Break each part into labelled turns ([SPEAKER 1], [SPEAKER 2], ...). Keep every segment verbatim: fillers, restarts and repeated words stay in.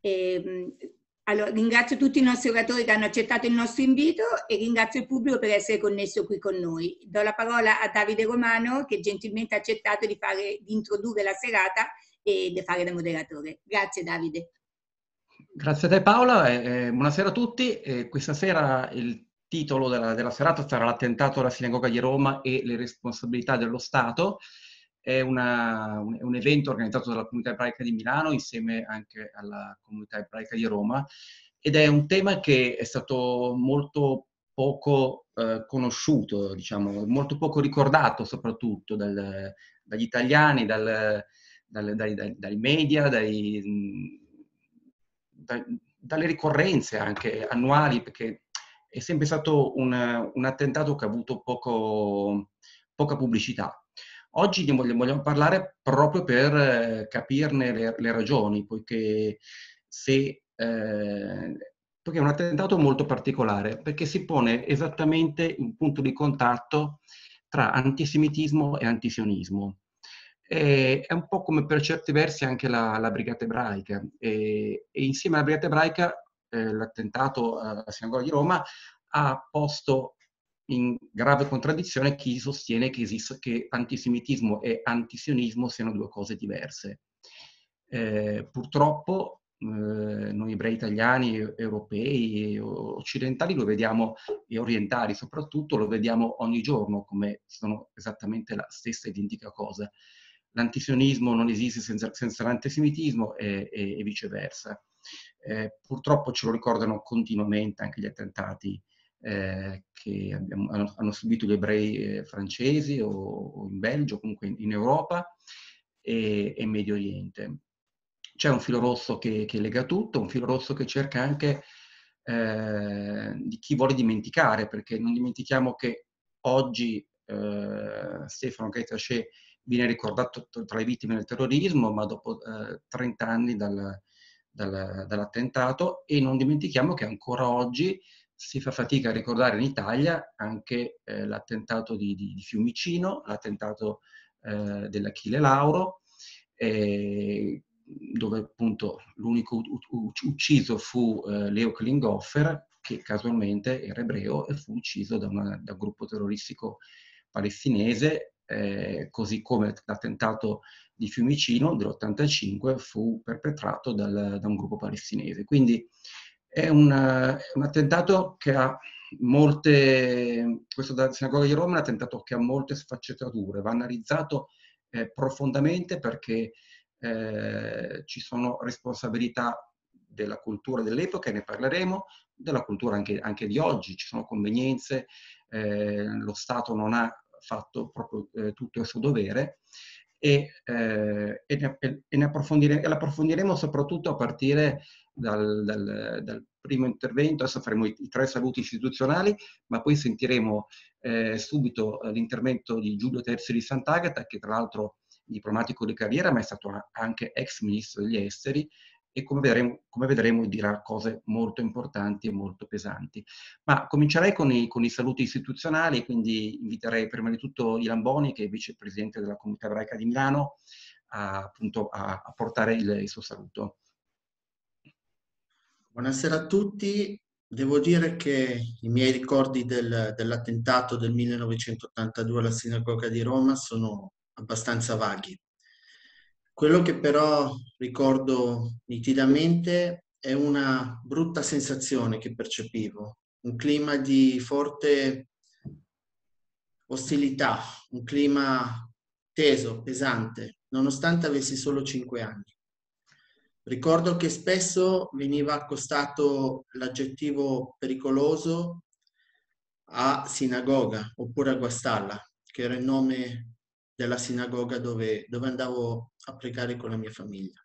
[SPEAKER 1] E, allora, ringrazio tutti i nostri oratori che hanno accettato il nostro invito e ringrazio il pubblico per essere connesso qui con noi. Do la parola a Davide Romano che gentilmente ha accettato di, fare, di introdurre la serata e di fare da moderatore. Grazie Davide.
[SPEAKER 2] Grazie a te Paola, e, e buonasera a tutti. E questa sera il titolo della, della serata sarà l'attentato alla sinagoga di Roma e le responsabilità dello Stato. È una, un, un evento organizzato dalla comunità ebraica di Milano insieme anche alla comunità ebraica di Roma ed è un tema che è stato molto poco eh, conosciuto, diciamo, molto poco ricordato soprattutto dal, dagli italiani, dal, dal, dai, dai, dai media, dai... Da, dalle ricorrenze anche annuali, perché è sempre stato un, un attentato che ha avuto poco, poca pubblicità. Oggi ne vogliamo, vogliamo parlare proprio per eh, capirne le, le ragioni, poiché, se, eh, perché è un attentato molto particolare, perché si pone esattamente un punto di contatto tra antisemitismo e antisionismo. E è un po' come per certi versi anche la, la Brigata Ebraica. E, e insieme alla Brigata Ebraica eh, l'attentato alla sinagoga di Roma ha posto in grave contraddizione chi sostiene che, esiste, che antisemitismo e antisionismo siano due cose diverse. Eh, purtroppo eh, noi ebrei italiani, europei, occidentali lo vediamo, e orientali soprattutto, lo vediamo ogni giorno come sono esattamente la stessa identica cosa. L'antisionismo non esiste senza, senza l'antisemitismo e, e, e viceversa. Eh, purtroppo ce lo ricordano continuamente anche gli attentati eh, che abbiamo, hanno, hanno subito gli ebrei eh, francesi o, o in Belgio, comunque in, in Europa e, e Medio Oriente. C'è un filo rosso che, che lega tutto, un filo rosso che cerca anche eh, di chi vuole dimenticare, perché non dimentichiamo che oggi eh, Stefano Keitaché viene ricordato tra le vittime del terrorismo, ma dopo eh, trenta anni dal, dal, dall'attentato, e non dimentichiamo che ancora oggi si fa fatica a ricordare in Italia anche eh, l'attentato di, di, di Fiumicino, l'attentato eh, dell'Achille Lauro, eh, dove appunto l'unico ucciso fu eh, Leo Klinghoffer, che casualmente era ebreo e fu ucciso da, una, da un gruppo terroristico palestinese, eh, così come l'attentato di Fiumicino dell'ottantacinque fu perpetrato dal, da un gruppo palestinese. Quindi è un, è un attentato che ha molte, questo della sinagoga di Roma è un attentato che ha molte sfaccettature, va analizzato eh, profondamente perché eh, ci sono responsabilità della cultura dell'epoca, e ne parleremo, della cultura anche, anche di oggi, ci sono convenienze, eh, lo Stato non ha fatto proprio eh, tutto il suo dovere, e, eh, e, ne, e, ne approfondire, e l'approfondiremo soprattutto a partire dal, dal, dal primo intervento. Adesso faremo i, i tre saluti istituzionali, ma poi sentiremo eh, subito l'intervento di Giulio Terzi di Sant'Agata, che tra l'altro diplomatico di carriera, ma è stato anche ex ministro degli esteri, e come vedremo, come vedremo dirà cose molto importanti e molto pesanti. Ma comincerei con i, con i saluti istituzionali, quindi inviterei prima di tutto Ilan Boni, che è vicepresidente della Comunità Ebraica di Milano, a, appunto, a, a portare il, il suo saluto.
[SPEAKER 3] Buonasera a tutti. Devo dire che i miei ricordi del, dell'attentato del millenovecentottantadue alla sinagoga di Roma sono abbastanza vaghi. Quello che però ricordo nitidamente è una brutta sensazione che percepivo, un clima di forte ostilità, un clima teso, pesante, nonostante avessi solo cinque anni. Ricordo che spesso veniva accostato l'aggettivo pericoloso a sinagoga oppure a guastalla, che era il nome della sinagoga dove, dove andavo a pregare con la mia famiglia.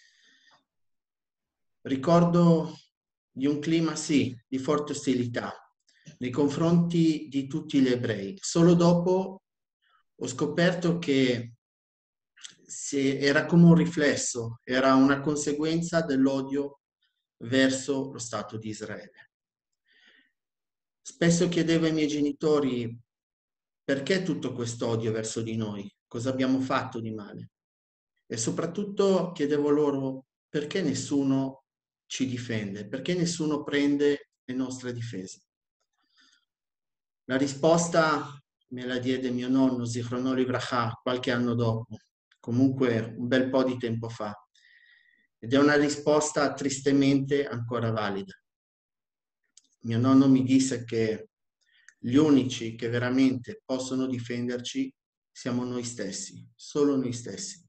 [SPEAKER 3] Ricordo di un clima, sì, di forte ostilità nei confronti di tutti gli ebrei. Solo dopo ho scoperto che era come un riflesso, era una conseguenza dell'odio verso lo Stato di Israele. Spesso chiedevo ai miei genitori perché tutto questo odio verso di noi, cosa abbiamo fatto di male, e soprattutto chiedevo loro perché nessuno ci difende? Perché nessuno prende le nostre difese? La risposta me la diede mio nonno, Zichrono Livracha, qualche anno dopo, comunque un bel po' di tempo fa. Ed è una risposta tristemente ancora valida. Mio nonno mi disse che gli unici che veramente possono difenderci siamo noi stessi, solo noi stessi.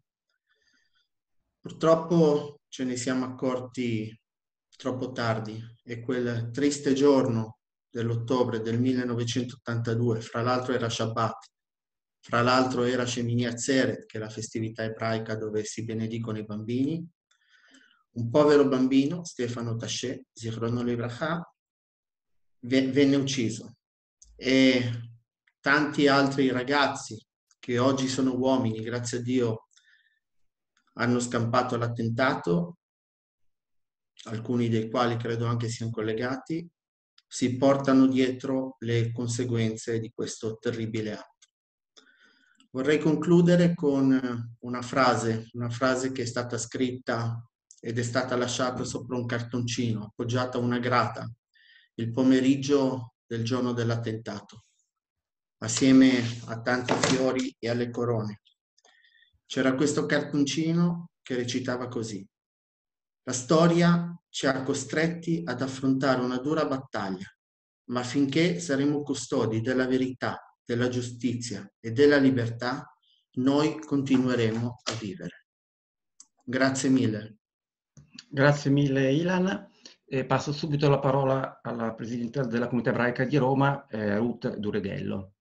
[SPEAKER 3] Purtroppo ce ne siamo accorti troppo tardi e quel triste giorno dell'ottobre del millenovecentottantadue, fra l'altro era Shabbat, fra l'altro era Shemini Atzeret, che è la festività ebraica dove si benedicono i bambini, un povero bambino, Stefano Tascè, Zichrono Livracha, venne ucciso e tanti altri ragazzi che oggi sono uomini, grazie a Dio, hanno scampato l'attentato, alcuni dei quali credo anche siano collegati, si portano dietro le conseguenze di questo terribile atto. Vorrei concludere con una frase, una frase che è stata scritta ed è stata lasciata sopra un cartoncino, appoggiata a una grata, il pomeriggio del giorno dell'attentato, assieme a tanti fiori e alle corone. C'era questo cartoncino che recitava così: la storia ci ha costretti ad affrontare una dura battaglia, ma finché saremo custodi della verità, della giustizia e della libertà, noi continueremo a vivere. Grazie mille.
[SPEAKER 2] Grazie mille Ilan. E passo subito la parola alla Presidente della Comunità Ebraica di Roma, eh, Ruth Dureghello.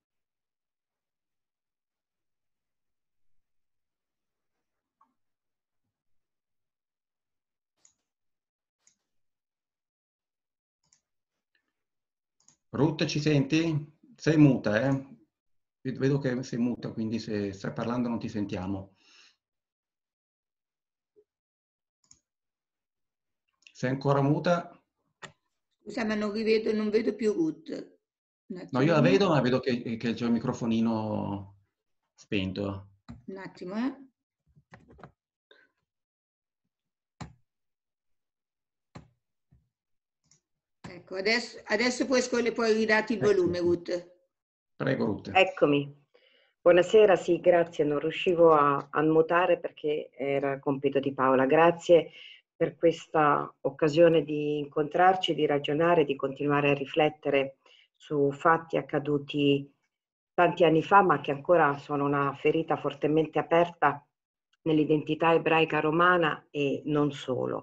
[SPEAKER 2] Ruth, ci senti? Sei muta, eh? Vedo che sei muta, quindi se stai parlando non ti sentiamo. Sei ancora muta?
[SPEAKER 1] Scusa, ma non rivedo, non vedo più Ruth.
[SPEAKER 2] No, io la vedo, ma vedo che, che c'è il microfonino spento.
[SPEAKER 1] Un attimo, eh. Ecco, adesso, adesso puoi, puoi ridarti il volume,
[SPEAKER 2] Ecco.
[SPEAKER 1] Ruth.
[SPEAKER 2] Prego, Ruth.
[SPEAKER 4] Eccomi. Buonasera, sì, grazie. Non riuscivo a annotare perché era compito di Paola. Grazie per questa occasione di incontrarci, di ragionare, di continuare a riflettere su fatti accaduti tanti anni fa, ma che ancora sono una ferita fortemente aperta nell'identità ebraica romana e non solo.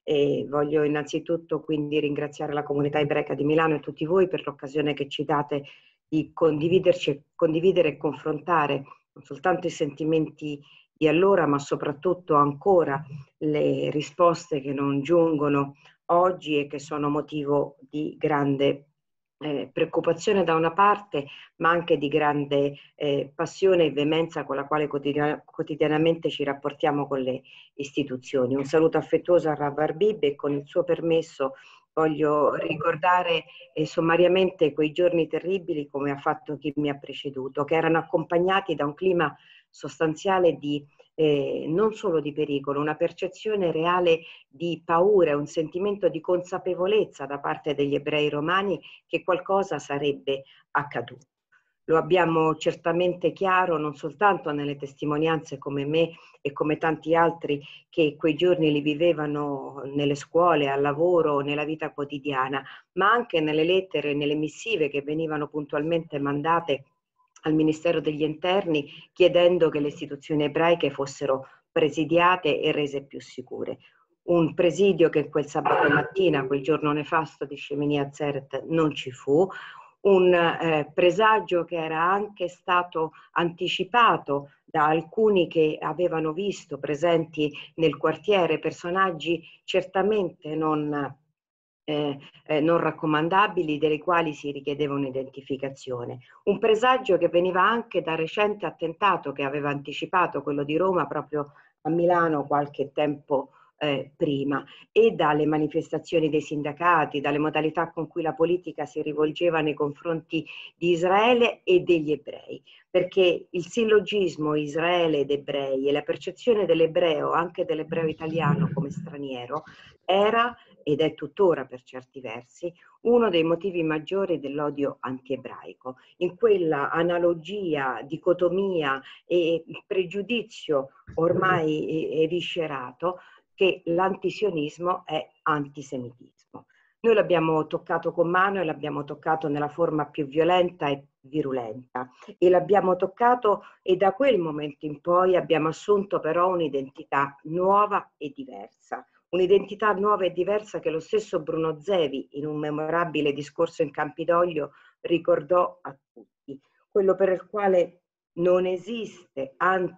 [SPEAKER 4] E voglio innanzitutto quindi ringraziare la comunità ebraica di Milano e tutti voi per l'occasione che ci date di condividerci, condividere e confrontare non soltanto i sentimenti di allora, ma soprattutto ancora le risposte che non giungono oggi e che sono motivo di grande eh, preoccupazione da una parte, ma anche di grande eh, passione e veemenza con la quale quotidian- quotidianamente ci rapportiamo con le istituzioni. Un saluto affettuoso a Rav Arbib e con il suo permesso voglio ricordare eh, sommariamente quei giorni terribili, come ha fatto chi mi ha preceduto, che erano accompagnati da un clima sostanziale di eh, non solo di pericolo, una percezione reale di paura, un sentimento di consapevolezza da parte degli ebrei romani che qualcosa sarebbe accaduto. Lo abbiamo certamente chiaro non soltanto nelle testimonianze come me e come tanti altri che quei giorni li vivevano nelle scuole, al lavoro, nella vita quotidiana, ma anche nelle lettere e nelle missive che venivano puntualmente mandate al Ministero degli Interni chiedendo che le istituzioni ebraiche fossero presidiate e rese più sicure. Un presidio che quel sabato mattina, quel giorno nefasto di Shemini Atzeret, non ci fu, un eh, presagio che era anche stato anticipato da alcuni che avevano visto presenti nel quartiere personaggi certamente non Eh, eh, non raccomandabili, delle quali si richiedeva un'identificazione. Un presagio che veniva anche dal recente attentato che aveva anticipato quello di Roma proprio a Milano qualche tempo eh, prima, e dalle manifestazioni dei sindacati, dalle modalità con cui la politica si rivolgeva nei confronti di Israele e degli ebrei, perché il sillogismo Israele ed ebrei e la percezione dell'ebreo, anche dell'ebreo italiano come straniero, era ed è tuttora per certi versi uno dei motivi maggiori dell'odio antiebraico. In quella analogia, dicotomia e pregiudizio ormai eviscerato che l'antisionismo è antisemitismo. Noi l'abbiamo toccato con mano e l'abbiamo toccato nella forma più violenta e virulenta, e l'abbiamo toccato, e da quel momento in poi abbiamo assunto però un'identità nuova e diversa. Un'identità nuova e diversa che lo stesso Bruno Zevi, in un memorabile discorso in Campidoglio, ricordò a tutti. Quello per il quale non esiste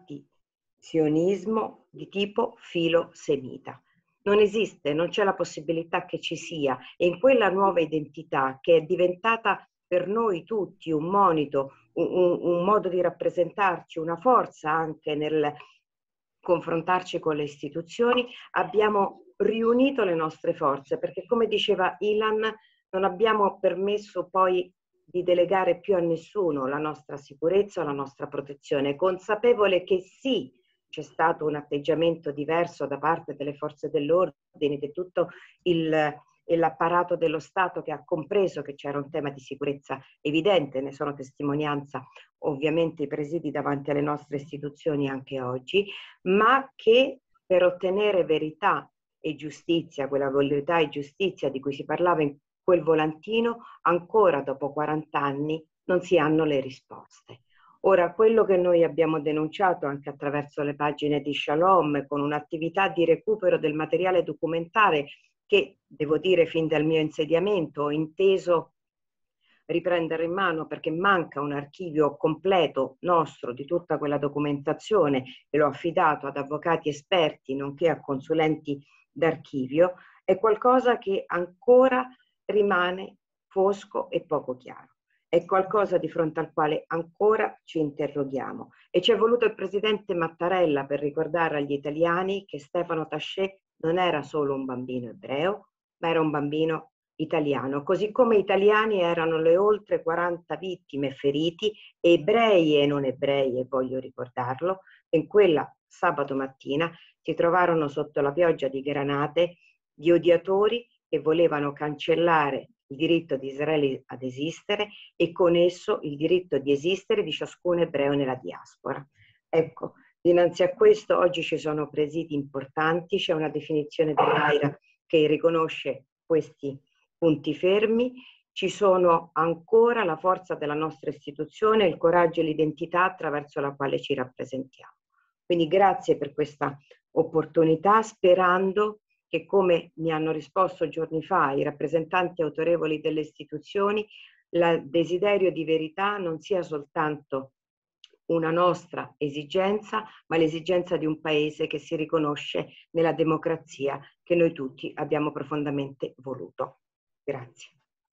[SPEAKER 4] antisionismo di tipo filo-semita. Non esiste, non c'è la possibilità che ci sia. E in quella nuova identità, che è diventata per noi tutti un monito, un, un, un modo di rappresentarci, una forza anche nel confrontarci con le istituzioni, abbiamo riunito le nostre forze, perché come diceva Ilan, non abbiamo permesso poi di delegare più a nessuno la nostra sicurezza o la nostra protezione, consapevole che sì, c'è stato un atteggiamento diverso da parte delle forze dell'ordine, di tutto il l'apparato dello Stato, che ha compreso che c'era un tema di sicurezza evidente, ne sono testimonianza ovviamente i presidi davanti alle nostre istituzioni anche oggi, ma che per ottenere verità e giustizia, quella verità e giustizia di cui si parlava in quel volantino, ancora dopo quaranta anni non si hanno le risposte. Ora, quello che noi abbiamo denunciato anche attraverso le pagine di Shalom, con un'attività di recupero del materiale documentare che, devo dire, fin dal mio insediamento ho inteso riprendere in mano, perché manca un archivio completo nostro di tutta quella documentazione, e l'ho affidato ad avvocati esperti nonché a consulenti d'archivio, è qualcosa che ancora rimane fosco e poco chiaro. È qualcosa di fronte al quale ancora ci interroghiamo, e ci è voluto il presidente Mattarella per ricordare agli italiani che Stefano Tascè non era solo un bambino ebreo, ma era un bambino italiano, così come italiani erano le oltre quaranta vittime e feriti, ebrei e non ebrei, e voglio ricordarlo, in quella sabato mattina si trovarono sotto la pioggia di granate di odiatori che volevano cancellare il diritto di Israele ad esistere e con esso il diritto di esistere di ciascun ebreo nella diaspora. Ecco, dinanzi a questo oggi ci sono presidi importanti, c'è una definizione dell'AIRA che riconosce questi punti fermi, ci sono ancora la forza della nostra istituzione, il coraggio e l'identità attraverso la quale ci rappresentiamo. Quindi grazie per questa opportunità, sperando che, come mi hanno risposto giorni fa i rappresentanti autorevoli delle istituzioni, il desiderio di verità non sia soltanto una nostra esigenza, ma l'esigenza di un paese che si riconosce nella democrazia che noi tutti abbiamo profondamente voluto. Grazie.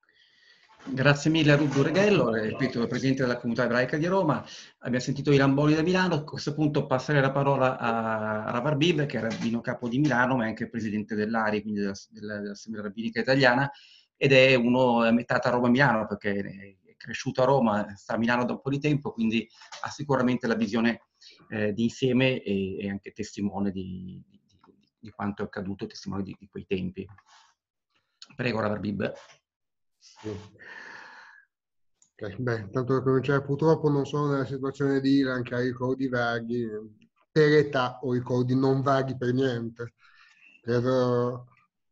[SPEAKER 2] Grazie mille a Ruggero Reghello, ripeto, presidente della comunità ebraica di Roma. Abbiamo sentito Ilan Bolli da Milano. A questo punto passerei la parola a Rav Arbib, che è rabbino capo di Milano, ma è anche presidente dell'A R I, quindi dell'Assemblea Rabbinica Italiana, ed è uno a metà tra Roma e Milano, perché è cresciuto a Roma, sta a Milano da un po' di tempo, quindi ha sicuramente la visione eh, di insieme e, e anche testimone di, di, di quanto è accaduto, testimone di, di quei tempi. Prego, Rav Arbib.
[SPEAKER 5] Sì. Okay. Beh, tanto per cominciare, purtroppo non sono nella situazione di Ilan che ha ricordi vaghi per età o ricordi non vaghi per niente. Credo,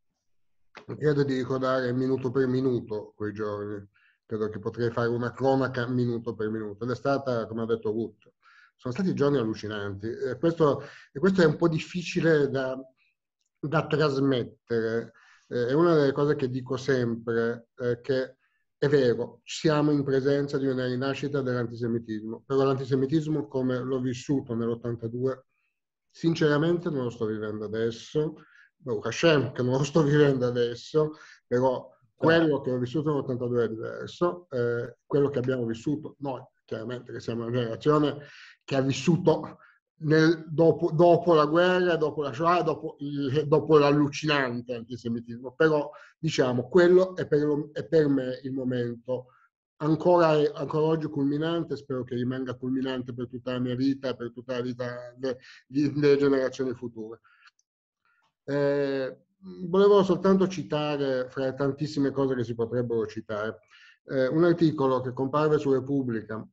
[SPEAKER 5] credo di ricordare minuto per minuto quei giorni. Credo che potrei fare una cronaca minuto per minuto. Ed è stata, come ha detto Ruth, sono stati giorni allucinanti. E questo, e questo è un po' difficile da, da trasmettere. È una delle cose che dico sempre, eh, che è vero, siamo in presenza di una rinascita dell'antisemitismo, però l'antisemitismo come l'ho vissuto nell'ottantadue, sinceramente non lo sto vivendo adesso, Baruch Hashem che non lo sto vivendo adesso, però quello che ho vissuto nell'ottantadue è diverso, eh, quello che abbiamo vissuto noi, chiaramente che siamo una generazione che ha vissuto nel, dopo, dopo la guerra, dopo la Shoah, dopo, il, dopo l'allucinante antisemitismo. Però, diciamo, quello è per, lo, è per me il momento ancora, ancora oggi culminante, spero che rimanga culminante per tutta la mia vita e per tutta la vita de, de, delle generazioni future. Eh, volevo soltanto citare, fra le tantissime cose che si potrebbero citare, eh, un articolo che comparve su Repubblica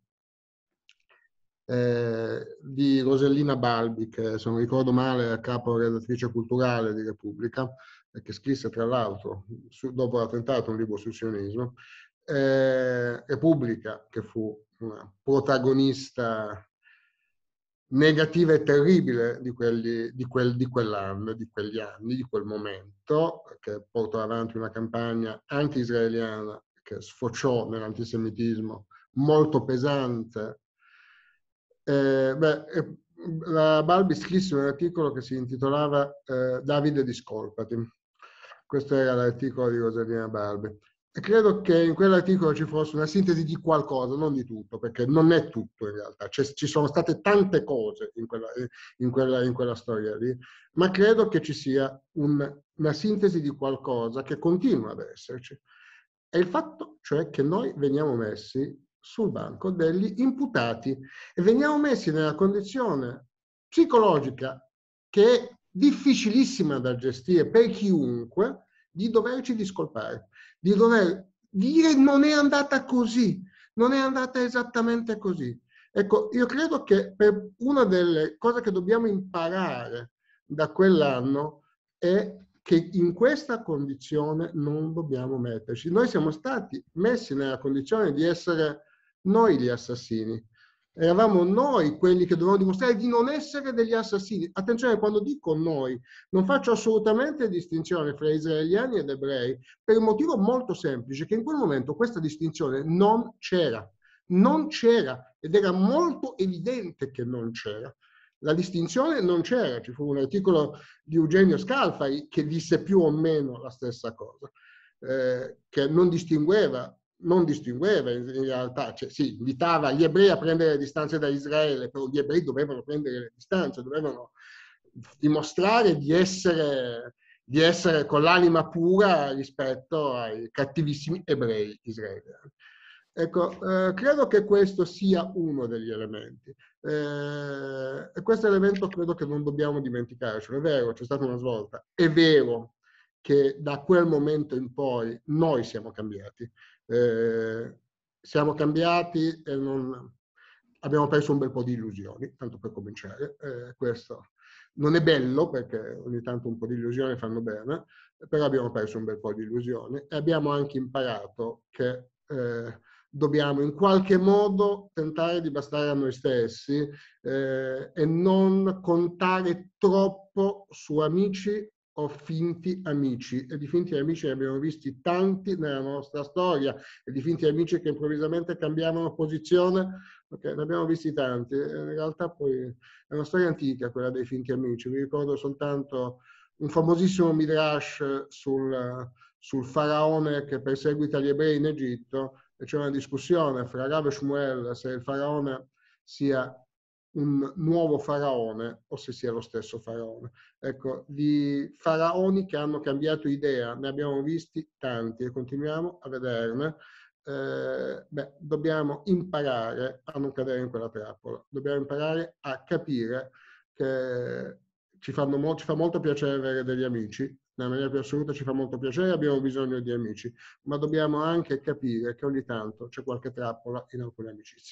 [SPEAKER 5] eh, di Rosellina Balbi, che se non ricordo male è a capo redattrice culturale di Repubblica, e che scrisse tra l'altro dopo l'attentato un libro sul sionismo. Eh, Repubblica, che fu una protagonista negativa e terribile di, quelli, di, quel, di quell'anno, di quegli anni, di quel momento, che portò avanti una campagna anti-israeliana che sfociò nell'antisemitismo molto pesante. Eh, beh, la Balbi scrisse un articolo che si intitolava eh, Davide discolpati. Questo era l'articolo di Rosellina Balbi. E credo che in quell'articolo ci fosse una sintesi di qualcosa, non di tutto, perché non è tutto in realtà. Cioè, ci sono state tante cose in quella, in quella, in quella storia lì, ma credo che ci sia un, una sintesi di qualcosa che continua ad esserci. È il fatto, cioè, che noi veniamo messi sul banco degli imputati e veniamo messi nella condizione psicologica che è difficilissima da gestire per chiunque, di doverci discolpare, di dover dire non è andata così, non è andata esattamente così. Ecco, io credo che per una delle cose che dobbiamo imparare da quell'anno è che in questa condizione non dobbiamo metterci. Noi siamo stati messi nella condizione di essere noi gli assassini. Eravamo noi quelli che dovevamo dimostrare di non essere degli assassini. Attenzione, quando dico noi, non faccio assolutamente distinzione fra israeliani ed ebrei, per un motivo molto semplice, che in quel momento questa distinzione non c'era. Non c'era, ed era molto evidente che non c'era. La distinzione non c'era. Ci fu un articolo di Eugenio Scalfari che disse più o meno la stessa cosa, eh, che non distingueva non distingueva in realtà, cioè sì, invitava gli ebrei a prendere le distanze da Israele, però gli ebrei dovevano prendere le distanze, dovevano dimostrare di essere, di essere con l'anima pura rispetto ai cattivissimi ebrei israeliani. Ecco, eh, credo che questo sia uno degli elementi. Eh, e questo elemento credo che non dobbiamo dimenticare. Cioè, è vero, c'è stata una svolta, è vero che da quel momento in poi noi siamo cambiati. Eh, siamo cambiati e non, abbiamo perso un bel po' di illusioni, tanto per cominciare. Eh, questo non è bello perché ogni tanto un po' di illusioni fanno bene, però abbiamo perso un bel po' di illusioni e abbiamo anche imparato che eh, dobbiamo in qualche modo tentare di bastare a noi stessi eh, e non contare troppo su amici o finti amici, e di finti amici ne abbiamo visti tanti nella nostra storia, e di finti amici che improvvisamente cambiavano posizione, perché ne abbiamo visti tanti. In realtà poi è una storia antica quella dei finti amici. Vi ricordo soltanto un famosissimo midrash sul, sul faraone che perseguita gli ebrei in Egitto, e c'è una discussione fra Rav e Shmuel se il faraone sia un nuovo faraone o se sia lo stesso faraone. Ecco, di faraoni che hanno cambiato idea ne abbiamo visti tanti e continuiamo a vederne. Eh, beh, dobbiamo imparare a non cadere in quella trappola, dobbiamo imparare a capire che ci, fanno mo- ci fa molto piacere avere degli amici, nella maniera più assoluta ci fa molto piacere, abbiamo bisogno di amici, ma dobbiamo anche capire che ogni tanto c'è qualche trappola in alcune amicizie.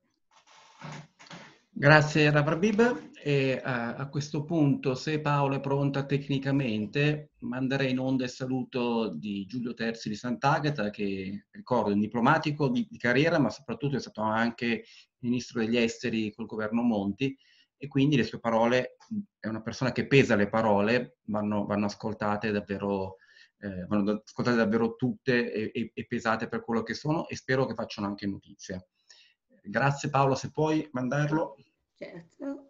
[SPEAKER 2] Grazie Rav Rabib, e a, a questo punto, se Paola è pronta tecnicamente, manderei in onda il saluto di Giulio Terzi di Sant'Agata, che ricordo è un diplomatico di, di carriera, ma soprattutto è stato anche ministro degli esteri col governo Monti, e quindi le sue parole, è una persona che pesa le parole, vanno, vanno ascoltate davvero, eh, vanno ascoltate davvero tutte e, e, e pesate per quello che sono, e spero che facciano anche notizia. Grazie Paolo, se puoi mandarlo.
[SPEAKER 1] Certo.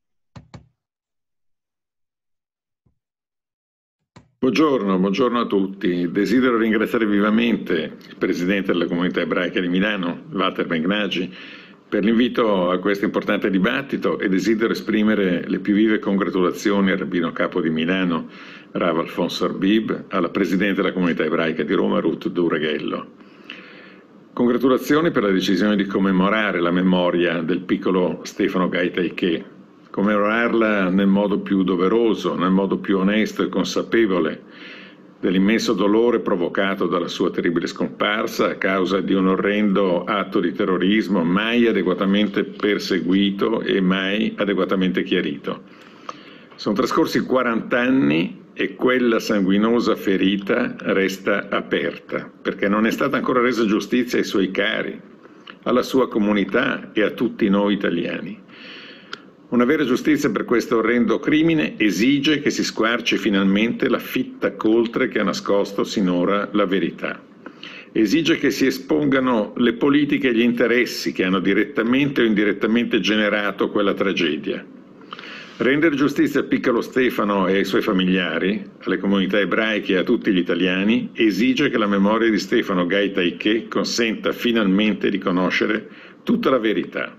[SPEAKER 6] Buongiorno, buongiorno a tutti. Desidero ringraziare vivamente il Presidente della Comunità Ebraica di Milano, Walter Bengnagi, per l'invito a questo importante dibattito e desidero esprimere le più vive congratulazioni al Rabbino Capo di Milano, Rav Alfonso Arbib, alla Presidente della Comunità Ebraica di Roma, Ruth Dureghello. Congratulazioni per la decisione di commemorare la memoria del piccolo Stefano Gaitaiché, commemorarla nel modo più doveroso, nel modo più onesto e consapevole dell'immenso dolore provocato dalla sua terribile scomparsa a causa di un orrendo atto di terrorismo mai adeguatamente perseguito e mai adeguatamente chiarito. Sono trascorsi quaranta anni e quella sanguinosa ferita resta aperta, perché non è stata ancora resa giustizia ai suoi cari, alla sua comunità e a tutti noi italiani. Una vera giustizia per questo orrendo crimine esige che si squarci finalmente la fitta coltre che ha nascosto sinora la verità. Esige che si espongano le politiche e gli interessi che hanno direttamente o indirettamente generato quella tragedia. Rendere giustizia al piccolo Stefano e ai suoi familiari, alle comunità ebraiche e a tutti gli italiani, esige che la memoria di Stefano Gaitaiché consenta finalmente di conoscere tutta la verità.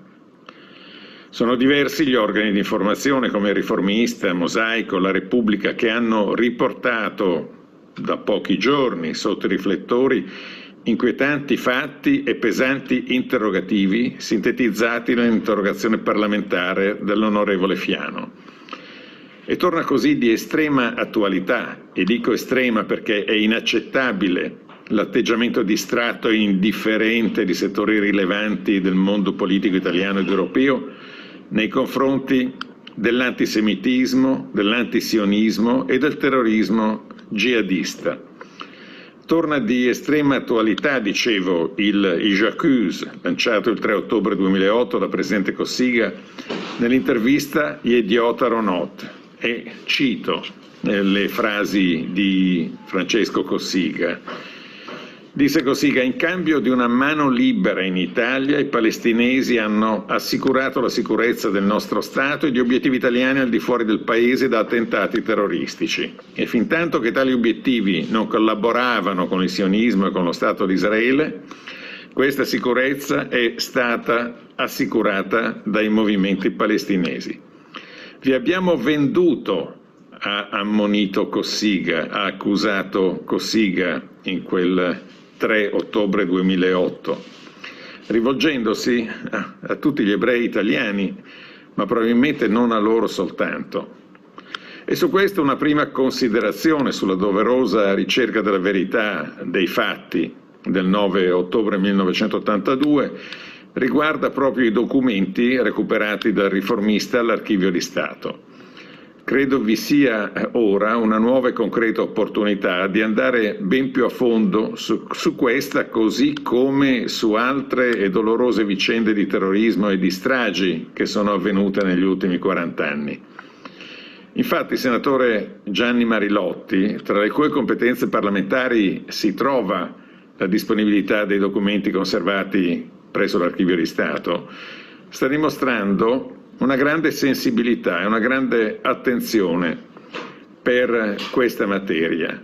[SPEAKER 6] Sono diversi gli organi di informazione come il Riformista, Mosaico, La Repubblica che hanno riportato da pochi giorni sotto i riflettori inquietanti fatti e pesanti interrogativi sintetizzati nell'interrogazione parlamentare dell'onorevole Fiano. E torna così di estrema attualità, e dico estrema perché è inaccettabile l'atteggiamento distratto e indifferente di settori rilevanti del mondo politico italiano ed europeo nei confronti dell'antisemitismo, dell'antisionismo e del terrorismo jihadista. Torna di estrema attualità, dicevo, il J'accuse, lanciato il tre ottobre duemilaotto dal Presidente Cossiga nell'intervista Yediot Aharonot, e cito le frasi di Francesco Cossiga. Disse Cossiga: in cambio di una mano libera in Italia, i palestinesi hanno assicurato la sicurezza del nostro Stato e di obiettivi italiani al di fuori del paese da attentati terroristici. E fintanto che tali obiettivi non collaboravano con il sionismo e con lo Stato di Israele, questa sicurezza è stata assicurata dai movimenti palestinesi. Vi abbiamo venduto, ha ammonito Cossiga, ha accusato Cossiga in quel tre ottobre duemilaotto, rivolgendosi a, a tutti gli ebrei italiani, ma probabilmente non a loro soltanto. E su questo una prima considerazione sulla doverosa ricerca della verità dei fatti del nove ottobre millenovecentottantadue riguarda proprio i documenti recuperati dal Riformista all'Archivio di Stato. Credo vi sia ora una nuova e concreta opportunità di andare ben più a fondo su, su questa, così come su altre e dolorose vicende di terrorismo e di stragi che sono avvenute negli ultimi quaranta anni. Infatti il senatore Gianni Marilotti, tra le cui competenze parlamentari si trova la disponibilità dei documenti conservati presso l'Archivio di Stato, sta dimostrando una grande sensibilità e una grande attenzione per questa materia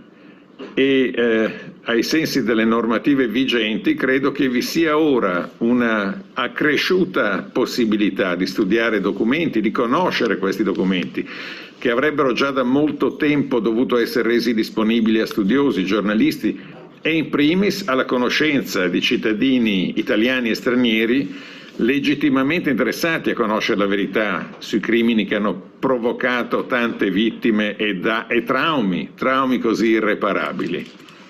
[SPEAKER 6] e eh, ai sensi delle normative vigenti credo che vi sia ora una accresciuta possibilità di studiare documenti, di conoscere questi documenti che avrebbero già da molto tempo dovuto essere resi disponibili a studiosi, giornalisti e in primis alla conoscenza di cittadini italiani e stranieri legittimamente interessati a conoscere la verità sui crimini che hanno provocato tante vittime e, da, e traumi, traumi così irreparabili.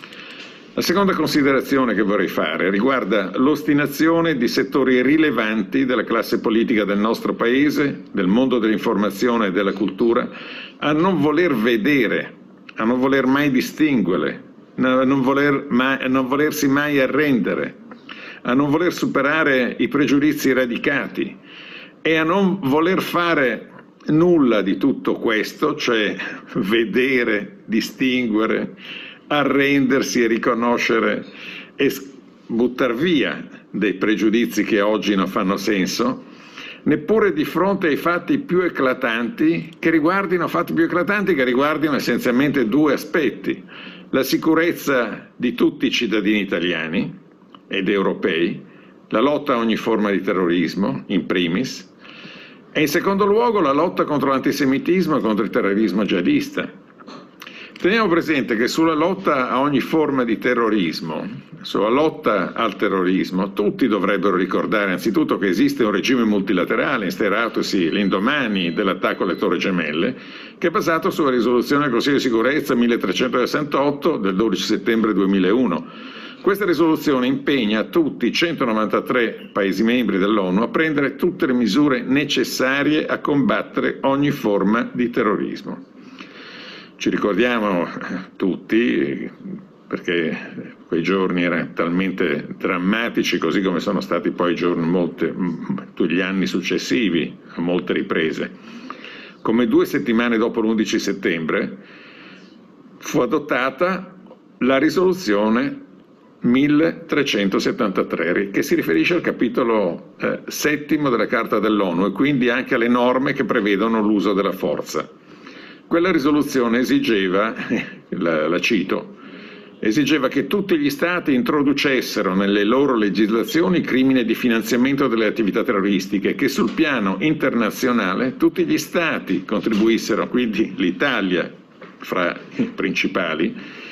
[SPEAKER 6] La seconda considerazione che vorrei fare riguarda l'ostinazione di settori rilevanti della classe politica del nostro Paese, del mondo dell'informazione e della cultura, a non voler vedere, a non voler mai distinguere, a non, voler mai, a non volersi mai arrendere, a non voler superare i pregiudizi radicati e a non voler fare nulla di tutto questo, cioè vedere, distinguere, arrendersi e riconoscere e buttar via dei pregiudizi che oggi non fanno senso, neppure di fronte ai fatti più eclatanti che riguardino, fatti più eclatanti che riguardino essenzialmente due aspetti: la sicurezza di tutti i cittadini italiani ed europei, la lotta a ogni forma di terrorismo, in primis, e in secondo luogo la lotta contro l'antisemitismo e contro il terrorismo jihadista. Teniamo presente che sulla lotta a ogni forma di terrorismo, sulla lotta al terrorismo, tutti dovrebbero ricordare anzitutto che esiste un regime multilaterale instauratosi l'indomani dell'attacco alle Torri Gemelle, che è basato sulla risoluzione del Consiglio di Sicurezza milletrecentosessantotto del dodici settembre duemilauno. Questa risoluzione impegna tutti i centonovantatré Paesi membri dell'ONU a prendere tutte le misure necessarie a combattere ogni forma di terrorismo. Ci ricordiamo tutti, perché quei giorni erano talmente drammatici, così come sono stati poi i giorni, molte, tutti gli anni successivi, a molte riprese, come due settimane dopo l'undici settembre fu adottata la risoluzione milletrecentosettantatré, che si riferisce al capitolo eh, settimo della Carta dell'ONU e quindi anche alle norme che prevedono l'uso della forza. Quella risoluzione esigeva, la, la cito, esigeva che tutti gli Stati introducessero nelle loro legislazioni il crimine di finanziamento delle attività terroristiche, che sul piano internazionale tutti gli Stati contribuissero, quindi l'Italia fra i principali,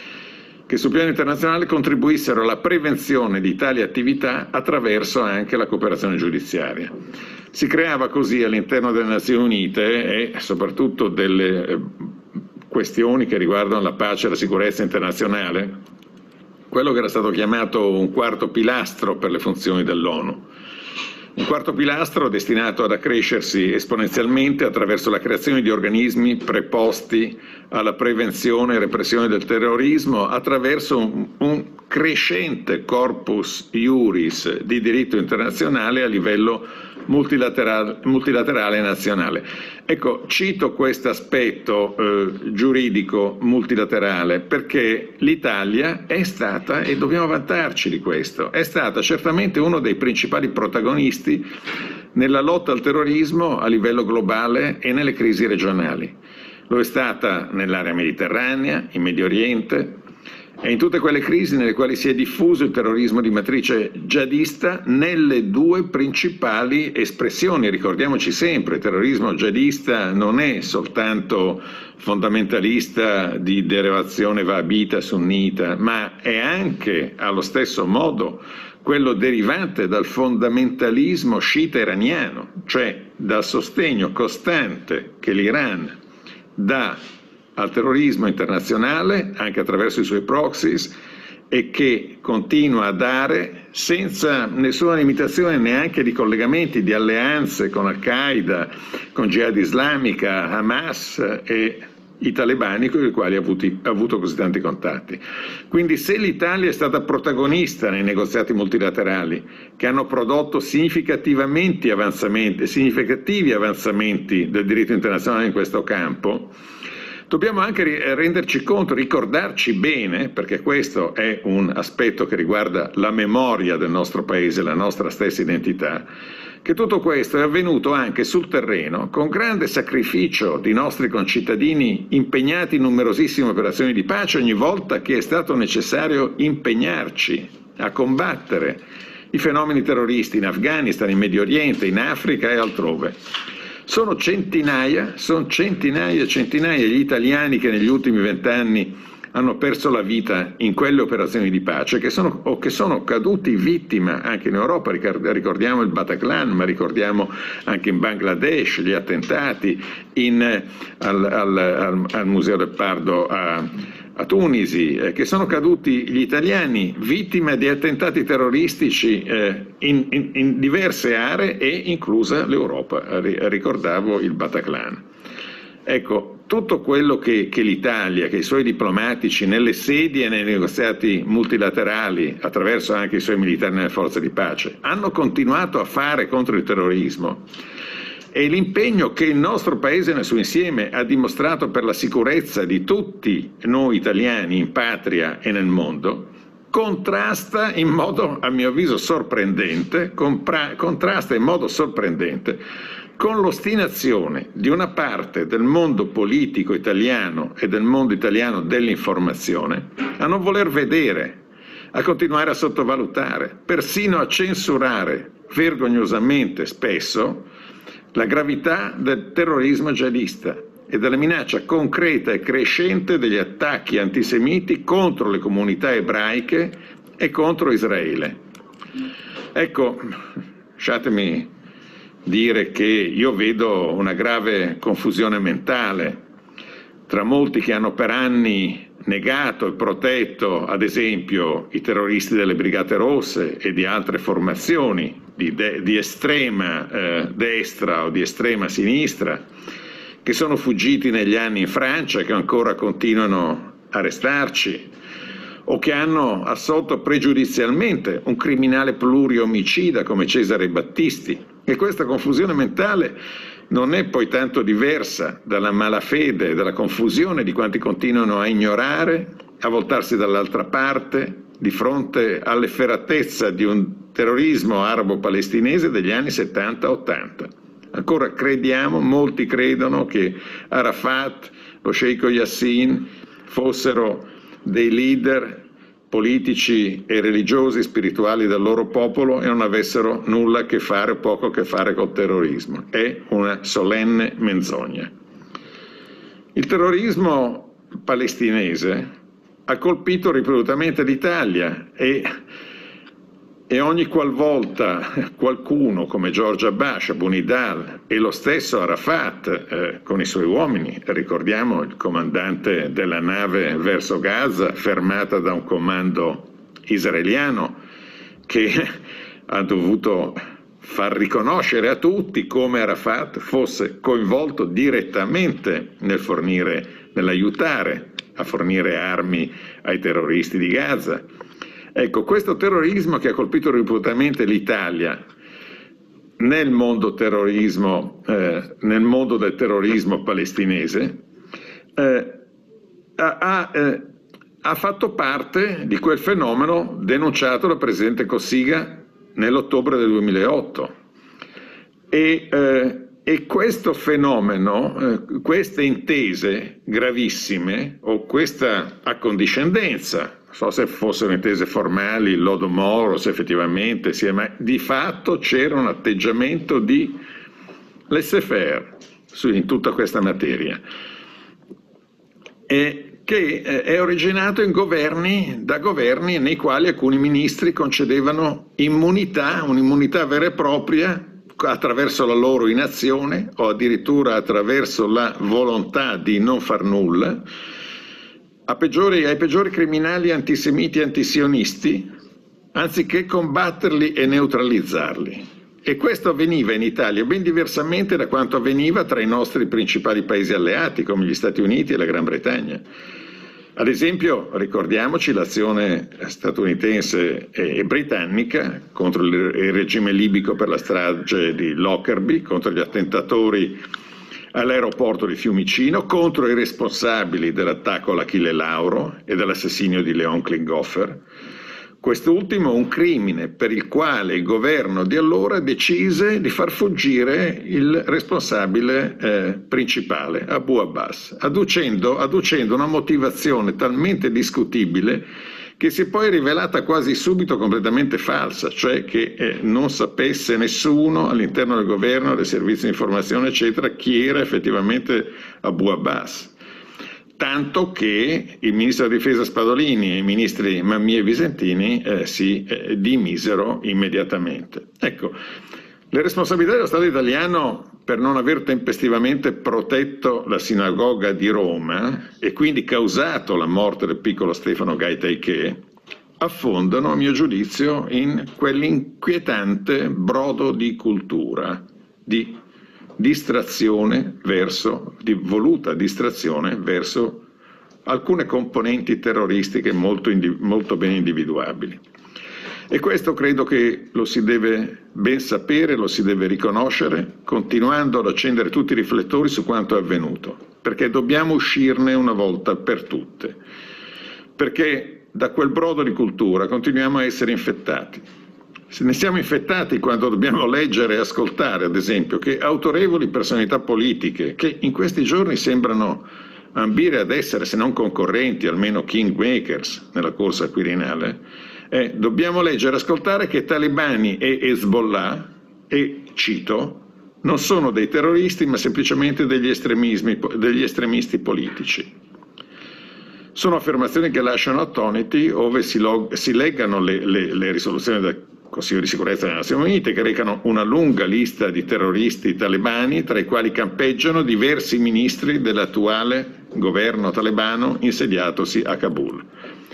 [SPEAKER 6] che sul piano internazionale contribuissero alla prevenzione di tali attività attraverso anche la cooperazione giudiziaria. Si creava così all'interno delle Nazioni Unite e soprattutto delle questioni che riguardano la pace e la sicurezza internazionale, quello che era stato chiamato un quarto pilastro per le funzioni dell'ONU. Un quarto pilastro destinato ad accrescersi esponenzialmente attraverso la creazione di organismi preposti alla prevenzione e repressione del terrorismo attraverso un, un crescente corpus iuris di diritto internazionale a livello multilaterale, multilaterale nazionale. Ecco, cito questo aspetto eh, giuridico multilaterale perché l'Italia è stata, e dobbiamo vantarci di questo, è stata certamente uno dei principali protagonisti nella lotta al terrorismo a livello globale e nelle crisi regionali. Lo è stata nell'area mediterranea, in Medio Oriente, e in tutte quelle crisi nelle quali si è diffuso il terrorismo di matrice jihadista nelle due principali espressioni. Ricordiamoci sempre, il terrorismo jihadista non è soltanto fondamentalista di derivazione wahhabita sunnita, ma è anche allo stesso modo quello derivante dal fondamentalismo sciita iraniano, cioè dal sostegno costante che l'Iran dà al terrorismo internazionale, anche attraverso i suoi proxies, e che continua a dare senza nessuna limitazione neanche di collegamenti, di alleanze con Al-Qaeda, con Jihad Islamica, Hamas e i talebani con i quali ha, avuti, ha avuto così tanti contatti. Quindi se l'Italia è stata protagonista nei negoziati multilaterali che hanno prodotto significativamente avanzamenti, significativi avanzamenti del diritto internazionale in questo campo, dobbiamo anche renderci conto, ricordarci bene, perché questo è un aspetto che riguarda la memoria del nostro paese, la nostra stessa identità, che tutto questo è avvenuto anche sul terreno con grande sacrificio di nostri concittadini impegnati in numerosissime operazioni di pace ogni volta che è stato necessario impegnarci a combattere i fenomeni terroristi in Afghanistan, in Medio Oriente, in Africa e altrove. Sono centinaia, sono centinaia e centinaia gli italiani che negli ultimi vent'anni hanno perso la vita in quelle operazioni di pace che sono, o che sono caduti vittima anche in Europa. Ricordiamo il Bataclan, ma ricordiamo anche in Bangladesh gli attentati, in, al, al, al, al Museo del Pardo a, a Tunisi, eh, che sono caduti gli italiani vittime di attentati terroristici eh, in, in, in diverse aree e inclusa l'Europa. Ricordavo il Bataclan. Ecco, tutto quello che, che l'Italia, che i suoi diplomatici nelle sedi e nei negoziati multilaterali, attraverso anche i suoi militari nelle forze di pace, hanno continuato a fare contro il terrorismo, e l'impegno che il nostro Paese nel suo insieme ha dimostrato per la sicurezza di tutti noi italiani in patria e nel mondo, contrasta in modo, a mio avviso, sorprendente, contrasta in modo sorprendente con l'ostinazione di una parte del mondo politico italiano e del mondo italiano dell'informazione a non voler vedere a continuare a sottovalutare, persino a censurare vergognosamente spesso la gravità del terrorismo jihadista e della minaccia concreta e crescente degli attacchi antisemiti contro le comunità ebraiche e contro Israele. Ecco, lasciatemi dire che io vedo una grave confusione mentale tra molti che hanno per anni negato e protetto, ad esempio, i terroristi delle Brigate Rosse e di altre formazioni di, de di estrema eh, destra o di estrema sinistra, che sono fuggiti negli anni in Francia e che ancora continuano a restarci, o che hanno assolto pregiudizialmente un criminale pluriomicida come Cesare Battisti. E questa confusione mentale non è poi tanto diversa dalla malafede e dalla confusione di quanti continuano a ignorare, a voltarsi dall'altra parte, di fronte all'efferatezza di un terrorismo arabo-palestinese degli anni settanta ottanta. Ancora crediamo, molti credono che Arafat, lo sceicco Yassin fossero dei leader politici e religiosi spirituali del loro popolo e non avessero nulla a che fare o poco a che fare col terrorismo. È una solenne menzogna. Il terrorismo palestinese ha colpito ripetutamente l'Italia e E ogni qualvolta qualcuno come George Abbas, Abu Nidal e lo stesso Arafat eh, con i suoi uomini, ricordiamo il comandante della nave verso Gaza fermata da un comando israeliano che ha dovuto far riconoscere a tutti come Arafat fosse coinvolto direttamente nel fornire, nell'aiutare a fornire armi ai terroristi di Gaza. Ecco, questo terrorismo che ha colpito ripetutamente l'Italia nel mondo, terrorismo, eh, nel mondo del terrorismo palestinese eh, ha, eh, ha fatto parte di quel fenomeno denunciato dal presidente Cossiga nell'ottobre del duemilaotto. E, eh, e questo fenomeno, eh, queste intese gravissime o questa accondiscendenza, non so se fossero intese formali, il lodo Moro, se effettivamente sia, ma di fatto c'era un atteggiamento di laissez-faire in tutta questa materia, e che è originato in governi, da governi nei quali alcuni ministri concedevano immunità, un'immunità vera e propria, attraverso la loro inazione o addirittura attraverso la volontà di non far nulla, A peggiori, ai peggiori criminali antisemiti e antisionisti, anziché combatterli e neutralizzarli. E questo avveniva in Italia ben diversamente da quanto avveniva tra i nostri principali paesi alleati, come gli Stati Uniti e la Gran Bretagna. Ad esempio, ricordiamoci l'azione statunitense e britannica contro il regime libico per la strage di Lockerbie, contro gli attentatori all'aeroporto di Fiumicino, contro i responsabili dell'attacco all'Achille Lauro e dell'assassinio di Leon Klinghoffer. Quest'ultimo un crimine per il quale il governo di allora decise di far fuggire il responsabile eh, principale, Abu Abbas, adducendo, adducendo una motivazione talmente discutibile che si è poi rivelata quasi subito completamente falsa, cioè che eh, non sapesse nessuno all'interno del governo, dei servizi di informazione, eccetera, chi era effettivamente Abu Abbas. Tanto che il ministro della difesa Spadolini e i ministri Mammì e Visentini eh, si eh, dimisero immediatamente. Ecco, le responsabilità dello Stato italiano per non aver tempestivamente protetto la sinagoga di Roma e quindi causato la morte del piccolo Stefano Gaitaiché affondano, a mio giudizio, in quell'inquietante brodo di cultura, di distrazione verso, di voluta distrazione verso alcune componenti terroristiche molto, molto ben individuabili. E questo credo che lo si deve ben sapere, lo si deve riconoscere, continuando ad accendere tutti i riflettori su quanto è avvenuto, perché dobbiamo uscirne una volta per tutte, perché da quel brodo di cultura continuiamo a essere infettati. Se ne siamo infettati quando dobbiamo leggere e ascoltare, ad esempio, che autorevoli personalità politiche, che in questi giorni sembrano ambire ad essere, se non concorrenti, almeno kingmakers nella corsa quirinale, Eh, dobbiamo leggere e ascoltare che talebani e Hezbollah, e cito, non sono dei terroristi ma semplicemente degli, estremismi, degli estremisti politici. Sono affermazioni che lasciano attoniti ove si, log, si leggano le, le, le risoluzioni del Consiglio di sicurezza delle Nazioni Unite, che recano una lunga lista di terroristi talebani, tra i quali campeggiano diversi ministri dell'attuale governo talebano insediatosi a Kabul.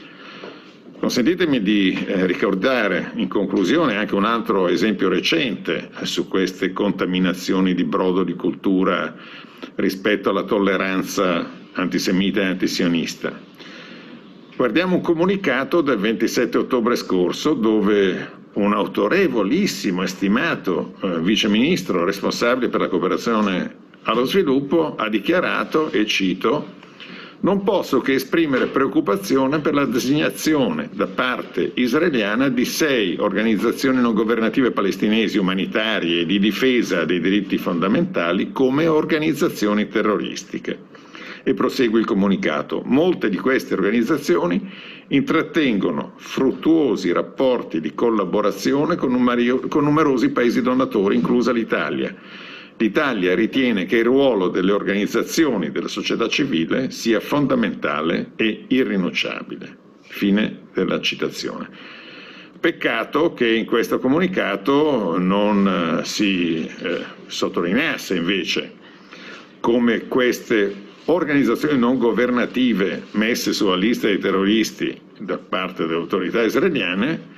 [SPEAKER 6] Consentitemi di eh, ricordare in conclusione anche un altro esempio recente su queste contaminazioni di brodo di cultura rispetto alla tolleranza antisemita e antisionista. Guardiamo un comunicato del ventisette ottobre scorso dove un autorevolissimo e stimato eh, viceministro responsabile per la cooperazione allo sviluppo ha dichiarato, e cito, non posso che esprimere preoccupazione per la designazione da parte israeliana di sei organizzazioni non governative palestinesi umanitarie e di difesa dei diritti fondamentali come organizzazioni terroristiche. E prosegue il comunicato. Molte di queste organizzazioni intrattengono fruttuosi rapporti di collaborazione con, numerio- con numerosi paesi donatori, inclusa l'Italia. L'Italia ritiene che il ruolo delle organizzazioni della società civile sia fondamentale e irrinunciabile. Fine della citazione. Peccato che in questo comunicato non eh, si eh, sottolineasse invece come queste organizzazioni non governative messe sulla lista dei terroristi da parte delle autorità israeliane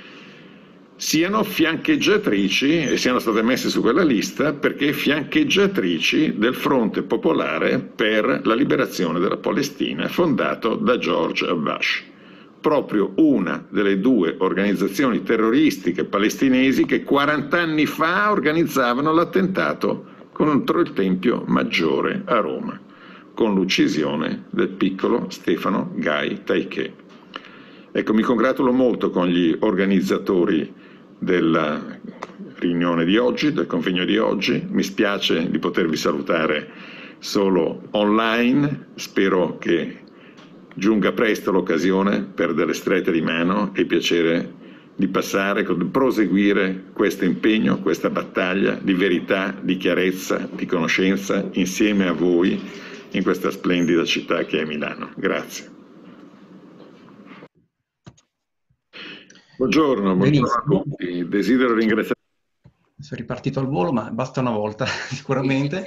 [SPEAKER 6] siano fiancheggiatrici e siano state messe su quella lista perché fiancheggiatrici del Fronte Popolare per la Liberazione della Palestina fondato da George Bush, proprio una delle due organizzazioni terroristiche palestinesi che quaranta anni fa organizzavano l'attentato contro il Tempio Maggiore a Roma, con l'uccisione del piccolo Stefano Gai Taikè. Ecco, mi congratulo molto con gli organizzatori della riunione di oggi, del convegno di oggi. Mi spiace di potervi salutare solo online, spero che giunga presto l'occasione per delle strette di mano e piacere di passare, di proseguire questo impegno, questa battaglia di verità, di chiarezza, di conoscenza insieme a voi in questa splendida città che è Milano. Grazie. Buongiorno, buongiorno a tutti. Desidero ringraziare.
[SPEAKER 2] Sono ripartito al volo, ma basta una volta, sicuramente.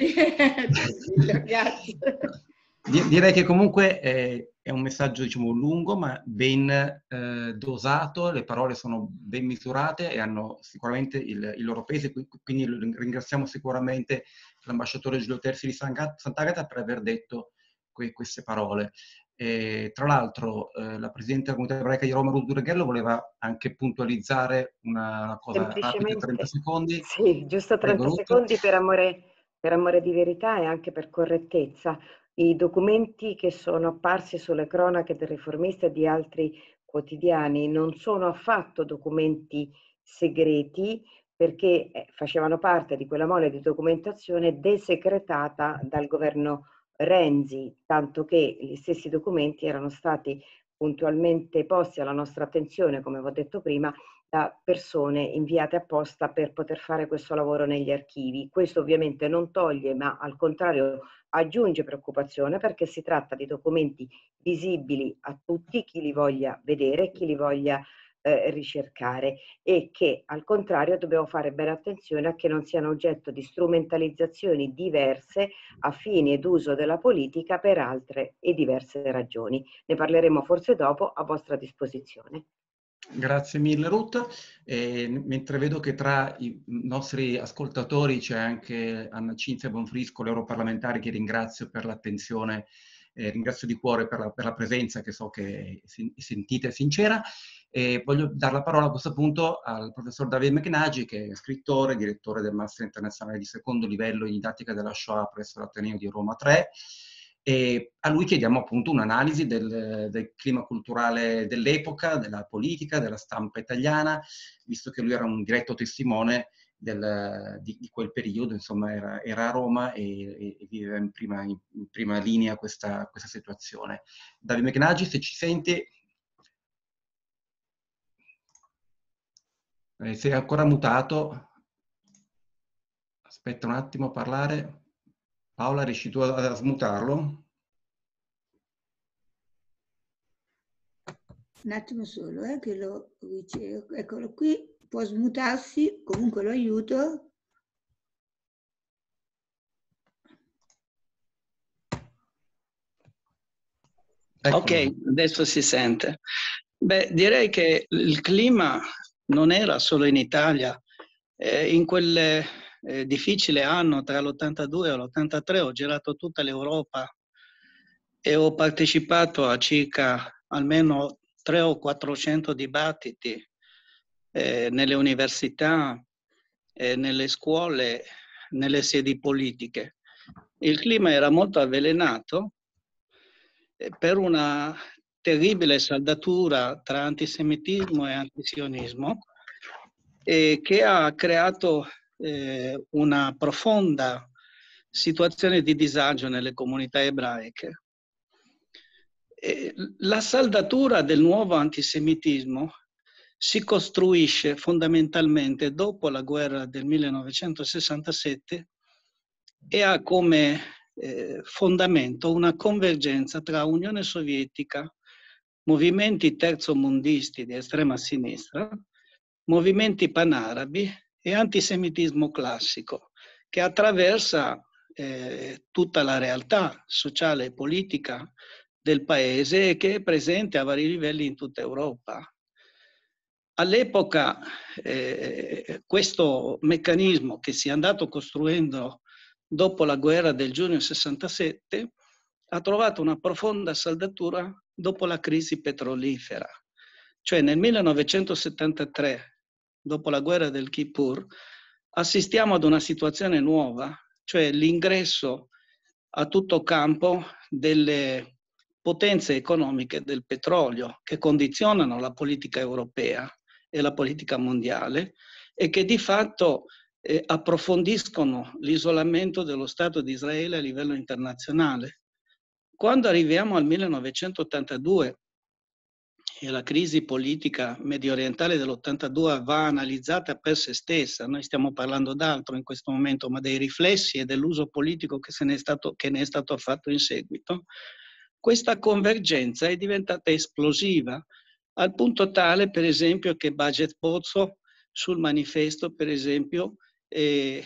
[SPEAKER 1] Grazie.
[SPEAKER 2] Direi che comunque è, è un messaggio, diciamo, lungo, ma ben eh, dosato, le parole sono ben misurate e hanno sicuramente il, il loro peso, quindi ringraziamo sicuramente l'ambasciatore Giulio Terzi di Sant'Agata per aver detto que queste parole. E, tra l'altro eh, la Presidente della Comunità Ebraica di Roma, Ruth Dureghello, voleva anche puntualizzare una, una cosa rapida, trenta secondi.
[SPEAKER 4] Sì, giusto trenta Prego, secondi per amore, per amore di verità e anche per correttezza. I documenti che sono apparsi sulle cronache del Riformista e di altri quotidiani non sono affatto documenti segreti, perché facevano parte di quella mole di documentazione desecretata dal governo Renzi, tanto che gli stessi documenti erano stati puntualmente posti alla nostra attenzione, come vi ho detto prima, da persone inviate apposta per poter fare questo lavoro negli archivi. Questo ovviamente non toglie, ma al contrario aggiunge preoccupazione, perché si tratta di documenti visibili a tutti, chi li voglia vedere, chi li voglia eh, ricercare, e che al contrario dobbiamo fare bene attenzione a che non siano oggetto di strumentalizzazioni diverse a fini ed uso della politica per altre e diverse ragioni. Ne parleremo forse dopo, a vostra disposizione.
[SPEAKER 2] Grazie mille Ruth, e, mentre vedo che tra i nostri ascoltatori c'è anche Anna Cinzia Bonfrisco, l'europarlamentare, che ringrazio per l'attenzione, eh, ringrazio di cuore per la, per la presenza che so che è sentita e sincera, e voglio dare la parola a questo punto al professor David McNaghy, che è scrittore, direttore del Master Internazionale di secondo livello in didattica della Shoah presso l'Ateneo di Roma tre. E a lui chiediamo appunto un'analisi del, del clima culturale dell'epoca, della politica, della stampa italiana, visto che lui era un diretto testimone del, di, di quel periodo, insomma era, era a Roma e, e viveva in prima, in prima linea questa, questa situazione. David McNaghy, se ci senti. Eh, sei ancora mutato. Aspetta un attimo a parlare. Paola, riesci tu a, a smutarlo?
[SPEAKER 1] Un attimo solo, eh, che lo ricerco. Eccolo qui, può smutarsi, comunque lo aiuto.
[SPEAKER 2] Eccolo.
[SPEAKER 7] Ok, adesso si sente. Beh, direi che il clima non era solo in Italia. Eh, in quel eh, difficile anno tra l'ottantadue e l'ottantatré ho girato tutta l'Europa e ho partecipato a circa almeno trecento o quattrocento dibattiti eh, nelle università, eh, nelle scuole, nelle sedi politiche. Il clima era molto avvelenato eh, per una terribile saldatura tra antisemitismo e antisionismo eh, che ha creato eh, una profonda situazione di disagio nelle comunità ebraiche. E la saldatura del nuovo antisemitismo si costruisce fondamentalmente dopo la guerra del millenovecentosessantasette e ha come eh, fondamento una convergenza tra Unione Sovietica, movimenti terzomondisti di estrema sinistra, movimenti panarabi e antisemitismo classico, che attraversa eh, tutta la realtà sociale e politica del paese e che è presente a vari livelli in tutta Europa. All'epoca eh, questo meccanismo che si è andato costruendo dopo la guerra del giugno sessantasette ha trovato una profonda saldatura dopo la crisi petrolifera. Cioè nel millenovecentosettantatré, dopo la guerra del Kippur, assistiamo ad una situazione nuova, cioè l'ingresso a tutto campo delle potenze economiche del petrolio che condizionano la politica europea e la politica mondiale e che di fatto eh, approfondiscono l'isolamento dello Stato di Israele a livello internazionale. Quando arriviamo al millenovecentottantadue e la crisi politica medio orientale dell'ottantadue va analizzata per se stessa, noi stiamo parlando d'altro in questo momento, ma dei riflessi e dell'uso politico che, se ne è stato, che ne è stato fatto in seguito, questa convergenza è diventata esplosiva, al punto tale, per esempio, che Baget Bozzo sul manifesto, per esempio, eh,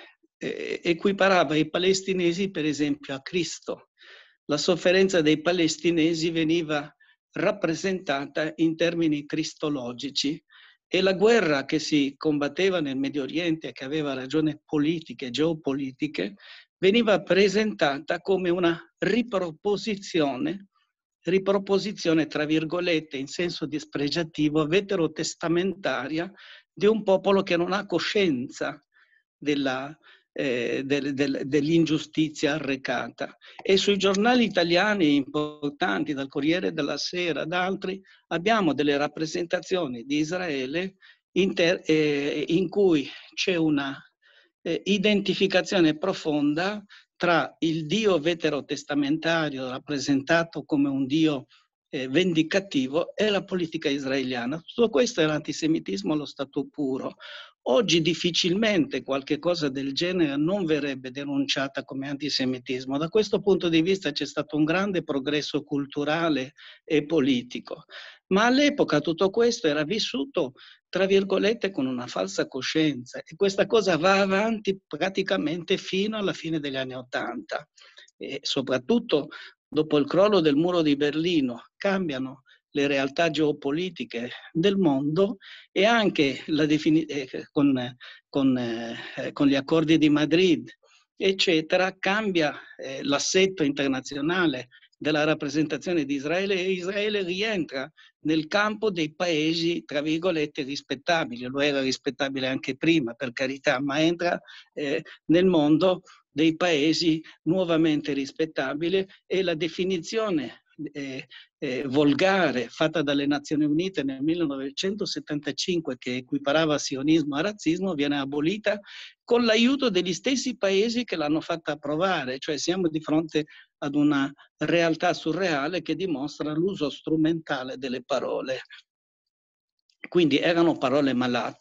[SPEAKER 7] eh, equiparava i palestinesi, per esempio, a Cristo. La sofferenza dei palestinesi veniva rappresentata in termini cristologici e la guerra che si combatteva nel Medio Oriente, che aveva ragioni politiche, geopolitiche, veniva presentata come una riproposizione, riproposizione tra virgolette in senso dispregiativo, veterotestamentaria di un popolo che non ha coscienza della Eh, del, del, dell'ingiustizia arrecata. E sui giornali italiani importanti, dal Corriere della Sera, da altri, abbiamo delle rappresentazioni di Israele in, ter, eh, in cui c'è una eh, identificazione profonda tra il Dio veterotestamentario rappresentato come un Dio eh, vendicativo e la politica israeliana. Tutto questo è l'antisemitismo allo stato puro. Oggi difficilmente qualche cosa del genere non verrebbe denunciata come antisemitismo. Da questo punto di vista c'è stato un grande progresso culturale e politico, ma all'epoca tutto questo era vissuto, tra virgolette, con una falsa coscienza e questa cosa va avanti praticamente fino alla fine degli anni Ottanta e soprattutto dopo il crollo del muro di Berlino cambiano le realtà geopolitiche del mondo e anche la eh, con, con, eh, con gli accordi di Madrid, eccetera, cambia eh, l'assetto internazionale della rappresentazione di Israele e Israele rientra nel campo dei paesi, tra virgolette, rispettabili. Lo era rispettabile anche prima, per carità, ma entra eh, nel mondo dei paesi nuovamente rispettabili e la definizione Eh, eh, volgare fatta dalle Nazioni Unite nel millenovecentosettantacinque che equiparava sionismo a razzismo viene abolita con l'aiuto degli stessi paesi che l'hanno fatta approvare, cioè siamo di fronte ad una realtà surreale che dimostra l'uso strumentale delle parole. Quindi erano parole malate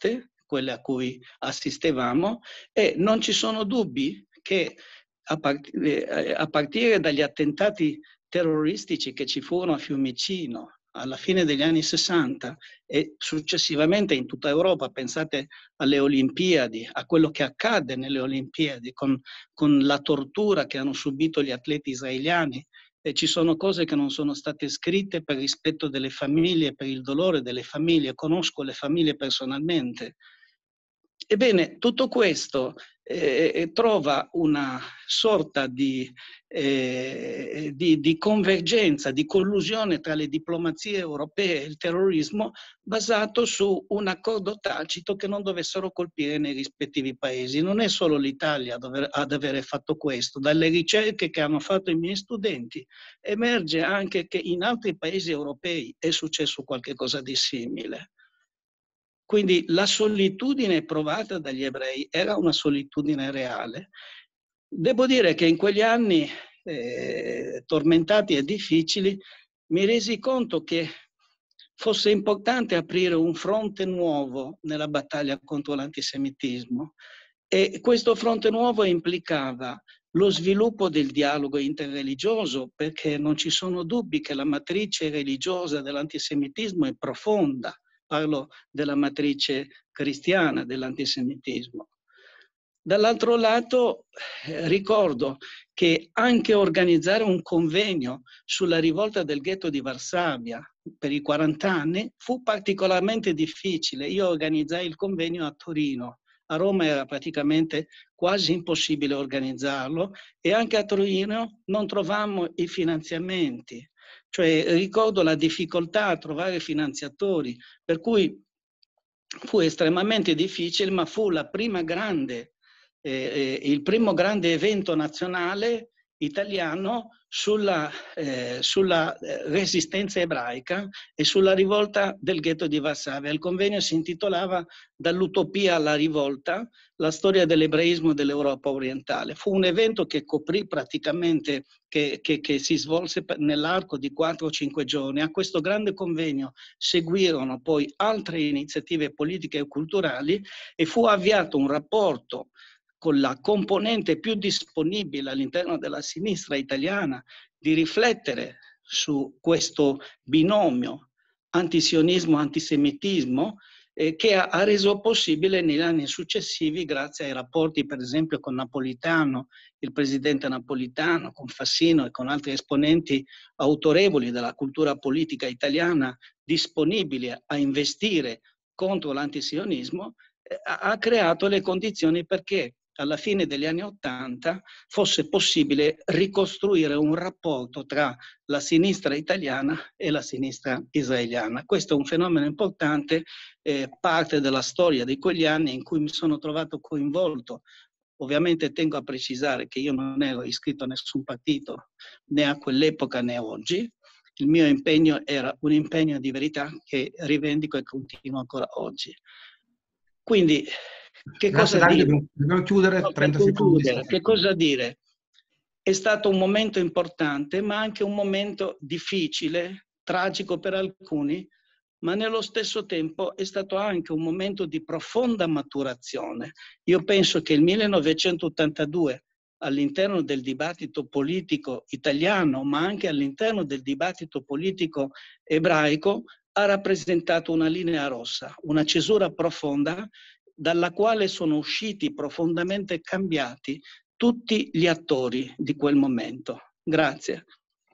[SPEAKER 7] quelle a cui assistevamo, e non ci sono dubbi che a, part a partire dagli attentati terroristici che ci furono a Fiumicino alla fine degli anni sessanta e successivamente in tutta Europa, pensate alle Olimpiadi, a quello che accadde nelle Olimpiadi con, con la tortura che hanno subito gli atleti israeliani, e ci sono cose che non sono state scritte per rispetto delle famiglie, per il dolore delle famiglie, conosco le famiglie personalmente. Ebbene, tutto questo eh, trova una sorta di, eh, di, di convergenza, di collusione tra le diplomazie europee e il terrorismo, basato su un accordo tacito che non dovessero colpire nei rispettivi paesi. Non è solo l'Italia ad avere fatto questo. Dalle ricerche che hanno fatto i miei studenti emerge anche che in altri paesi europei è successo qualcosa di simile. Quindi la solitudine provata dagli ebrei era una solitudine reale. Devo dire che in quegli anni eh, tormentati e difficili mi resi conto che fosse importante aprire un fronte nuovo nella battaglia contro l'antisemitismo, e questo fronte nuovo implicava lo sviluppo del dialogo interreligioso, perché non ci sono dubbi che la matrice religiosa dell'antisemitismo è profonda. Parlo della matrice cristiana dell'antisemitismo. Dall'altro lato eh, ricordo che anche organizzare un convegno sulla rivolta del ghetto di Varsavia per i quaranta anni fu particolarmente difficile. Io organizzai il convegno a Torino. A Roma era praticamente quasi impossibile organizzarlo, e anche a Torino non trovammo i finanziamenti. Cioè, ricordo la difficoltà a trovare finanziatori, per cui fu estremamente difficile, ma fu la prima grande, eh, il primo grande evento nazionale italiano sulla, eh, sulla resistenza ebraica e sulla rivolta del ghetto di Varsavia. Il convegno si intitolava "Dall'utopia alla rivolta, la storia dell'ebraismo dell'Europa orientale". Fu un evento che coprì praticamente, che, che, che si svolse nell'arco di quattro o cinque giorni. A questo grande convegno seguirono poi altre iniziative politiche e culturali, e fu avviato un rapporto con la componente più disponibile all'interno della sinistra italiana di riflettere su questo binomio antisionismo-antisemitismo, eh, che ha, ha reso possibile negli anni successivi, grazie ai rapporti per esempio con Napolitano, il presidente Napolitano, con Fassino e con altri esponenti autorevoli della cultura politica italiana disponibili a investire contro l'antisionismo, eh, ha creato le condizioni perché alla fine degli anni Ottanta fosse possibile ricostruire un rapporto tra la sinistra italiana e la sinistra israeliana. Questo è un fenomeno importante, eh, parte della storia di quegli anni in cui mi sono trovato coinvolto. Ovviamente tengo a precisare che io non ero iscritto a nessun partito, né a quell'epoca né oggi. Il mio impegno era un impegno di verità che rivendico e continuo ancora oggi. Quindi, che
[SPEAKER 2] Grazie,
[SPEAKER 7] cosa
[SPEAKER 2] Davide,
[SPEAKER 7] dire?
[SPEAKER 2] dobbiamo chiudere,
[SPEAKER 7] No,
[SPEAKER 2] trenta
[SPEAKER 7] per
[SPEAKER 2] secondi.
[SPEAKER 7] concludere, che cosa dire? È stato un momento importante, ma anche un momento difficile, tragico per alcuni, ma nello stesso tempo è stato anche un momento di profonda maturazione. Io penso che il millenovecentottantadue, all'interno del dibattito politico italiano, ma anche all'interno del dibattito politico ebraico, ha rappresentato una linea rossa, una cesura profonda dalla quale sono usciti profondamente cambiati tutti gli attori di quel momento. Grazie.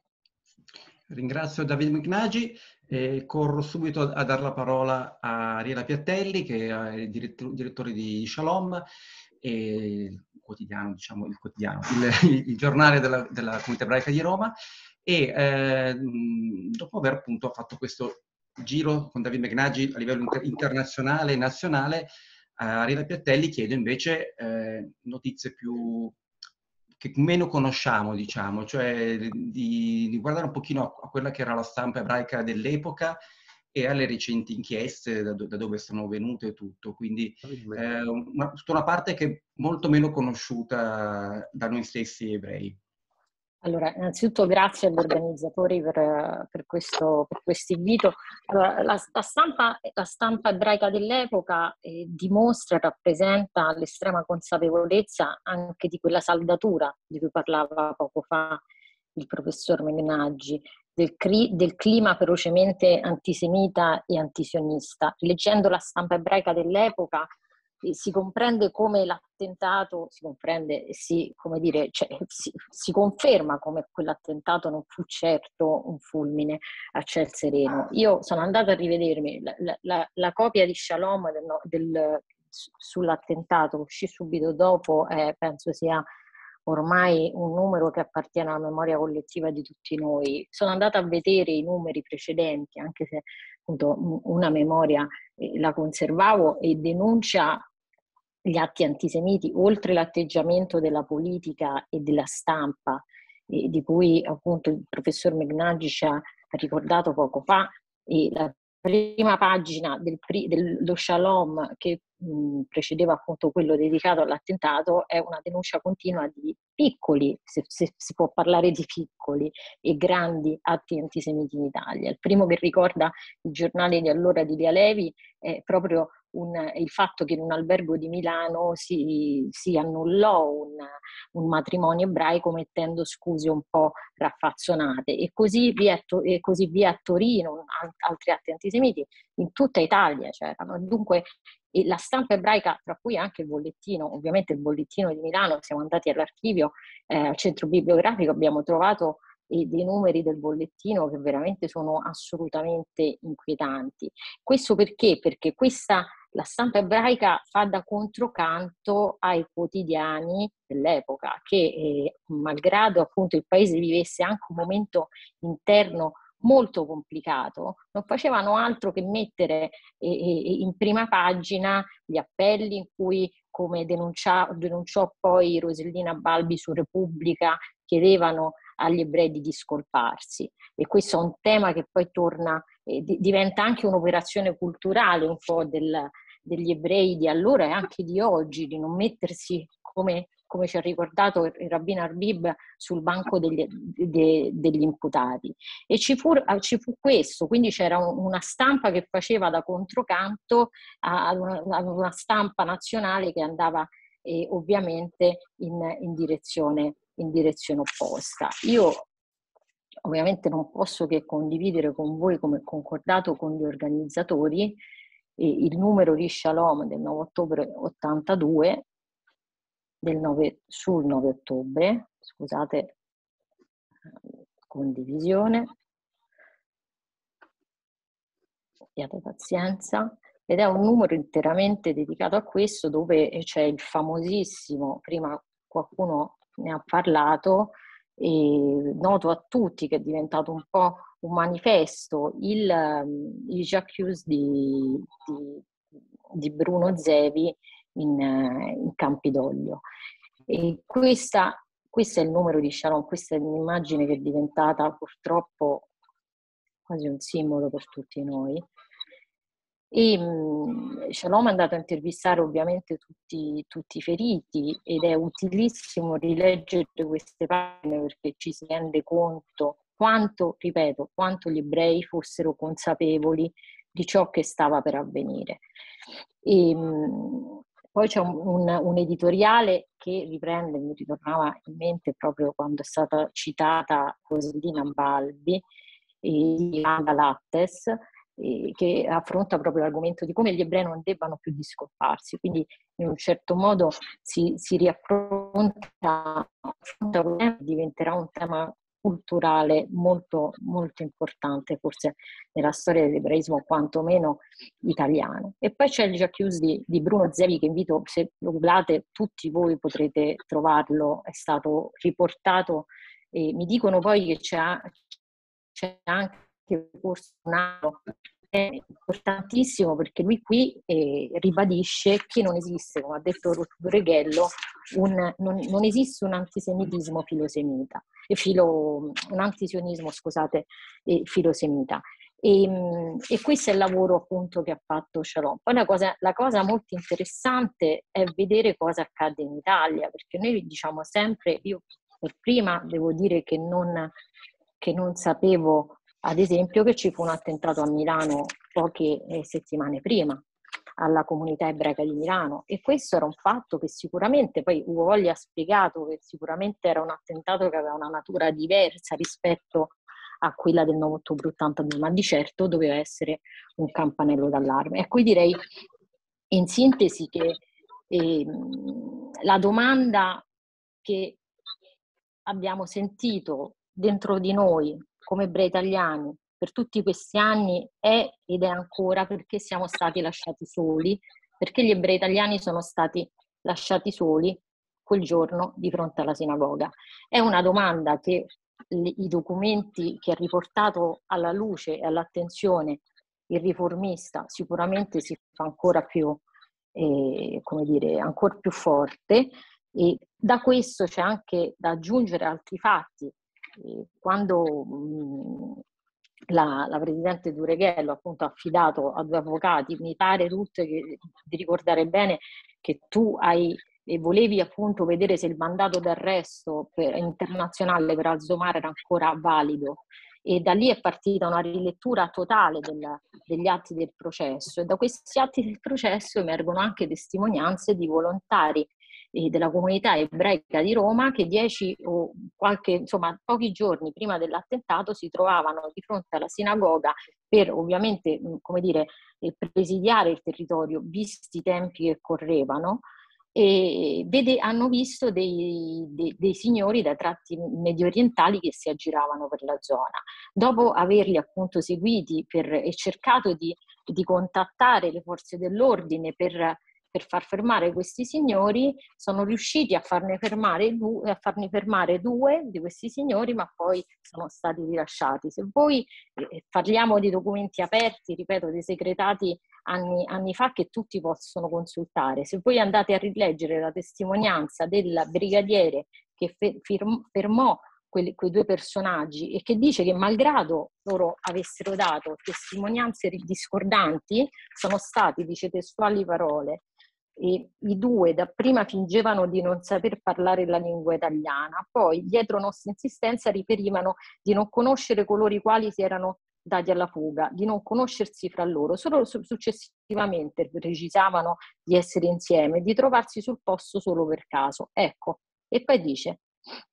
[SPEAKER 2] Ringrazio Davide Mignagi e corro subito a dar la parola a Ariela Piattelli, che è il direttore di Shalom, e il quotidiano, diciamo, il, quotidiano, il, il giornale della, della Comunità Ebraica di Roma, e eh, dopo aver appunto fatto questo giro con Davide Mignagi a livello inter internazionale e nazionale, a Ariela Piattelli chiedo invece eh, notizie più che meno conosciamo, diciamo, cioè di, di guardare un pochino a, a quella che era la stampa ebraica dell'epoca e alle recenti inchieste da, da dove sono venute e tutto. Quindi eh, una, tutta una parte che è molto meno conosciuta da noi stessi ebrei.
[SPEAKER 8] Allora, innanzitutto grazie agli organizzatori per, per questo per questo invito. Allora, la, la, stampa, la stampa ebraica dell'epoca eh, dimostra e rappresenta l'estrema consapevolezza anche di quella saldatura di cui parlava poco fa il professor Megnaggi, del, cri, del clima ferocemente antisemita e antisionista. Leggendo la stampa ebraica dell'epoca eh, si comprende come l'attentato, si comprende, si, come dire, cioè, si, si conferma come quell'attentato non fu certo un fulmine a ciel sereno. Io sono andata a rivedermi la, la, la, la copia di Shalom del, del, sull'attentato che uscì subito dopo, eh, penso sia ormai un numero che appartiene alla memoria collettiva di tutti noi. Sono andata a vedere i numeri precedenti, anche se appunto una memoria eh, la conservavo, e denuncia gli atti antisemiti, oltre l'atteggiamento della politica e della stampa, eh, di cui appunto il professor Megnaggi ci ha ricordato poco fa, e la prima pagina del, dello Shalom che mh, precedeva appunto quello dedicato all'attentato è una denuncia continua di piccoli, se, se si può parlare di piccoli e grandi atti antisemiti in Italia. Il primo che ricorda il giornale di allora di Lia Levi è proprio un, il fatto che in un albergo di Milano si, si annullò un, un matrimonio ebraico mettendo scuse un po' raffazzonate, e così via, e così via a Torino, altri atti antisemiti in tutta Italia c'erano. Dunque e la stampa ebraica, tra cui anche il bollettino, ovviamente il bollettino di Milano, siamo andati all'archivio, eh, al centro bibliografico, abbiamo trovato eh, dei numeri del bollettino che veramente sono assolutamente inquietanti. Questo perché? Perché questa, la stampa ebraica fa da controcanto ai quotidiani dell'epoca, che eh, malgrado appunto il paese vivesse anche un momento interno molto complicato, non facevano altro che mettere eh, in prima pagina gli appelli in cui, come denuncia, denunciò poi Rosellina Balbi su Repubblica, chiedevano agli ebrei di discolparsi. E questo è un tema che poi torna, eh, di, diventa anche un'operazione culturale un po' del, degli ebrei di allora e anche di oggi, di non mettersi, come come ci ha ricordato il Rabbino Arbib, sul banco degli, de, degli imputati. E ci fu, ci fu questo, quindi c'era un, una stampa che faceva da controcanto a una, a una stampa nazionale che andava eh, ovviamente in, in, direzione, in direzione opposta. Io ovviamente non posso che condividere con voi, come concordato con gli organizzatori, eh, il numero di Shalom del nove ottobre ottantadue, del nove, sul nove ottobre, scusate, condivisione, abbiate pazienza, ed è un numero interamente dedicato a questo, dove c'è il famosissimo, prima qualcuno ne ha parlato, e noto a tutti che è diventato un po' un manifesto, il, il J'accuse di, di, di Bruno Zevi, In, in Campidoglio. E questa, questo è il numero di Shalom, questa è un'immagine che è diventata purtroppo quasi un simbolo per tutti noi. E um, Shalom è andato a intervistare ovviamente tutti, tutti i feriti, ed è utilissimo rileggere queste pagine perché ci si rende conto quanto, ripeto, quanto gli ebrei fossero consapevoli di ciò che stava per avvenire. E, um, Poi c'è un, un, un editoriale che riprende, mi ritornava in mente proprio quando è stata citata Rosellina Balbi, di Anna Lattes, eh, che affronta proprio l'argomento di come gli ebrei non debbano più discolparsi. Quindi in un certo modo si, si riaffronta, diventerà un tema culturale molto, molto importante, forse nella storia dell'ebraismo quantomeno italiano. E poi c'è il J'accuse di, di Bruno Zevi, che invito, se lo googlate, tutti voi potrete trovarlo, è stato riportato, e mi dicono poi che c'è, c'è anche forse un anno, è importantissimo perché lui qui eh, ribadisce che non esiste, come ha detto Reghello, un, non, non esiste un antisemitismo filosemita, e filo, un antisionismo, scusate, eh, filosemita. E, e questo è il lavoro appunto che ha fatto Shalom. Poi la cosa, la cosa molto interessante è vedere cosa accade in Italia, perché noi diciamo sempre, io Per prima devo dire che non, che non sapevo, ad esempio, che ci fu un attentato a Milano poche eh, settimane prima, alla comunità ebraica di Milano, e questo era un fatto che sicuramente, poi Ugo Volli ha spiegato che sicuramente era un attentato che aveva una natura diversa rispetto a quella del nove ottobre ottantadue, ma di certo doveva essere un campanello d'allarme. E qui direi in sintesi che eh, la domanda che abbiamo sentito dentro di noi come ebrei italiani per tutti questi anni è ed è ancora: perché siamo stati lasciati soli, perché gli ebrei italiani sono stati lasciati soli quel giorno di fronte alla sinagoga. È una domanda che i documenti che ha riportato alla luce e all'attenzione il riformista sicuramente si fa ancora più, eh, come dire, ancora più forte, e da questo c'è anche da aggiungere altri fatti. Eh, quando mh, la, la Presidente Dureghello appunto ha affidato a due avvocati, mi pare Ruth che, di ricordare bene che tu hai e volevi appunto vedere se il mandato d'arresto per, internazionale per Azomar era ancora valido, e da lì è partita una rilettura totale del, degli atti del processo, e da questi atti del processo emergono anche testimonianze di volontari eh, della comunità ebraica di Roma che dieci o qualche, insomma, pochi giorni prima dell'attentato si trovavano di fronte alla sinagoga per ovviamente, come dire, eh, presidiare il territorio, visti i tempi che correvano, e vede, hanno visto dei, dei, dei signori da tratti medio orientali che si aggiravano per la zona. Dopo averli appunto seguiti per, e cercato di, di contattare le forze dell'ordine per, per far fermare questi signori, sono riusciti a farne fermare, due, a farne fermare due di questi signori, ma poi sono stati rilasciati. Se voi eh, parliamo di documenti aperti, ripeto, dei segretati Anni, anni fa, che tutti possono consultare, se voi andate a rileggere la testimonianza del brigadiere che firm, fermò quei, quei due personaggi e che dice che malgrado loro avessero dato testimonianze discordanti, sono stati, dice testuali parole, e i due dapprima fingevano di non saper parlare la lingua italiana, poi dietro nostra insistenza riferivano di non conoscere coloro i quali si erano dati alla fuga, di non conoscersi fra loro, solo successivamente precisavano di essere insieme, di trovarsi sul posto solo per caso. Ecco, e poi dice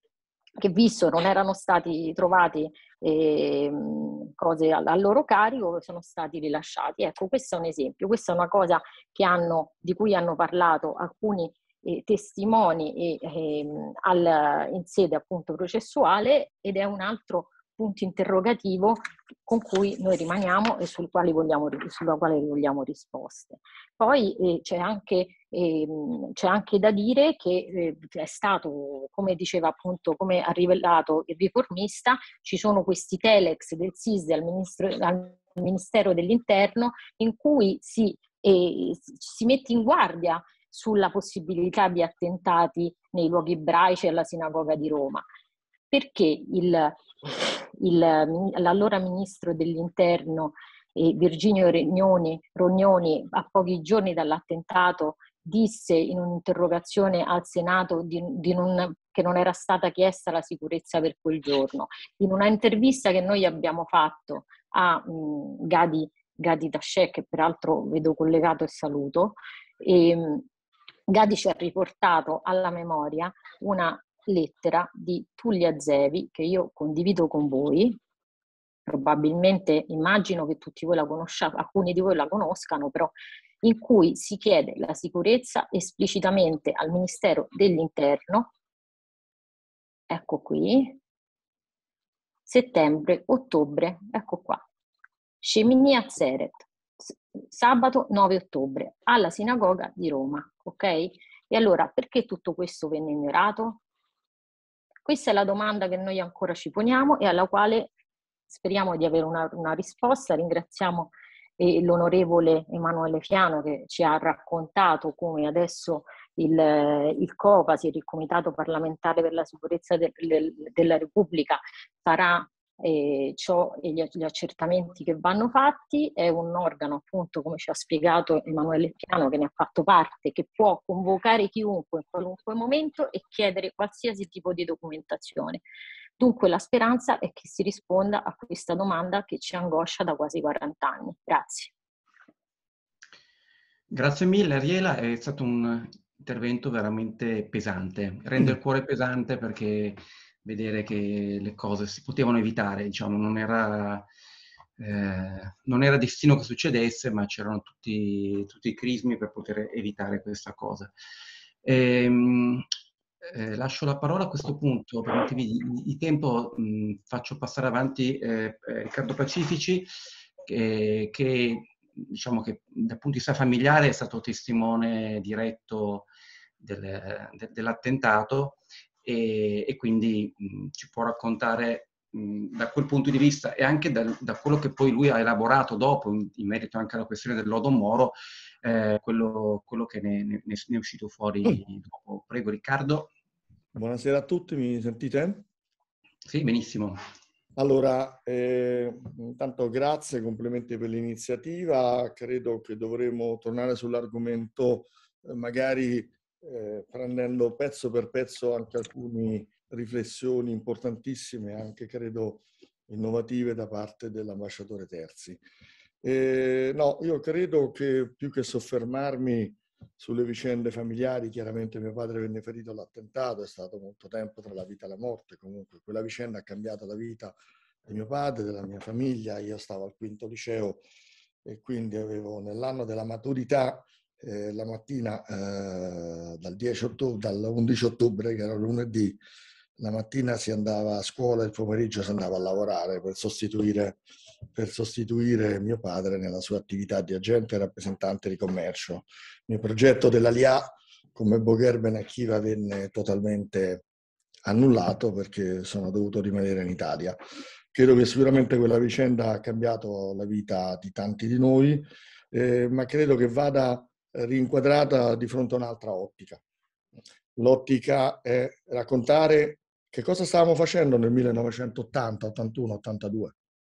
[SPEAKER 8] che visto non erano stati trovati eh, cose a, a loro carico, sono stati rilasciati. Ecco, questo è un esempio, questa è una cosa che hanno, di cui hanno parlato alcuni eh, testimoni e, eh, al, in sede appunto processuale, ed è un altro punto interrogativo con cui noi rimaniamo e sul quale vogliamo, sulla quale vogliamo risposte. Poi eh, c'è anche, eh, c'è anche da dire che eh, è stato, come diceva appunto, come ha rivelato il riformista, ci sono questi telex del S I S D al, ministro, al Ministero dell'Interno in cui si, eh, si mette in guardia sulla possibilità di attentati nei luoghi ebraici alla sinagoga di Roma, perché il Il, l'allora ministro dell'Interno eh, Virginio Rognoni, Rognoni a pochi giorni dall'attentato disse in un'interrogazione al Senato di, di non, che non era stata chiesta la sicurezza per quel giorno. In una intervista che noi abbiamo fatto a mh, Gadi, Gadi Tascè, che peraltro vedo collegato e saluto, e, mh, Gadi ci ha riportato alla memoria una lettera di Tullia Zevi che io condivido con voi, probabilmente immagino che tutti voi la conosciate, alcuni di voi la conoscano, però in cui si chiede la sicurezza esplicitamente al Ministero dell'Interno, ecco qui, settembre, ottobre, ecco qua, Shemini Atzeret, sabato nove ottobre, alla sinagoga di Roma, ok? E allora, perché tutto questo venne ignorato? Questa è la domanda che noi ancora ci poniamo e alla quale speriamo di avere una, una risposta. Ringraziamo eh, l'onorevole Emanuele Fiano che ci ha raccontato come adesso il, il COPASIR, il Comitato Parlamentare per la Sicurezza de, de, della Repubblica, farà e ciò e gli, gli accertamenti che vanno fatti. È un organo, appunto, come ci ha spiegato Emanuele Piano, che ne ha fatto parte, che può convocare chiunque in qualunque momento e chiedere qualsiasi tipo di documentazione. Dunque la speranza è che si risponda a questa domanda che ci angoscia da quasi quaranta anni. Grazie.
[SPEAKER 2] Grazie mille Ariela, è stato un intervento veramente pesante, rende il cuore pesante perché vedere che le cose si potevano evitare, diciamo, non era, eh, non era destino che succedesse, ma c'erano tutti, tutti i crismi per poter evitare questa cosa. Ehm, eh, lascio la parola a questo punto, per motivi di, di tempo, mh, faccio passare avanti eh, Riccardo Pacifici, che, che diciamo che dal punto di vista familiare è stato testimone diretto del, de, dell'attentato e, e quindi mh, ci può raccontare mh, da quel punto di vista e anche da, da quello che poi lui ha elaborato dopo, in, in merito anche alla questione del lodo Moro, eh, quello, quello che ne, ne, ne è uscito fuori dopo. Prego Riccardo.
[SPEAKER 9] Buonasera a tutti, mi sentite?
[SPEAKER 2] Sì, benissimo.
[SPEAKER 9] Allora, eh, intanto grazie, complimenti per l'iniziativa. Credo che dovremo tornare sull'argomento eh, magari eh, prendendo pezzo per pezzo anche alcune riflessioni importantissime, anche credo innovative da parte dell'ambasciatore Terzi. Eh, no, io credo che più che soffermarmi sulle vicende familiari, chiaramente mio padre venne ferito all'attentato, è stato molto tempo tra la vita e la morte, comunque quella vicenda ha cambiato la vita di mio padre, della mia famiglia. Io stavo al quinto liceo e quindi avevo nell'anno della maturità eh, la mattina eh, dal dieci ottobre, dall'undici ottobre, che era lunedì, la mattina si andava a scuola, il pomeriggio si andava a lavorare per sostituire, per sostituire mio padre nella sua attività di agente e rappresentante di commercio. Il mio progetto dell'A L I A come Boguer Ben Akiva venne totalmente annullato perché sono dovuto rimanere in Italia. Credo che sicuramente quella vicenda ha cambiato la vita di tanti di noi, eh, ma credo che vada rinquadrata di fronte a un'altra ottica. L'ottica è raccontare che cosa stavamo facendo nel millenovecentottanta, ottantuno, ottantadue.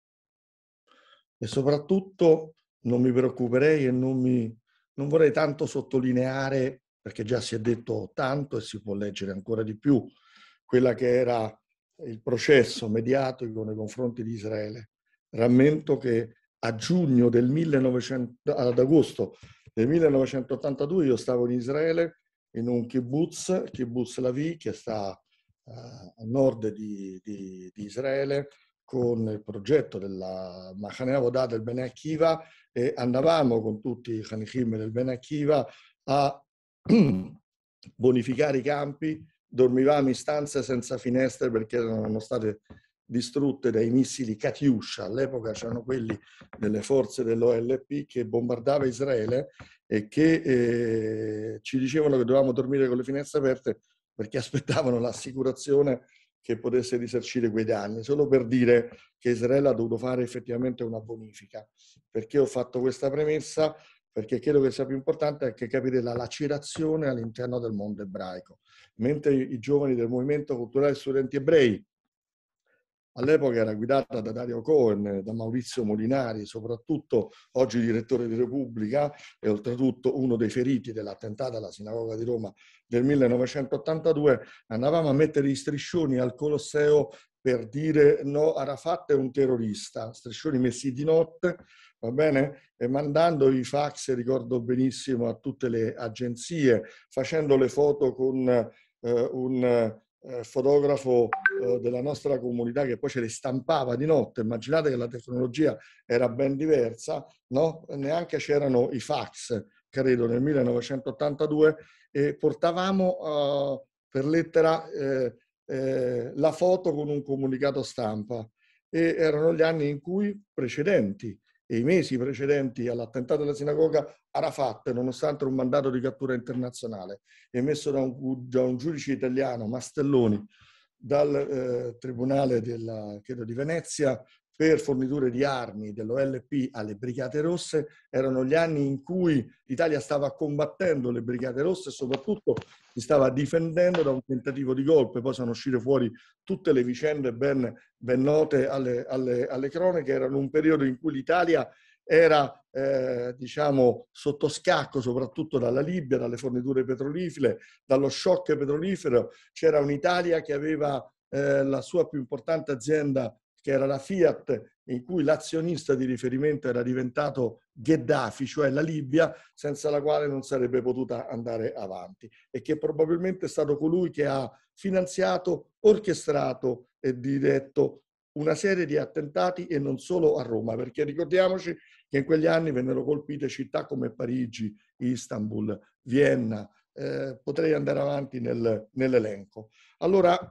[SPEAKER 9] E soprattutto non mi preoccuperei e non, mi, non vorrei tanto sottolineare, perché già si è detto tanto e si può leggere ancora di più, quella che era il processo mediatico nei confronti di Israele. Rammento che a giugno del millenovecento, ad agosto del millenovecentottantadue io stavo in Israele in un kibbutz, kibbutz Lavi, che sta uh, a nord di, di, di Israele, con il progetto della Machaneh Avodah del Ben Akiva, e andavamo con tutti i Chanichim del Ben Akiva a bonificare i campi. Dormivamo in stanze senza finestre perché erano state distrutte dai missili Katyusha. All'epoca c'erano quelli delle forze dell'O L P che bombardava Israele e che eh, ci dicevano che dovevamo dormire con le finestre aperte perché aspettavano l'assicurazione che potesse risarcire quei danni. Solo per dire che Israele ha dovuto fare effettivamente una bonifica. Perché ho fatto questa premessa? Perché credo che sia più importante anche capire la lacerazione all'interno del mondo ebraico. Mentre i giovani del movimento culturale studenti ebrei, all'epoca era guidata da Dario Cohen, da Maurizio Molinari, soprattutto oggi direttore di Repubblica e oltretutto uno dei feriti dell'attentato alla sinagoga di Roma del millenovecentottantadue, andavamo a mettere gli striscioni al Colosseo per dire no, Arafat è un terrorista, striscioni messi di notte, va bene? E mandando i fax, ricordo benissimo, a tutte le agenzie, facendo le foto con eh, un eh, fotografo eh, della nostra comunità che poi ce le stampava di notte. Immaginate che la tecnologia era ben diversa, no? Neanche c'erano i fax, credo, nel millenovecentottantadue, e portavamo uh, per lettera eh, eh, la foto con un comunicato stampa. E erano gli anni in cui precedenti e i mesi precedenti all'attentato alla sinagoga, Arafat, nonostante un mandato di cattura internazionale emesso da un, da un giudice italiano, Mastelloni, dal eh, Tribunale della, credo, di Venezia, per forniture di armi dell'O L P alle Brigate Rosse. Erano gli anni in cui l'Italia stava combattendo le Brigate Rosse e soprattutto si stava difendendo da un tentativo di golpe. Poi sono uscite fuori tutte le vicende ben, ben note alle, alle, alle cronache. Erano un periodo in cui l'Italia era eh, diciamo sotto scacco soprattutto dalla Libia, dalle forniture petrolifere, dallo shock petrolifero. C'era un'Italia che aveva eh, la sua più importante azienda, che era la Fiat, in cui l'azionista di riferimento era diventato Gheddafi, cioè la Libia, senza la quale non sarebbe potuta andare avanti, e che probabilmente è stato colui che ha finanziato, orchestrato e diretto una serie di attentati, e non solo a Roma, perché ricordiamoci che in quegli anni vennero colpite città come Parigi, Istanbul, Vienna, eh, potrei andare avanti nel, nell'elenco. Allora,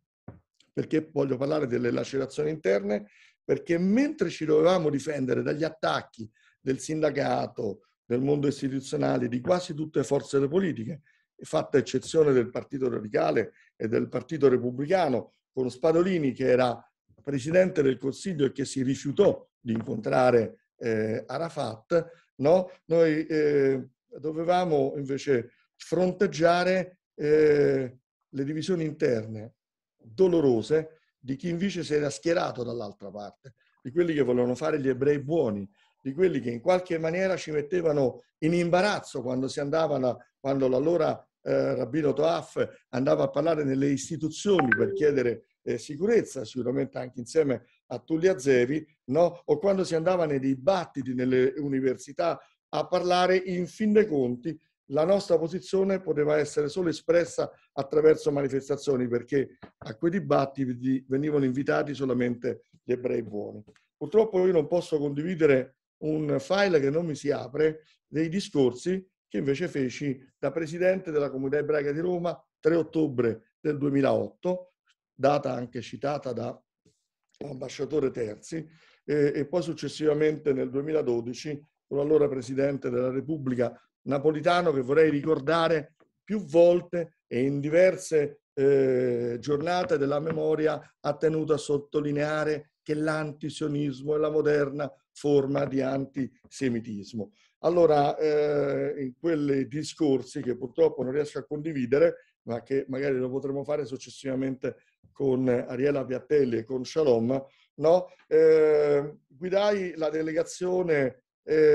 [SPEAKER 9] perché voglio parlare delle lacerazioni interne? Perché mentre ci dovevamo difendere dagli attacchi del sindacato, del mondo istituzionale, di quasi tutte le forze politiche, fatta eccezione del Partito Radicale e del Partito Repubblicano, con Spadolini che era Presidente del Consiglio e che si rifiutò di incontrare eh, Arafat, no? Noi eh, dovevamo invece fronteggiare eh, le divisioni interne dolorose di chi invece si era schierato dall'altra parte, di quelli che volevano fare gli ebrei buoni, di quelli che in qualche maniera ci mettevano in imbarazzo quando si andavano, quando l'allora eh, Rabbino Toaf andava a parlare nelle istituzioni per chiedere eh, sicurezza, sicuramente anche insieme a Tullia Zevi, no? O quando si andava nei dibattiti nelle università a parlare. In fin dei conti la nostra posizione poteva essere solo espressa attraverso manifestazioni, perché a quei dibattiti venivano invitati solamente gli ebrei buoni. Purtroppo io non posso condividere un file che non mi si apre dei discorsi che invece feci da presidente della Comunità Ebraica di Roma tre ottobre del duemilaotto, data anche citata da ambasciatore Terzi, e, e poi successivamente nel duemiladodici con l'allora presidente della Repubblica Napolitano, che vorrei ricordare più volte e in diverse eh, giornate della memoria ha tenuto a sottolineare che l'antisionismo è la moderna forma di antisemitismo. Allora, eh, in quei discorsi che purtroppo non riesco a condividere, ma che magari lo potremo fare successivamente con Ariela Piattelli e con Shalom, no? eh, guidai la delegazione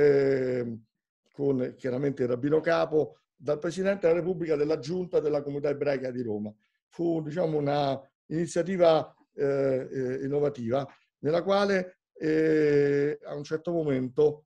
[SPEAKER 9] eh, con chiaramente il Rabbino Capo, dal Presidente della Repubblica, della Giunta della Comunità Ebraica di Roma. Fu, diciamo, una iniziativa eh, eh, innovativa, nella quale eh, a un certo momento,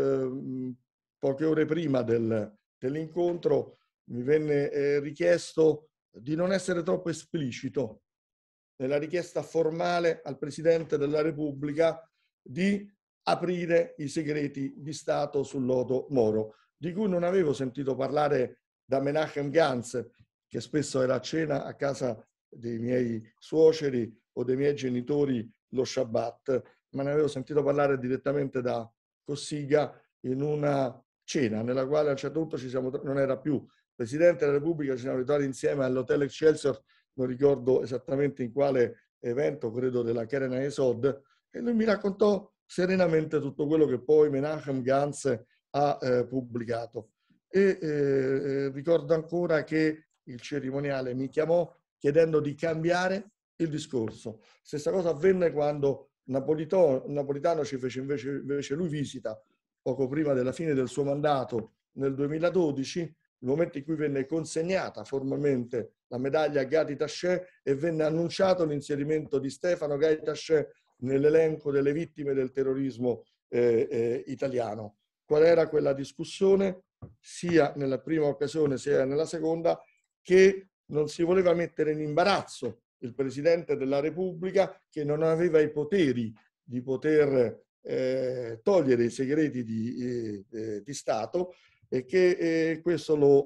[SPEAKER 9] eh, poche ore prima del, dell'incontro, mi venne eh, richiesto di non essere troppo esplicito nella richiesta formale al Presidente della Repubblica di aprire i segreti di Stato sul lodo Moro, di cui non avevo sentito parlare da Menachem Gantz, che spesso era a cena a casa dei miei suoceri o dei miei genitori lo Shabbat, ma ne avevo sentito parlare direttamente da Cossiga in una cena nella quale a un certo punto ci siamo, non era più Presidente della Repubblica, ci siamo ritrovati insieme all'Hotel Excelsior, non ricordo esattamente in quale evento, credo della Keren Ayesod, e lui mi raccontò serenamente tutto quello che poi Menachem Gantz ha eh, pubblicato. E eh, ricordo ancora che il cerimoniale mi chiamò chiedendo di cambiare il discorso. Stessa cosa avvenne quando Napolitano, Napolitano ci fece invece, invece lui visita poco prima della fine del suo mandato nel duemiladodici, il momento in cui venne consegnata formalmente la medaglia Gadi Taché e venne annunciato l'inserimento di Stefano Gadi Taché nell'elenco delle vittime del terrorismo eh, eh, italiano. Qual era quella discussione? Sia nella prima occasione sia nella seconda, che non si voleva mettere in imbarazzo il Presidente della Repubblica, che non aveva i poteri di poter eh, togliere i segreti di, eh, di Stato, e che eh, questo lo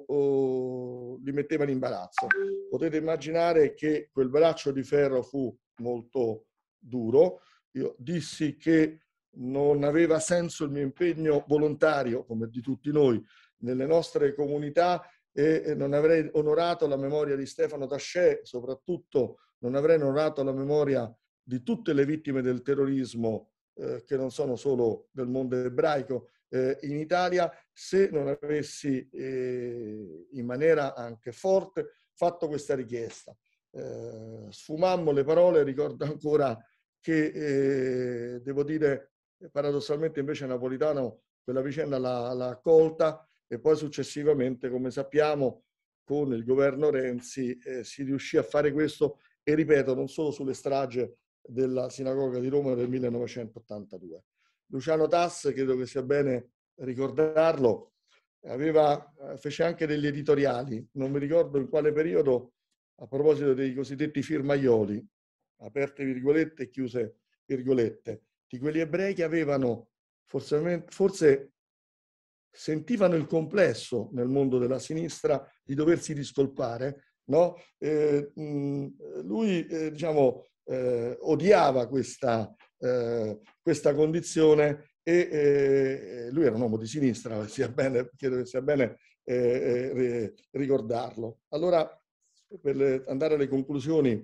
[SPEAKER 9] oh, li metteva in imbarazzo. Potete immaginare che quel braccio di ferro fu molto duro. Io dissi che non aveva senso il mio impegno volontario, come di tutti noi, nelle nostre comunità, e non avrei onorato la memoria di Stefano Taché, soprattutto non avrei onorato la memoria di tutte le vittime del terrorismo eh, che non sono solo del mondo ebraico eh, in Italia, se non avessi eh, in maniera anche forte fatto questa richiesta. Eh, sfumammo le parole, ricordo ancora che, eh, devo dire, paradossalmente invece Napolitano quella vicenda l'ha accolta, e poi successivamente, come sappiamo, con il governo Renzi eh, si riuscì a fare questo, e ripeto, non solo sulle stragi della sinagoga di Roma del millenovecentottantadue. Luciano Tass, credo che sia bene ricordarlo, aveva, fece anche degli editoriali, non mi ricordo in quale periodo, a proposito dei cosiddetti firmaioli, aperte virgolette e chiuse virgolette, di quegli ebrei che avevano forse, forse sentivano il complesso nel mondo della sinistra di doversi discolpare, no? Eh, mh, lui, eh, diciamo, eh, odiava questa, eh, questa condizione, e eh, lui era un uomo di sinistra, sia bene, credo che sia bene eh, eh, ricordarlo. Allora, per le, andare alle conclusioni,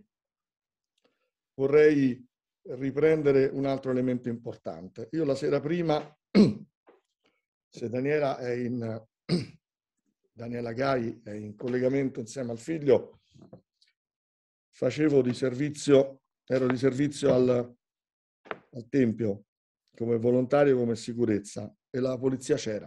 [SPEAKER 9] vorrei riprendere un altro elemento importante. Io la sera prima, se Daniela è in Daniela Gai è in collegamento insieme al figlio, facevo di servizio, ero di servizio al, al Tempio come volontario, come sicurezza, e la polizia c'era.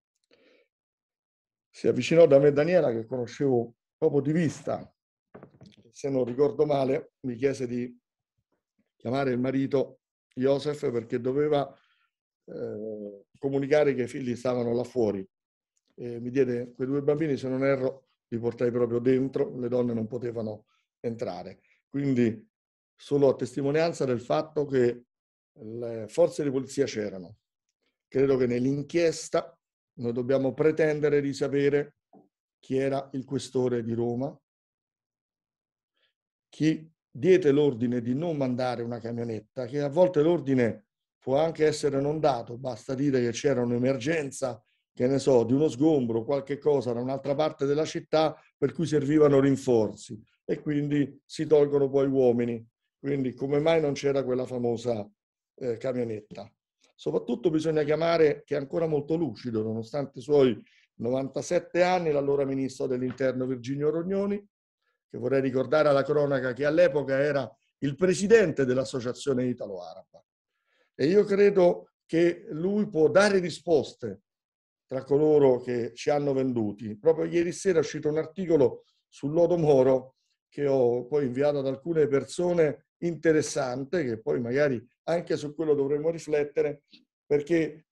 [SPEAKER 9] Si avvicinò da me Daniela, che conoscevo proprio di vista, se non ricordo male, mi chiese di chiamare il marito Joseph perché doveva eh, comunicare che i figli stavano là fuori. E mi diede quei due bambini, se non erro, li portai proprio dentro, le donne non potevano entrare. Quindi solo a testimonianza del fatto che le forze di polizia c'erano. Credo che nell'inchiesta noi dobbiamo pretendere di sapere chi era il questore di Roma, chi diede l'ordine di non mandare una camionetta, che a volte l'ordine può anche essere non dato, basta dire che c'era un'emergenza, che ne so, di uno sgombro, qualche cosa da un'altra parte della città per cui servivano rinforzi, e quindi si tolgono poi uomini. Quindi come mai non c'era quella famosa eh, camionetta? Soprattutto bisogna chiamare, che è ancora molto lucido, nonostante i suoi novantasette anni, l'allora ministro dell'Interno Virginio Rognoni, che vorrei ricordare alla cronaca che all'epoca era il presidente dell'Associazione Italo-Araba. E io credo che lui può dare risposte tra coloro che ci hanno venduti. Proprio ieri sera è uscito un articolo sul lodo Moro che ho poi inviato ad alcune persone, interessante, che poi magari anche su quello dovremmo riflettere, perché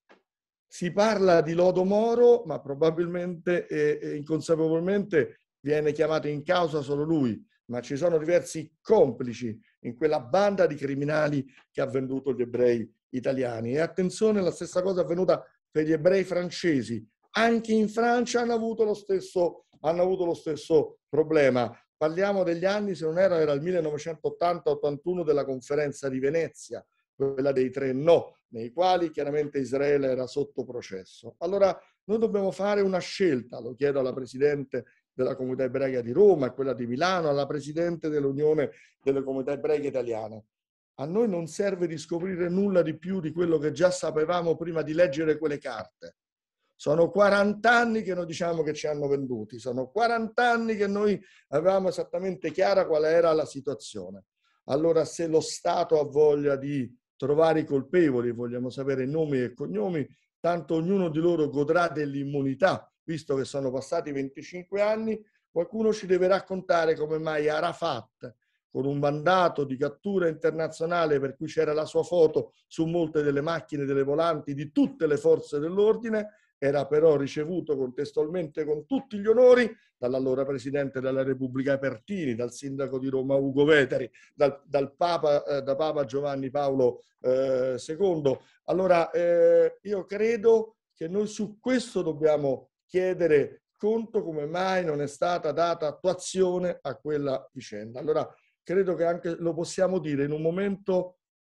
[SPEAKER 9] si parla di lodo Moro, ma probabilmente e inconsapevolmente viene chiamato in causa solo lui, ma ci sono diversi complici in quella banda di criminali che ha venduto gli ebrei italiani. E attenzione, la stessa cosa è avvenuta per gli ebrei francesi. Anche in Francia hanno avuto lo stesso, hanno avuto lo stesso problema. Parliamo degli anni, se non era, era il millenovecentottanta ottantuno della conferenza di Venezia, quella dei tre no, nei quali chiaramente Israele era sotto processo. Allora noi dobbiamo fare una scelta, lo chiedo alla Presidente della Comunità Ebraica di Roma, a quella di Milano, alla Presidente dell'Unione delle Comunità Ebraiche Italiane. A noi non serve di scoprire nulla di più di quello che già sapevamo prima di leggere quelle carte. Sono quaranta anni che noi diciamo che ci hanno venduti, sono quaranta anni che noi avevamo esattamente chiara qual era la situazione. Allora, se lo Stato ha voglia di trovare i colpevoli, vogliamo sapere nomi e cognomi, tanto ognuno di loro godrà dell'immunità, visto che sono passati venticinque anni, qualcuno ci deve raccontare come mai Arafat, con un mandato di cattura internazionale per cui c'era la sua foto su molte delle macchine, delle volanti di tutte le forze dell'ordine, era però ricevuto contestualmente con tutti gli onori dall'allora Presidente della Repubblica Pertini, dal Sindaco di Roma Ugo Veteri, dal, dal Papa, eh, da Papa Giovanni Paolo eh, secondo. Allora eh, io credo che noi su questo dobbiamo chiedere conto, come mai non è stata data attuazione a quella vicenda. Allora credo che anche lo possiamo dire in un momento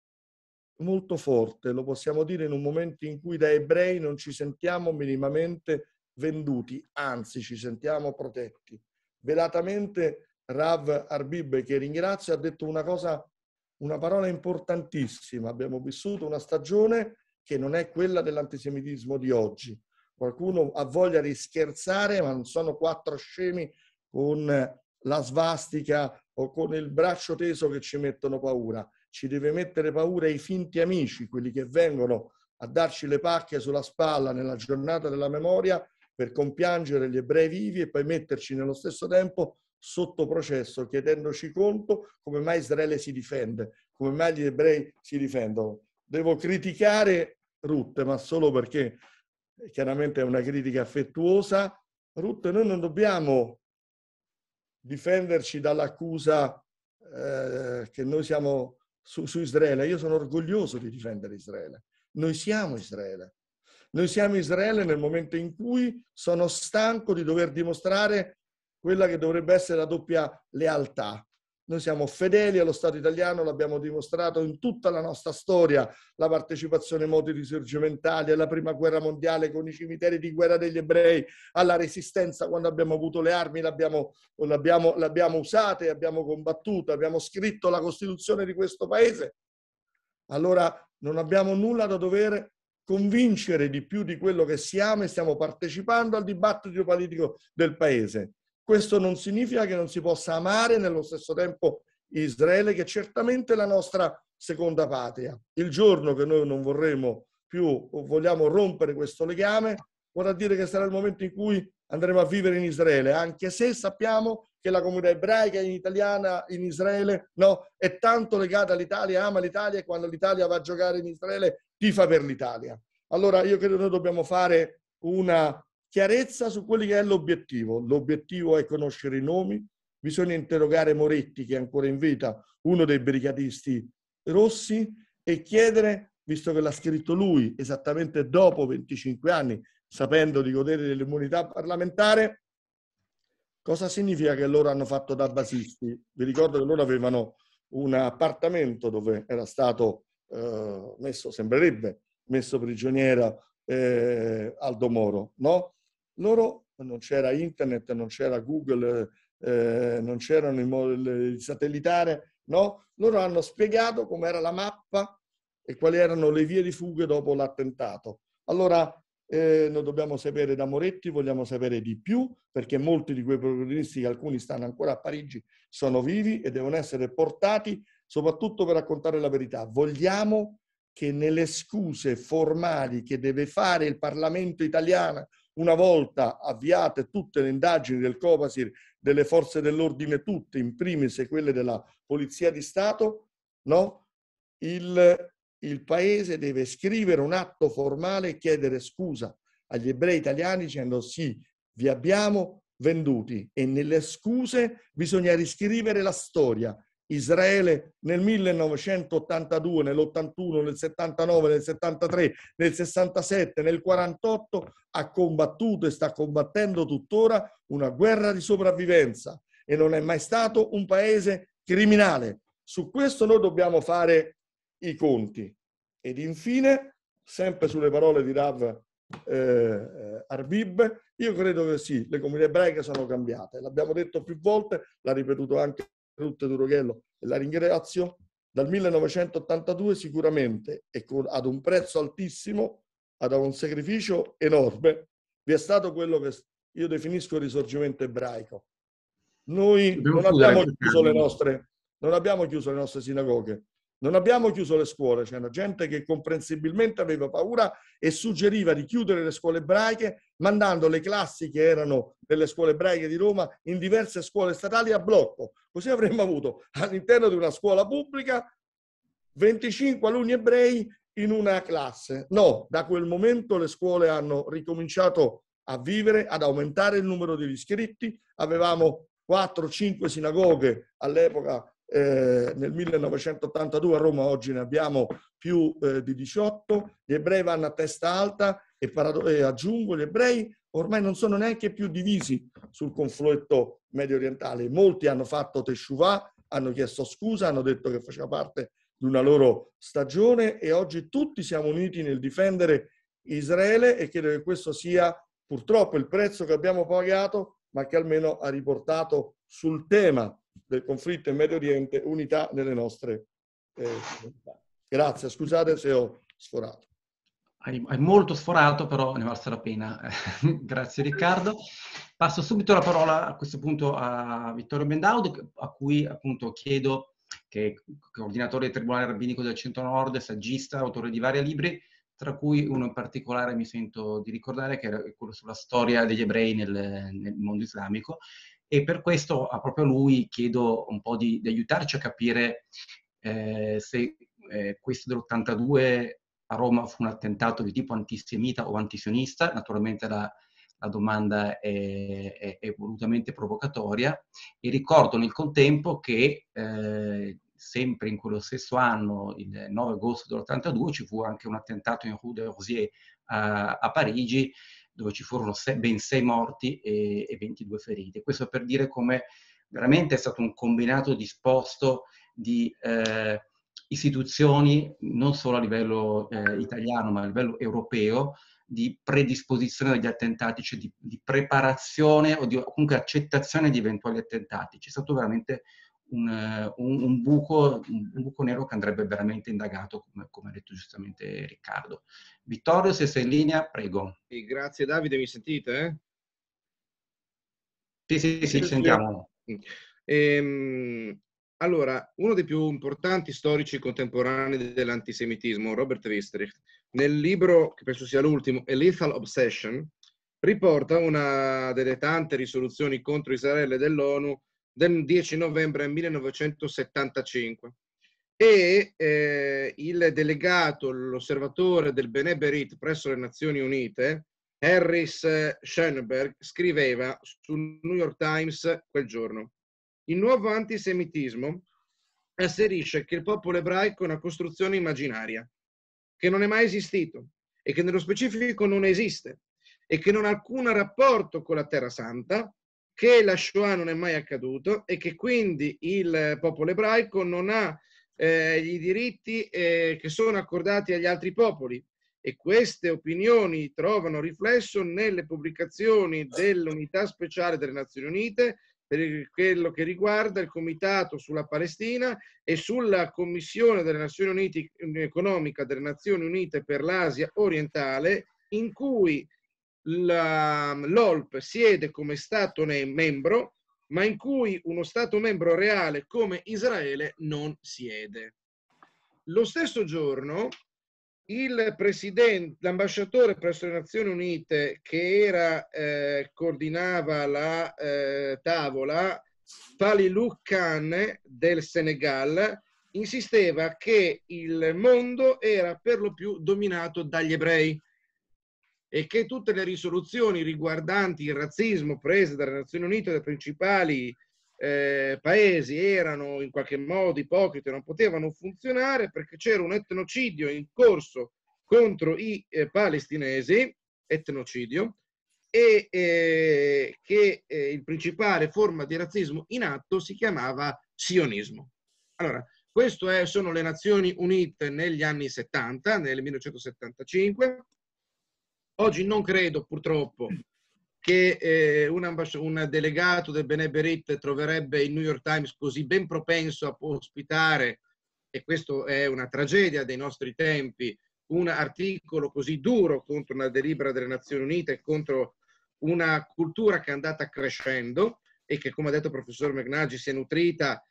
[SPEAKER 9] molto forte, lo possiamo dire in un momento in cui da ebrei non ci sentiamo minimamente venduti, anzi ci sentiamo protetti. Velatamente Rav Arbib, che ringrazio, ha detto una cosa una parola importantissima. Abbiamo vissuto una stagione che non è quella dell'antisemitismo di oggi. Qualcuno ha voglia di scherzare, ma non sono quattro scemi con la svastica o con il braccio teso che ci mettono paura. Ci deve mettere paura i finti amici, quelli che vengono a darci le pacche sulla spalla nella giornata della memoria per compiangere gli ebrei vivi e poi metterci nello stesso tempo sotto processo, chiedendoci conto come mai Israele si difende, come mai gli ebrei si difendono. Devo criticare Ruth, ma solo perché chiaramente è una critica affettuosa. Ruth, noi non dobbiamo difenderci dall'accusa eh, che noi siamo su, su Israele. Io sono orgoglioso di difendere Israele. Noi siamo Israele. Noi siamo Israele nel momento in cui sono stanco di dover dimostrare quella che dovrebbe essere la doppia lealtà. Noi siamo fedeli allo Stato italiano, l'abbiamo dimostrato in tutta la nostra storia, la partecipazione ai moti risorgimentali, alla prima guerra mondiale con i cimiteri di guerra degli ebrei, alla resistenza quando abbiamo avuto le armi, l'abbiamo, l'abbiamo, l'abbiamo usata e abbiamo combattuto, abbiamo scritto la Costituzione di questo Paese. Allora non abbiamo nulla da dover convincere di più di quello che siamo e stiamo partecipando al dibattito politico del Paese. Questo non significa che non si possa amare nello stesso tempo Israele, che certamente è la nostra seconda patria. Il giorno che noi non vorremmo più o vogliamo rompere questo legame, vorrà dire che sarà il momento in cui andremo a vivere in Israele, anche se sappiamo che la comunità ebraica in italiana in Israele no, è tanto legata all'Italia, ama l'Italia e quando l'Italia va a giocare in Israele tifa per l'Italia. Allora io credo che noi dobbiamo fare una chiarezza su quelli che è l'obiettivo. L'obiettivo è conoscere i nomi, bisogna interrogare Moretti, che è ancora in vita, uno dei brigatisti rossi, e chiedere, visto che l'ha scritto lui esattamente dopo venticinque anni, sapendo di godere dell'immunità parlamentare, cosa significa che loro hanno fatto da basisti. Vi ricordo che loro avevano un appartamento dove era stato eh, messo, sembrerebbe, messo prigioniero eh, Aldo Moro, no? Loro non c'era internet, non c'era Google, eh, non c'erano il, il satellitare, no? Loro hanno spiegato com'era la mappa e quali erano le vie di fuga dopo l'attentato. Allora eh, noi dobbiamo sapere da Moretti, vogliamo sapere di più, perché molti di quei protagonisti, alcuni stanno ancora a Parigi, sono vivi e devono essere portati soprattutto per raccontare la verità. Vogliamo che nelle scuse formali che deve fare il Parlamento italiano una volta avviate tutte le indagini del Copasir, delle forze dell'ordine tutte, in primis quelle della Polizia di Stato, no? Il, il Paese deve scrivere un atto formale e chiedere scusa agli ebrei italiani dicendo sì, vi abbiamo venduti, e nelle scuse bisogna riscrivere la storia. Israele nel millenovecentottantadue, nell'ottantuno, nel settantanove, nel settantatré, nel sessantasette, nel quarantotto ha combattuto e sta combattendo tuttora una guerra di sopravvivenza e non è mai stato un paese criminale. Su questo noi dobbiamo fare i conti. Ed infine, sempre sulle parole di Rav eh, Arbib, io credo che sì, le comunità ebraiche sono cambiate. L'abbiamo detto più volte, l'ha ripetuto anche Ruth Duroghello e la ringrazio. Dal millenovecentottantadue sicuramente e con, ad un prezzo altissimo, ad un sacrificio enorme, vi è stato quello che io definisco il risorgimento ebraico. Noi non abbiamo, chiuso le nostre, non abbiamo chiuso le nostre sinagoghe, non abbiamo chiuso le scuole, c'era gente che comprensibilmente aveva paura e suggeriva di chiudere le scuole ebraiche, mandando le classi che erano delle scuole ebraiche di Roma in diverse scuole statali a blocco. Così avremmo avuto all'interno di una scuola pubblica venticinque alunni ebrei in una classe. No, da quel momento le scuole hanno ricominciato a vivere, ad aumentare il numero degli iscritti. Avevamo quattro cinque sinagoghe all'epoca. Eh, nel millenovecentottantadue a Roma, oggi ne abbiamo più eh, di diciotto. Gli ebrei vanno a testa alta e, e aggiungo, gli ebrei ormai non sono neanche più divisi sul conflitto medio orientale. Molti hanno fatto teshuvah, hanno chiesto scusa, hanno detto che faceva parte di una loro stagione e oggi tutti siamo uniti nel difendere Israele e credo che questo sia purtroppo il prezzo che abbiamo pagato, ma che almeno ha riportato sul tema del conflitto in Medio Oriente unità nelle nostre eh, grazie, scusate se ho sforato.
[SPEAKER 2] Hai, hai molto sforato, però ne valsa la pena. Grazie Riccardo. Passo subito la parola a questo punto a Vittorio Bendaud, a cui appunto chiedo, che è coordinatore del Tribunale Rabbinico del Centro-Nord, saggista, autore di vari libri, tra cui uno in particolare mi sento di ricordare, che è quello sulla storia degli ebrei nel, nel mondo islamico, e per questo a proprio lui chiedo un po' di, di aiutarci a capire eh, se eh, questo dell'ottantadue a Roma fu un attentato di tipo antisemita o antisionista. Naturalmente la, la domanda è, è, è volutamente provocatoria, e ricordo nel contempo che eh, sempre in quello stesso anno, il nove agosto dell'ottantadue, ci fu anche un attentato in Rue de Rosiers a, a Parigi, dove ci furono sei, ben sei morti e, e ventidue feriti. Questo per dire come veramente è stato un combinato disposto di eh, istituzioni, non solo a livello eh, italiano, ma a livello europeo, di predisposizione degli attentati, cioè di, di preparazione o, di, o comunque accettazione di eventuali attentati. C'è stato veramente un, un, un, buco, un, un buco nero che andrebbe veramente indagato, come, come ha detto giustamente Riccardo. Vittorio, se sei in linea, prego.
[SPEAKER 10] Sì, grazie Davide, mi sentite?
[SPEAKER 2] Eh? Sì, sì, sì, ci sentiamo.
[SPEAKER 10] Ehm, allora, uno dei più importanti storici contemporanei dell'antisemitismo, Robert Wistrich, nel libro, che penso sia l'ultimo, A Lethal Obsession, riporta una delle tante risoluzioni contro Israele dell'ONU del dieci novembre millenovecentosettantacinque. E eh, il delegato, l'osservatore del B'nai B'rith presso le Nazioni Unite, Harris Schoenberg, scriveva sul New York Times quel giorno: il nuovo antisemitismo asserisce che il popolo ebraico è una costruzione immaginaria, che non è mai esistito e che nello specifico non esiste e che non ha alcun rapporto con la Terra Santa, che la Shoah non è mai accaduto e che quindi il popolo ebraico non ha eh, i diritti eh, che sono accordati agli altri popoli. E queste opinioni trovano riflesso nelle pubblicazioni dell'Unità Speciale delle Nazioni Unite per quello che riguarda il Comitato sulla Palestina e sulla Commissione delle Nazioni Unite economica delle Nazioni Unite per l'Asia orientale, in cui l'O L P siede come Stato membro, ma in cui uno Stato membro reale come Israele non siede. Lo stesso giorno il presidente, l'ambasciatore presso le Nazioni Unite che era, eh, coordinava la eh, tavola, Falilou Khan del Senegal, insisteva che il mondo era per lo più dominato dagli ebrei e che tutte le risoluzioni riguardanti il razzismo prese dalle Nazioni Unite dai principali Eh, paesi erano in qualche modo ipocriti, non potevano funzionare perché c'era un etnocidio in corso contro i eh, palestinesi, etnocidio, e eh, che eh, il principale forma di razzismo in atto si chiamava sionismo. Allora, queste sono le Nazioni Unite negli anni settanta, nel millenovecentosettantacinque. Oggi non credo, purtroppo, che eh, un, un delegato del B'nai B'rith troverebbe il New York Times così ben propenso a ospitare, e questo è una tragedia dei nostri tempi, un articolo così duro contro una delibera delle Nazioni Unite, contro una cultura che è andata crescendo e che, come ha detto il professor Megnaggi, si è nutrita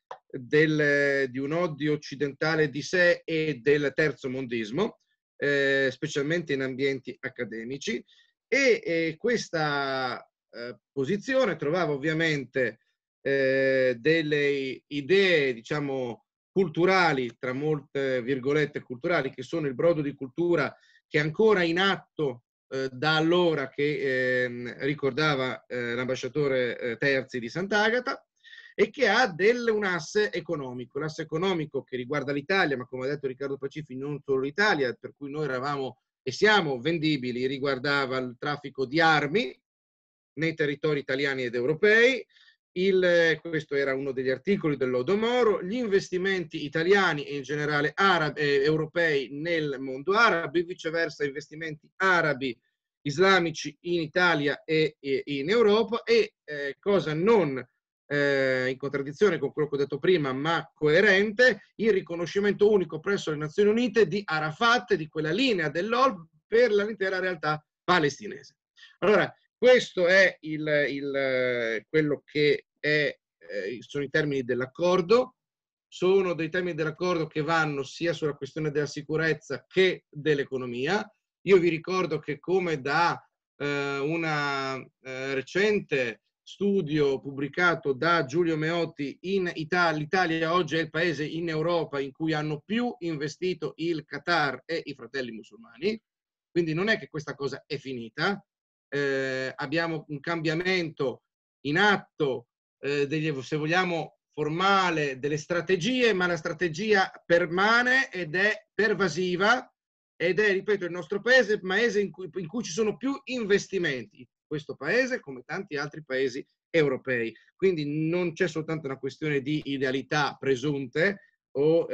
[SPEAKER 10] del, di un odio occidentale di sé e del terzo mondismo, eh, specialmente in ambienti accademici. E eh, questa eh, posizione trovava ovviamente eh, delle idee, diciamo, culturali, tra molte virgolette culturali, che sono il brodo di cultura che è ancora in atto eh, da allora, che eh, ricordava eh, l'ambasciatore eh, Terzi di Sant'Agata, e che ha del, un asse economico, l'asse economico che riguarda l'Italia, ma come ha detto Riccardo Pacifi, non solo l'Italia, per cui noi eravamo e siamo vendibili, riguardava il traffico di armi nei territori italiani ed europei. Il, questo era uno degli articoli dell'Odomoro, gli investimenti italiani e in generale arabi, eh, europei nel mondo arabo, e viceversa investimenti arabi islamici in Italia e, e in Europa, e eh, cosa non eh, in contraddizione con quello che ho detto prima, ma coerente, il riconoscimento unico presso le Nazioni Unite di Arafat, di quella linea dell'O L P per l'intera realtà palestinese. Allora, questo è il, il, quello che è, eh, sono i termini dell'accordo. Sono dei termini dell'accordo che vanno sia sulla questione della sicurezza che dell'economia. Io vi ricordo che, come da eh, una eh, recente studio pubblicato da Giulio Meotti, in Italia, l'Italia oggi è il paese in Europa in cui hanno più investito il Qatar e i Fratelli Musulmani, quindi non è che questa cosa è finita, eh, abbiamo un cambiamento in atto, eh, degli, se vogliamo, formale delle strategie, ma la strategia permane ed è pervasiva ed è, ripeto, il nostro paese il paese in cui, in cui ci sono più investimenti, questo paese come tanti altri paesi europei. Quindi non c'è soltanto una questione di idealità presunte o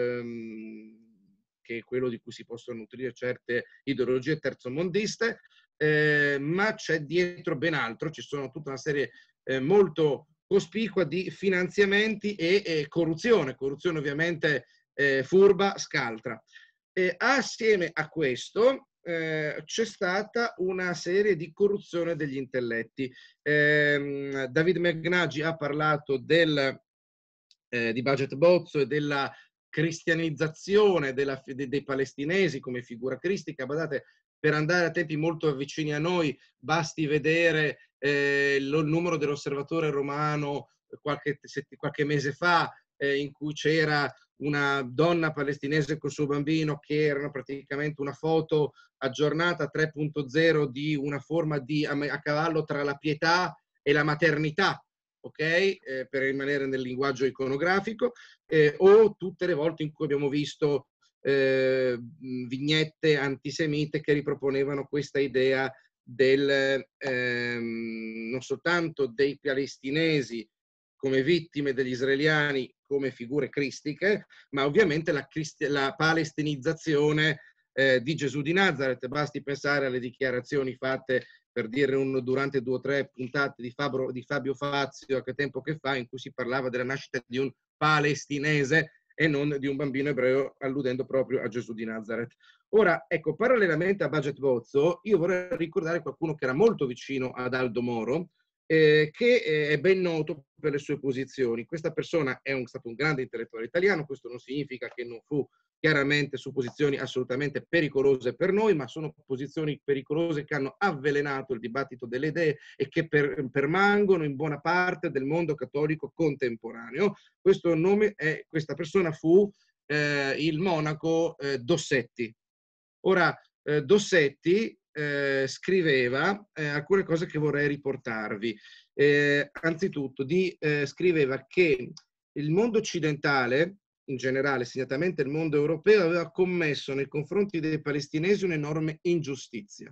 [SPEAKER 10] ehm, che è quello di cui si possono nutrire certe ideologie terzomondiste, eh, ma c'è dietro ben altro, ci sono tutta una serie eh, molto cospicua di finanziamenti e, e corruzione, corruzione ovviamente eh, furba, scaltra. E assieme a questo eh, c'è stata una serie di corruzione degli intelletti. Eh, David Megnaggi ha parlato del, eh, di Baget Bozzo e della cristianizzazione della, de, dei palestinesi come figura cristica. Badate, per andare a tempi molto vicini a noi, basti vedere eh, il numero dell'Osservatore Romano qualche, qualche mese fa, eh, in cui c'era una donna palestinese col suo bambino, che erano praticamente una foto aggiornata tre punto zero di una forma di, a, a cavallo tra la pietà e la maternità, ok? Eh, per rimanere nel linguaggio iconografico, eh, o tutte le volte in cui abbiamo visto Eh, vignette antisemite che riproponevano questa idea del, ehm, non soltanto dei palestinesi come vittime degli israeliani come figure cristiche, ma ovviamente la, la palestinizzazione eh, di Gesù di Nazareth. Basti pensare alle dichiarazioni fatte, per dire uno, durante due o tre puntate di Fabio, di Fabio Fazio, a che tempo che fa, in cui si parlava della nascita di un palestinese e non di un bambino ebreo, alludendo proprio a Gesù di Nazareth. Ora, ecco, parallelamente a Baget Bozzo, io vorrei ricordare qualcuno che era molto vicino ad Aldo Moro, eh, che eh, è ben noto per le sue posizioni. Questa persona è un, stato un grande intellettuale italiano, questo non significa che non fu chiaramente su posizioni assolutamente pericolose per noi, ma sono posizioni pericolose che hanno avvelenato il dibattito delle idee e che per, permangono in buona parte del mondo cattolico contemporaneo. Questo nome è, questa persona fu eh, il monaco eh, Dossetti. Ora, eh, Dossetti eh, scriveva eh, alcune cose che vorrei riportarvi. Eh, anzitutto, di, eh, scriveva che il mondo occidentale, in generale, segnatamente il mondo europeo, aveva commesso nei confronti dei palestinesi un'enorme ingiustizia.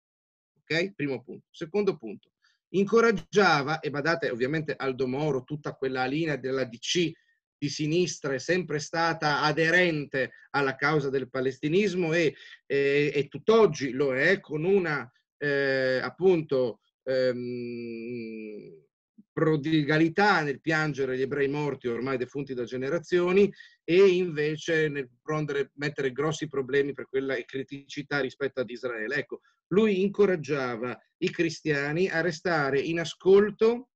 [SPEAKER 10] Ok? Primo punto. Secondo punto, incoraggiava, e badate, ovviamente Aldo Moro, tutta quella linea della D C di sinistra, è sempre stata aderente alla causa del palestinismo e, e, e tutt'oggi lo è, con una eh, appunto ehm, prodigalità nel piangere gli ebrei morti ormai defunti da generazioni e invece nel prendere, mettere grossi problemi per quella criticità rispetto ad Israele. Ecco, lui incoraggiava i cristiani a restare in ascolto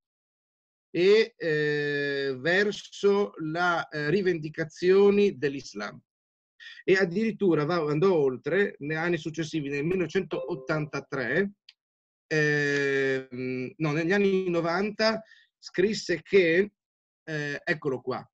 [SPEAKER 10] e eh, verso le eh, rivendicazioni dell'Islam. E addirittura va, andò oltre, negli anni successivi, nel millenovecentottantatré, eh, no, negli anni novanta, scrisse che, eh, eccolo qua,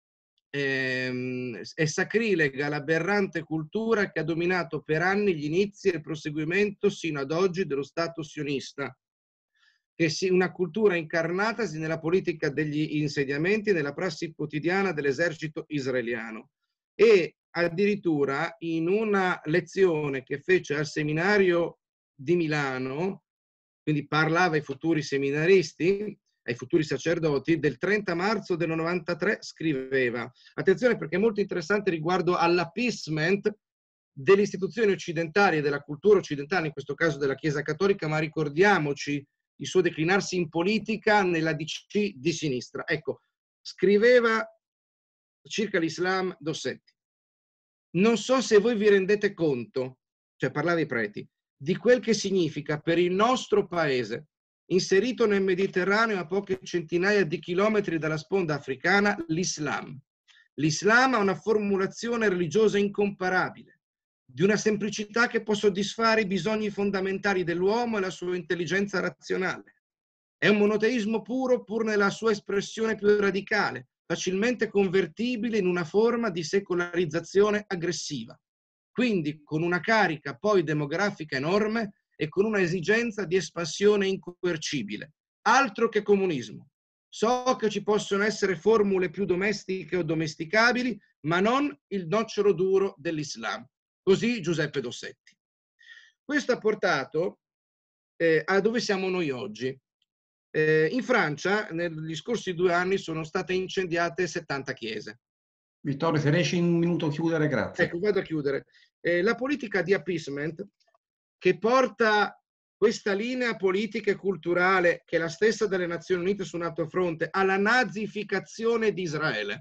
[SPEAKER 10] eh, è sacrilega l'aberrante cultura che ha dominato per anni gli inizi e il proseguimento sino ad oggi dello Stato sionista, che sia una cultura incarnatasi nella politica degli insediamenti e nella prassi quotidiana dell'esercito israeliano. E addirittura in una lezione che fece al seminario di Milano, quindi parlava ai futuri seminaristi, ai futuri sacerdoti, del trenta marzo del novantatré scriveva, attenzione perché è molto interessante riguardo all'appeasement delle istituzioni occidentali e della cultura occidentale, in questo caso della Chiesa Cattolica, ma ricordiamoci il suo declinarsi in politica nella D C di sinistra. Ecco, scriveva circa l'Islam Dossetti: non so se voi vi rendete conto, cioè parlava ai preti, di quel che significa per il nostro paese, inserito nel Mediterraneo a poche centinaia di chilometri dalla sponda africana, l'Islam. L'Islam ha una formulazione religiosa incomparabile, di una semplicità che può soddisfare i bisogni fondamentali dell'uomo e la sua intelligenza razionale. È un monoteismo puro pur nella sua espressione più radicale, facilmente convertibile in una forma di secolarizzazione aggressiva. Quindi con una carica poi demografica enorme e con una esigenza di espansione incoercibile. Altro che comunismo. So che ci possono essere formule più domestiche o domesticabili, ma non il nocciolo duro dell'Islam. Così Giuseppe Dossetti. Questo ha portato eh, a dove siamo noi oggi. Eh, in Francia, negli scorsi due anni, sono state incendiate settanta chiese.
[SPEAKER 2] Vittorio, se riesci in un minuto a chiudere, grazie.
[SPEAKER 10] Ecco, vado a chiudere. Eh, la politica di appeasement che porta questa linea politica e culturale, che è la stessa delle Nazioni Unite su un altro fronte, alla nazificazione di Israele,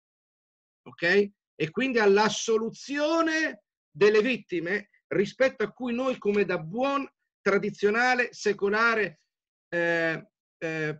[SPEAKER 10] ok? E quindi all'assoluzione delle vittime, rispetto a cui noi, come da buon tradizionale secolare eh, eh,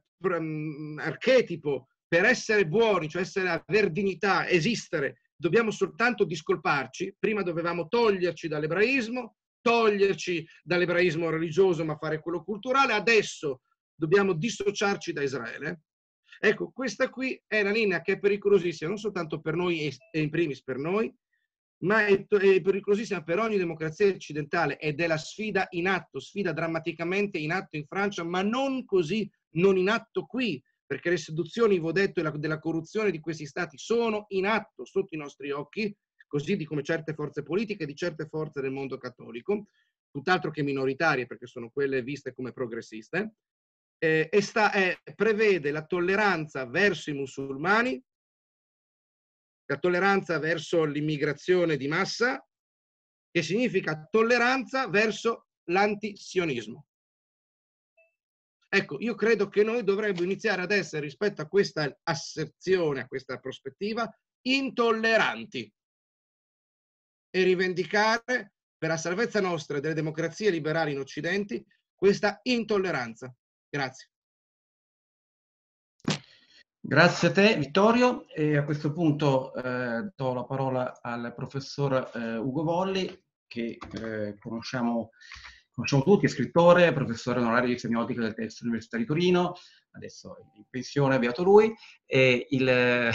[SPEAKER 10] archetipo, per essere buoni, cioè essere, aver dignità, esistere, dobbiamo soltanto discolparci. Prima dovevamo toglierci dall'ebraismo, toglierci dall'ebraismo religioso ma fare quello culturale, adesso dobbiamo dissociarci da Israele. Ecco, questa qui è la linea che è pericolosissima non soltanto per noi e in primis per noi, ma è, è pericolosissima per ogni democrazia occidentale, ed è la sfida in atto, sfida drammaticamente in atto in Francia, ma non così, non in atto qui, perché le seduzioni, vi ho detto, della corruzione di questi stati sono in atto sotto i nostri occhi, così di come certe forze politiche, di certe forze del mondo cattolico, tutt'altro che minoritarie, perché sono quelle viste come progressiste, eh, e sta, eh, prevede la tolleranza verso i musulmani, la tolleranza verso l'immigrazione di massa, che significa tolleranza verso l'antisionismo. Ecco, io credo che noi dovremmo iniziare ad essere, rispetto a questa asserzione, a questa prospettiva, intolleranti e rivendicare per la salvezza nostra e delle democrazie liberali in Occidente questa intolleranza. Grazie.
[SPEAKER 2] Grazie a te, Vittorio. E a questo punto eh, do la parola al professor eh, Ugo Volli, che eh, conosciamo, conosciamo tutti, è scrittore, professore onorario di semiotica del Testo Università di Torino, adesso è in pensione, beato lui, e, il, e,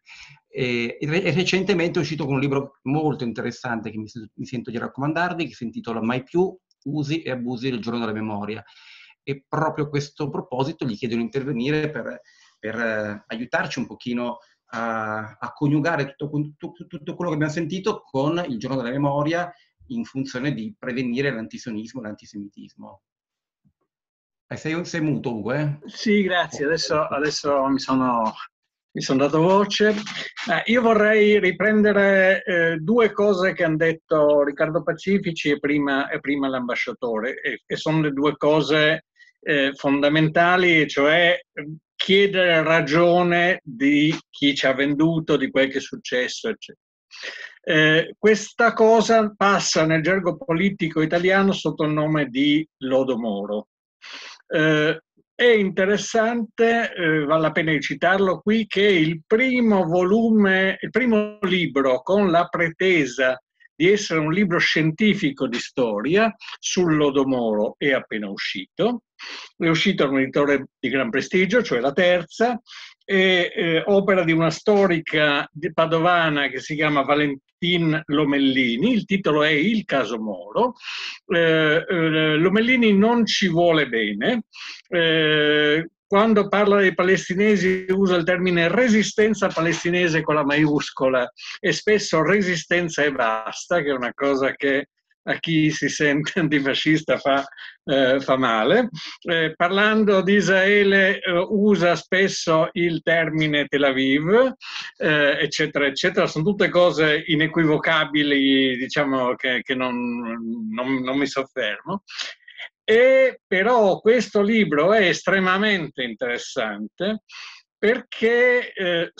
[SPEAKER 2] e recentemente è uscito con un libro molto interessante che mi, mi sento di raccomandarvi, che si intitola Mai più usi e abusi del giorno della memoria. E proprio a questo proposito gli chiedo di intervenire per per eh, aiutarci un pochino a, a coniugare tutto, tutto, tutto quello che abbiamo sentito con il giorno della memoria in funzione di prevenire l'antisionismo e l'antisemitismo. Eh, sei, sei muto, Ugo, eh?
[SPEAKER 11] Sì, grazie. Adesso, adesso mi, sono, mi sono dato voce. Eh, io vorrei riprendere eh, due cose che hanno detto Riccardo Pacifici e prima, e prima l'ambasciatore, e, e sono le due cose eh, fondamentali, cioè chiedere ragione di chi ci ha venduto, di quel che è successo, eccetera. Eh, questa cosa passa nel gergo politico italiano sotto il nome di lodo Moro. Eh, è interessante, eh, vale la pena di citarlo qui, che il primo volume, il primo libro con la pretesa di essere un libro scientifico di storia sul lodo Moro è appena uscito. È uscito da un editore di gran prestigio, cioè La Terza, è eh, opera di una storica padovana che si chiama Valentin Lomellini. Il titolo è Il caso Moro. Eh, eh, Lomellini non ci vuole bene. Eh, quando parla dei palestinesi usa il termine resistenza palestinese con la maiuscola e spesso resistenza e basta, che è una cosa che a chi si sente antifascista fa, eh, fa male. Eh, parlando di Israele eh, usa spesso il termine Tel Aviv, eh, eccetera, eccetera. Sono tutte cose inequivocabili, diciamo, che, che non, non, non mi soffermo. E però questo libro è estremamente interessante perché eh,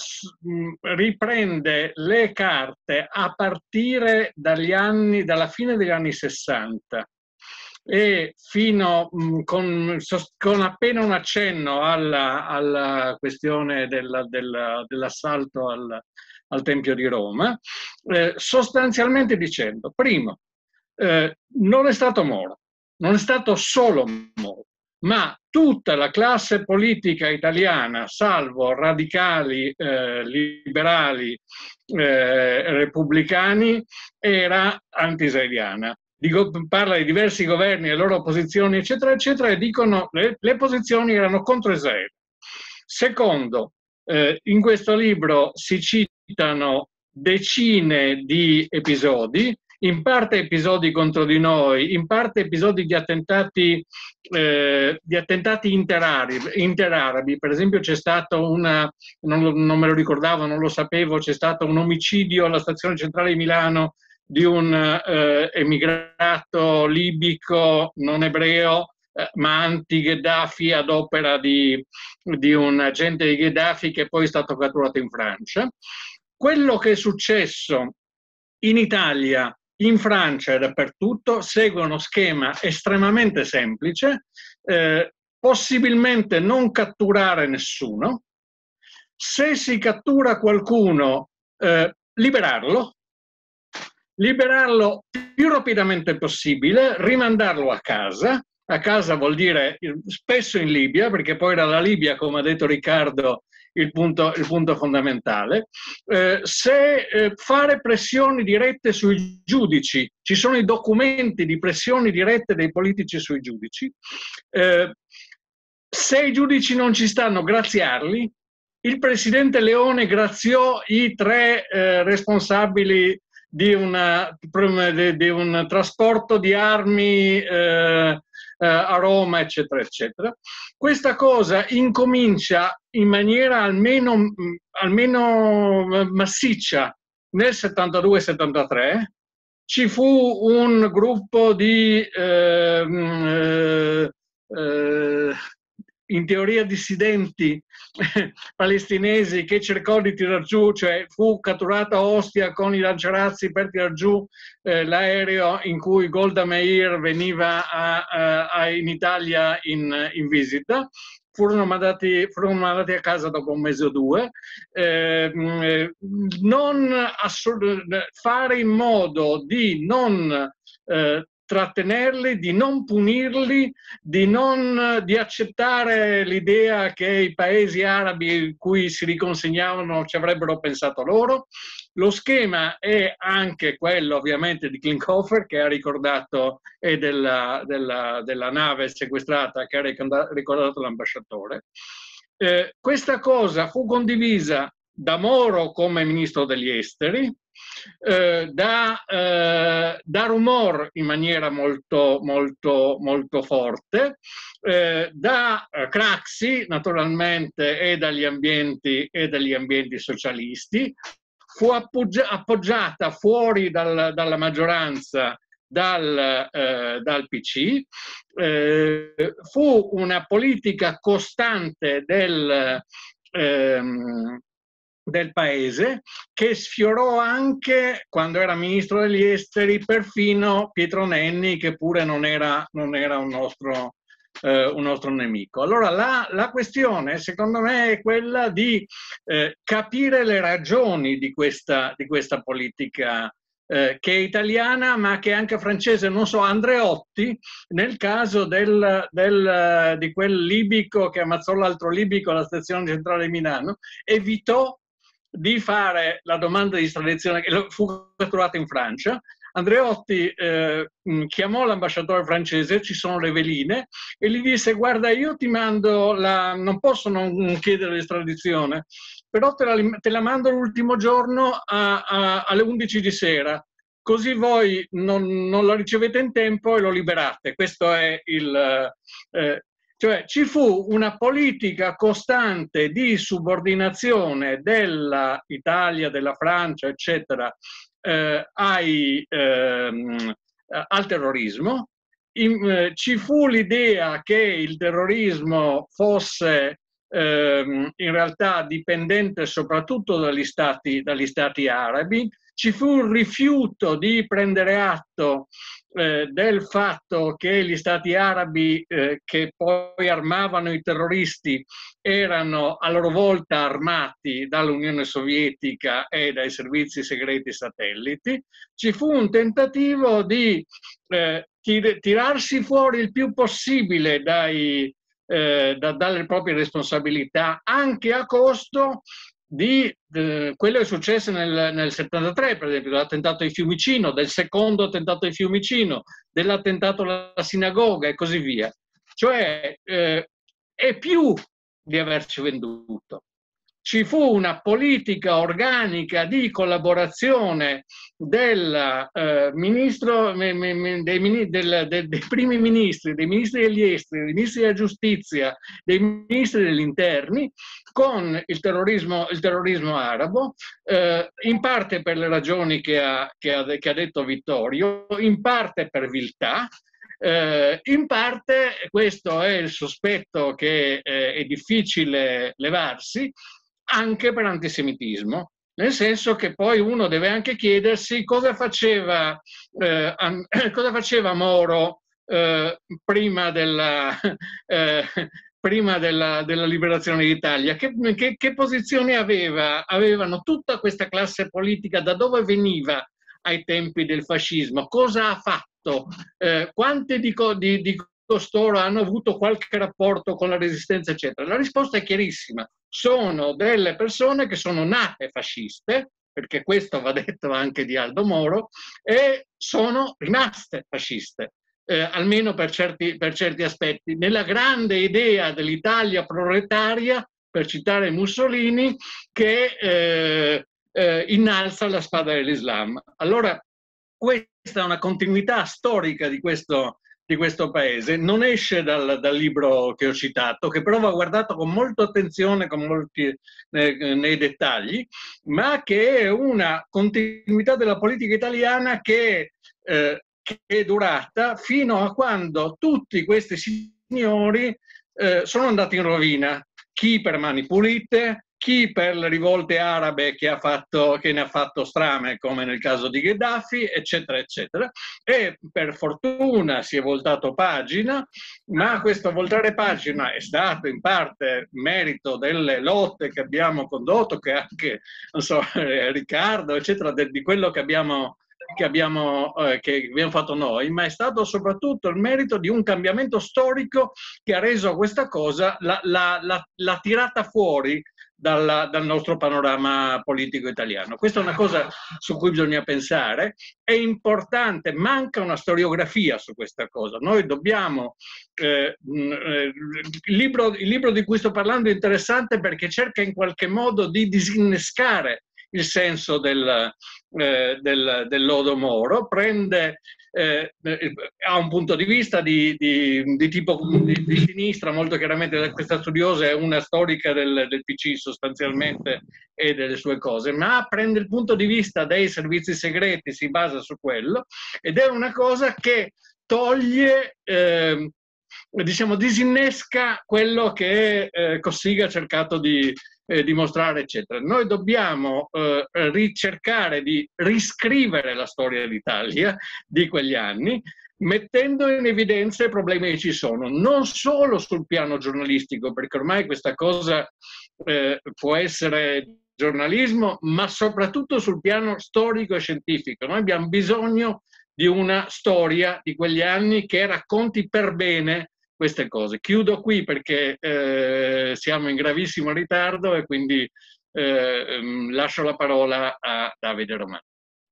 [SPEAKER 11] riprende le carte a partire dagli anni, dalla fine degli anni sessanta e fino mh, con, con appena un accenno alla, alla questione della, della, dell'assalto al, al Tempio di Roma, eh, sostanzialmente dicendo, primo, eh, non è stato Moro, non è stato solo Moro, ma tutta la classe politica italiana, salvo radicali, eh, liberali, eh, repubblicani, era anti-israeliana. Dico, parla di diversi governi e loro posizioni, eccetera, eccetera, e dicono le, le posizioni erano contro Israele. Secondo, eh, in questo libro si citano decine di episodi, in parte episodi contro di noi, in parte episodi di attentati, eh, di attentati interarabi, interarabi. Per esempio c'è stato una, non, non me lo ricordavo, non lo sapevo, c'è stato un omicidio alla stazione centrale di Milano di un eh, emigrato libico non ebreo, eh, ma anti-Gheddafi ad opera di, di un agente di Gheddafi che poi è stato catturato in Francia. Quello che è successo in Italia, in Francia e dappertutto segue uno schema estremamente semplice, eh, possibilmente non catturare nessuno, se si cattura qualcuno, eh, liberarlo, liberarlo più rapidamente possibile, rimandarlo a casa. A casa vuol dire spesso in Libia, perché poi era la Libia, come ha detto Riccardo, il punto, il punto fondamentale. Eh, se eh, fare pressioni dirette sui giudici, ci sono i documenti di pressioni dirette dei politici sui giudici, eh, se i giudici non ci stanno, graziarli. Il presidente Leone graziò i tre eh, responsabili di, una, di un trasporto di armi eh, a Roma, eccetera, eccetera. Questa cosa incomincia in maniera almeno, almeno massiccia nel settantadue settantatré. Ci fu un gruppo di eh, eh, eh, in teoria dissidenti palestinesi che cercò di tirar giù, cioè fu catturata a Ostia con i lanciarazzi per tirar giù eh, l'aereo in cui Golda Meir veniva a, a, a, in Italia in, in visita. Furono mandati, furono mandati a casa dopo un mese o due. Eh, non fare in modo di non eh, trattenerli, di non punirli, di, non, di accettare l'idea che i paesi arabi cui si riconsegnavano ci avrebbero pensato loro. Lo schema è anche quello ovviamente di Klinghoffer, che ha ricordato, e della, della, della nave sequestrata che ha ricordato l'ambasciatore. Eh, questa cosa fu condivisa da Moro come ministro degli esteri, eh, da, eh, da Rumor in maniera molto, molto, molto forte, eh, da eh, Craxi naturalmente e dagli ambienti, e dagli ambienti socialisti. Fu appoggia, appoggiata fuori dal, dalla maggioranza dal, eh, dal P C, eh, fu una politica costante del, ehm, del paese, che sfiorò anche, quando era ministro degli esteri, perfino Pietro Nenni, che pure non era, non era un nostro Eh, un nostro nemico. Allora la, la questione secondo me è quella di eh, capire le ragioni di questa, di questa politica eh, che è italiana ma che è anche francese. Non so, Andreotti nel caso del, del, di quel libico che ammazzò l'altro libico alla stazione centrale di Milano, evitò di fare la domanda di estradizione, che fu catturato in Francia. Andreotti eh, chiamò l'ambasciatore francese, ci sono le veline, e gli disse: guarda, io ti mando la, non posso non chiedere l'estradizione, però te la, te la mando l'ultimo giorno a, a, alle undici di sera, così voi non, non la ricevete in tempo e lo liberate. Questo è il... Eh, cioè ci fu una politica costante di subordinazione dell'Italia, della Francia, eccetera, Eh, ai, ehm, al terrorismo, in, eh, ci fu l'idea che il terrorismo fosse ehm, in realtà dipendente soprattutto dagli stati, dagli stati arabi, ci fu un rifiuto di prendere atto eh, del fatto che gli stati arabi eh, che poi armavano i terroristi erano a loro volta armati dall'Unione Sovietica e dai servizi segreti satelliti. Ci fu un tentativo di eh, tir tirarsi fuori il più possibile dai, eh, da, dalle proprie responsabilità, anche a costo di eh, quello che è successo nel, nel settantatré, per esempio, dell'attentato di Fiumicino, del secondo attentato di Fiumicino, dell'attentato alla sinagoga e così via. Cioè, eh, è più di averci venduto. Ci fu una politica organica di collaborazione del eh, ministro, me, me, dei, del, de, dei primi ministri, dei ministri degli esteri, dei ministri della giustizia, dei ministri degli interni con il terrorismo, il terrorismo arabo, eh, in parte per le ragioni che ha, che, ha, che ha detto Vittorio, in parte per viltà. Eh, in parte, questo è il sospetto che eh, è difficile levarsi, anche per antisemitismo, nel senso che poi uno deve anche chiedersi cosa faceva, eh, cosa faceva Moro eh, prima della... Eh, prima della, della liberazione d'Italia, che, che, che posizione aveva? Avevano tutta questa classe politica, da dove veniva ai tempi del fascismo, cosa ha fatto, eh, quante di, di, di costoro hanno avuto qualche rapporto con la resistenza, eccetera. La risposta è chiarissima, sono delle persone che sono nate fasciste, perché questo va detto anche di Aldo Moro, e sono rimaste fasciste. Eh, almeno per certi, per certi aspetti, nella grande idea dell'Italia proletaria, per citare Mussolini, che eh, eh, innalza la spada dell'Islam. Allora, questa è una continuità storica di questo, di questo paese, non esce dal, dal libro che ho citato, che però va guardato con molta attenzione, con molti, eh, nei dettagli, ma che è una continuità della politica italiana che eh, che è durata fino a quando tutti questi signori eh, sono andati in rovina, chi per Mani Pulite, chi per le rivolte arabe che, ha fatto, che ne ha fatto strame, come nel caso di Gheddafi, eccetera, eccetera. E per fortuna si è voltato pagina, ma questo voltare pagina è stato in parte merito delle lotte che abbiamo condotto, che anche, non so, Riccardo, eccetera, de, di quello che abbiamo Che abbiamo, eh, che abbiamo fatto noi, ma è stato soprattutto il merito di un cambiamento storico che ha reso questa cosa la, la, la, la tirata fuori dal, dal nostro panorama politico italiano. Questa è una cosa su cui bisogna pensare, è importante, manca una storiografia su questa cosa. Noi dobbiamo, eh, eh, il, libro, il libro di cui sto parlando è interessante perché cerca in qualche modo di disinnescare il senso del, eh, del, dell'Holodomoro, prende, eh, ha un punto di vista di, di, di tipo di, di sinistra, molto chiaramente questa studiosa è una storica del, del P C sostanzialmente e delle sue cose, ma prende il punto di vista dei servizi segreti, si basa su quello, ed è una cosa che toglie, eh, diciamo, disinnesca quello che eh, Cossiga ha cercato di Eh, dimostrare, eccetera. Noi dobbiamo eh, ricercare di riscrivere la storia d'Italia di quegli anni, mettendo in evidenza i problemi che ci sono, non solo sul piano giornalistico, perché ormai questa cosa eh, può essere giornalismo, ma soprattutto sul piano storico e scientifico. Noi abbiamo bisogno di una storia di quegli anni che racconti per bene queste cose. Chiudo qui perché eh, siamo in gravissimo ritardo e quindi eh, lascio la parola a Davide Romano.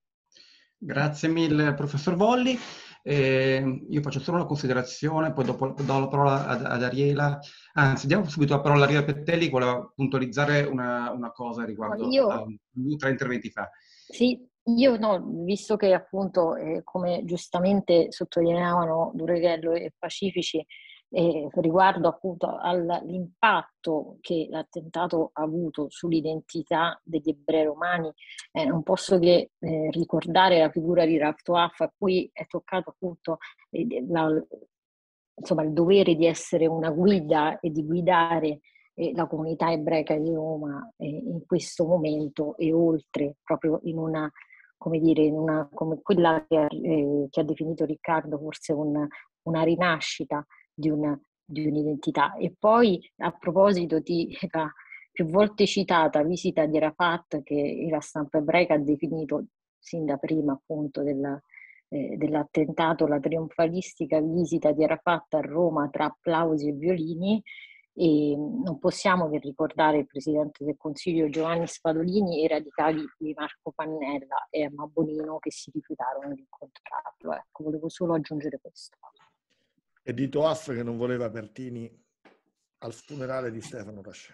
[SPEAKER 2] Grazie mille, professor Volli. Eh, io faccio solo una considerazione, poi dopo do la parola ad, ad Ariela. Anzi, diamo subito la parola a Ariela Pettelli, che voleva puntualizzare una, una cosa riguardo
[SPEAKER 8] io,
[SPEAKER 2] a tre interventi fa.
[SPEAKER 8] Sì, io no, visto che appunto, eh, come giustamente sottolineavano Dureghello e Pacifici, eh, riguardo appunto all'impatto che l'attentato ha avuto sull'identità degli ebrei romani, eh, non posso che eh, ricordare la figura di Rav Toaf, a cui è toccato appunto eh, la, insomma, il dovere di essere una guida e di guidare eh, la comunità ebraica di Roma eh, in questo momento e oltre, proprio in una, come dire, in una, come quella che, eh, che ha definito Riccardo, forse un, una rinascita di, una, di un'identità. E poi, a proposito di la più volte citata visita di Arafat, che la stampa ebraica ha definito sin da prima appunto della Eh, dell'attentato, la trionfalistica visita di Arafat a Roma tra applausi e violini, e non possiamo che ricordare il Presidente del Consiglio Giovanni Spadolini e i radicali di Marco Pannella e Emma Bonino che si rifiutarono di incontrarlo. Ecco, volevo solo aggiungere questo.
[SPEAKER 9] E di Toaf che non voleva Pertini al funerale di Stefano Rascè.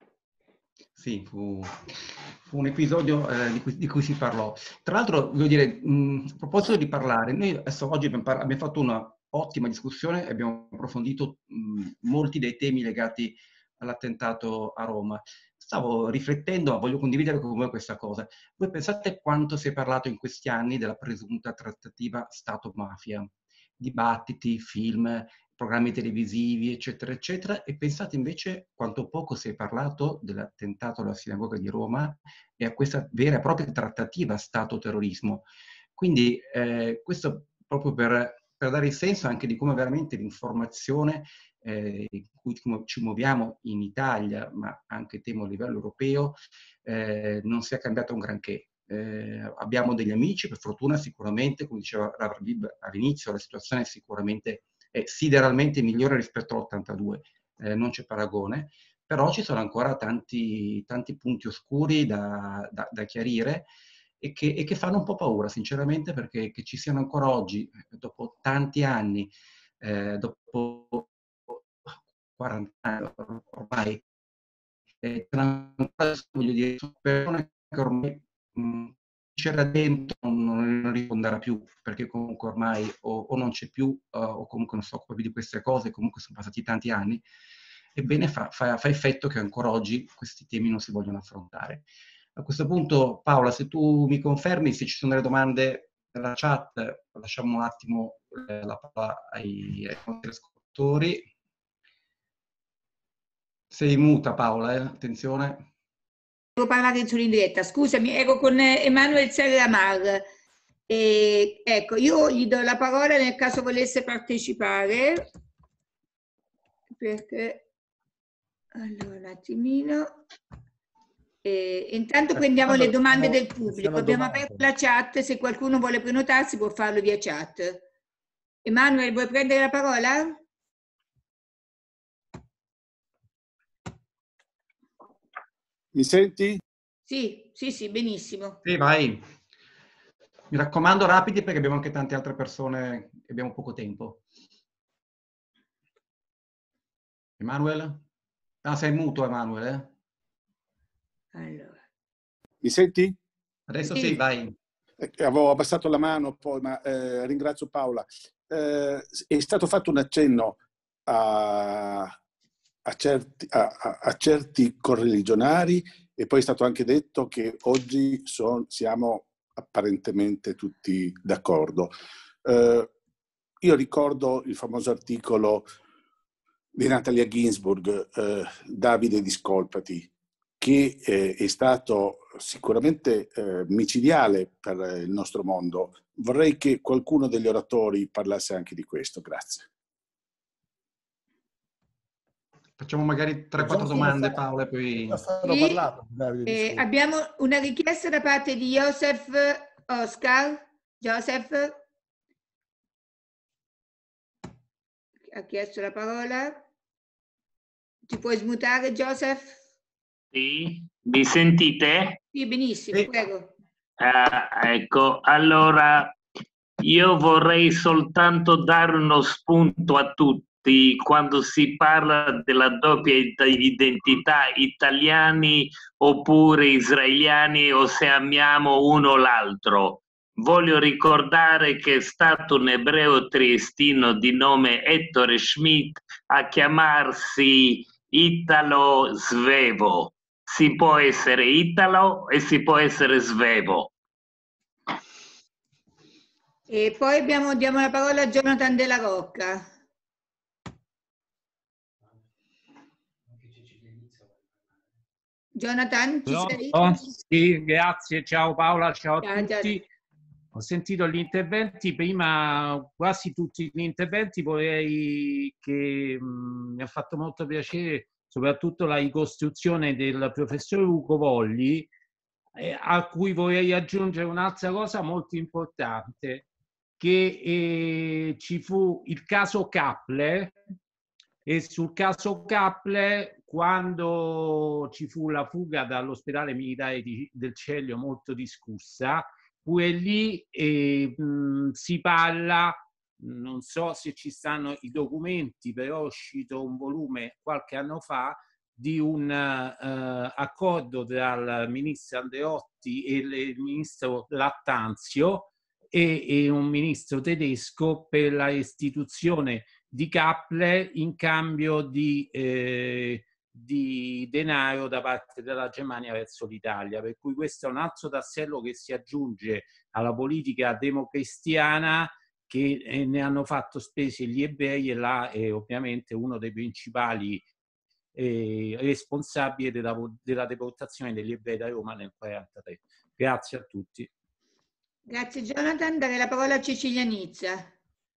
[SPEAKER 2] Sì, fu, fu un episodio eh, di, cui, di cui si parlò. Tra l'altro, voglio dire, mh, a proposito di parlare, noi adesso oggi abbiamo, par- abbiamo fatto una ottima discussione e abbiamo approfondito mh, molti dei temi legati all'attentato a Roma. Stavo riflettendo, voglio condividere con voi questa cosa. Voi pensate quanto si è parlato in questi anni della presunta trattativa Stato-mafia? Dibattiti, film, programmi televisivi, eccetera, eccetera, e pensate invece quanto poco si è parlato dell'attentato alla sinagoga di Roma e a questa vera e propria trattativa Stato-terrorismo. Quindi eh, questo proprio per, per dare il senso anche di come veramente l'informazione eh, in cui ci muoviamo in Italia, ma anche temo a livello europeo, eh, non sia cambiato un granché. Eh, abbiamo degli amici, per fortuna sicuramente, come diceva Rav Bib all'inizio, la situazione è sicuramente è sideralmente migliore rispetto all'ottantadue, eh, non c'è paragone, però ci sono ancora tanti, tanti punti oscuri da, da, da chiarire e che, e che fanno un po' paura, sinceramente, perché che ci siano ancora oggi, dopo tanti anni, eh, dopo quaranta anni ormai, eh, voglio dire, sono persone che ormai mh, c'era dentro non, non risponderà più, perché comunque ormai o, o non c'è più uh, o comunque non si occupa più di queste cose, comunque sono passati tanti anni, ebbene fa, fa, fa effetto che ancora oggi questi temi non si vogliono affrontare. A questo punto, Paola, se tu mi confermi, se ci sono delle domande nella chat, lasciamo un attimo eh, la parola ai, ai nostri ascoltatori. Sei muta, Paola, eh? Attenzione.
[SPEAKER 1] Devo parlare solo in diretta, scusami, ero con Emanuele Serramar. E, ecco, io gli do la parola nel caso volesse partecipare, perché, allora, un attimino, e, intanto prendiamo le domande del pubblico, abbiamo aperto la chat, se qualcuno vuole prenotarsi può farlo via chat. Emanuele, vuoi prendere la parola?
[SPEAKER 12] Mi senti?
[SPEAKER 1] Sì, sì, sì, benissimo.
[SPEAKER 2] Sì, vai. Mi raccomando, rapidi perché abbiamo anche tante altre persone e abbiamo poco tempo. Emanuele? Ah, sei muto, Emanuele?
[SPEAKER 1] Allora.
[SPEAKER 12] Mi senti?
[SPEAKER 2] Adesso sì, sì vai.
[SPEAKER 12] Eh, avevo abbassato la mano poi, ma eh, ringrazio Paola. Eh, è stato fatto un accenno a, a, certi, a, a certi correligionari e poi è stato anche detto che oggi son, siamo apparentemente tutti d'accordo. Eh, io ricordo il famoso articolo di Natalia Ginsburg, eh, Davide Discolpati, che eh, è stato sicuramente eh, micidiale per il nostro mondo. Vorrei che qualcuno degli oratori parlasse anche di questo. Grazie.
[SPEAKER 2] Facciamo magari tre quattro domande, Paola, e poi...
[SPEAKER 1] Sì, parlato, eh, abbiamo una richiesta da parte di Joseph Oscar. Joseph ha chiesto la parola. Ti puoi smutare, Joseph?
[SPEAKER 13] Sì, mi sentite?
[SPEAKER 1] Sì, benissimo, sì. Prego.
[SPEAKER 13] Uh, ecco, allora io vorrei soltanto dare uno spunto a tutti quando si parla della doppia identità, italiani oppure israeliani, o se amiamo uno o l'altro. voglio ricordare che è stato un ebreo triestino di nome Ettore Schmidt a chiamarsi Italo Svevo. Si può essere Italo e si può essere Svevo.
[SPEAKER 1] E poi abbiamo, diamo la parola a Jonathan Della Rocca. Jonathan, ci sei?
[SPEAKER 14] Sì, grazie, ciao Paola, ciao a
[SPEAKER 1] Ciao,
[SPEAKER 14] tutti.
[SPEAKER 1] ciao.
[SPEAKER 14] Ho sentito gli interventi, prima quasi tutti gli interventi, vorrei che mh, mi ha fatto molto piacere soprattutto la ricostruzione del professor Ugo Volli, eh, a cui vorrei aggiungere un'altra cosa molto importante, che eh, ci fu il caso Kappler, e sul caso Kappler, quando ci fu la fuga dall'ospedale militare di, del Celio molto discussa, pure lì eh, mh, si parla, non so se ci stanno i documenti, però è uscito un volume qualche anno fa di un uh, accordo tra il ministro Andreotti e il ministro Lattanzio e, e un ministro tedesco per la restituzione di Kappler in cambio di, eh, di denaro da parte della Germania verso l'Italia, per cui questo è un altro tassello che si aggiunge alla politica democristiana che eh, ne hanno fatto spese gli ebrei, e là è ovviamente uno dei principali eh, responsabili della, della deportazione degli ebrei da Roma nel millenovecentoquarantatré. Grazie a tutti.
[SPEAKER 1] Grazie Jonathan, darei la parola a Cecilia Nizza.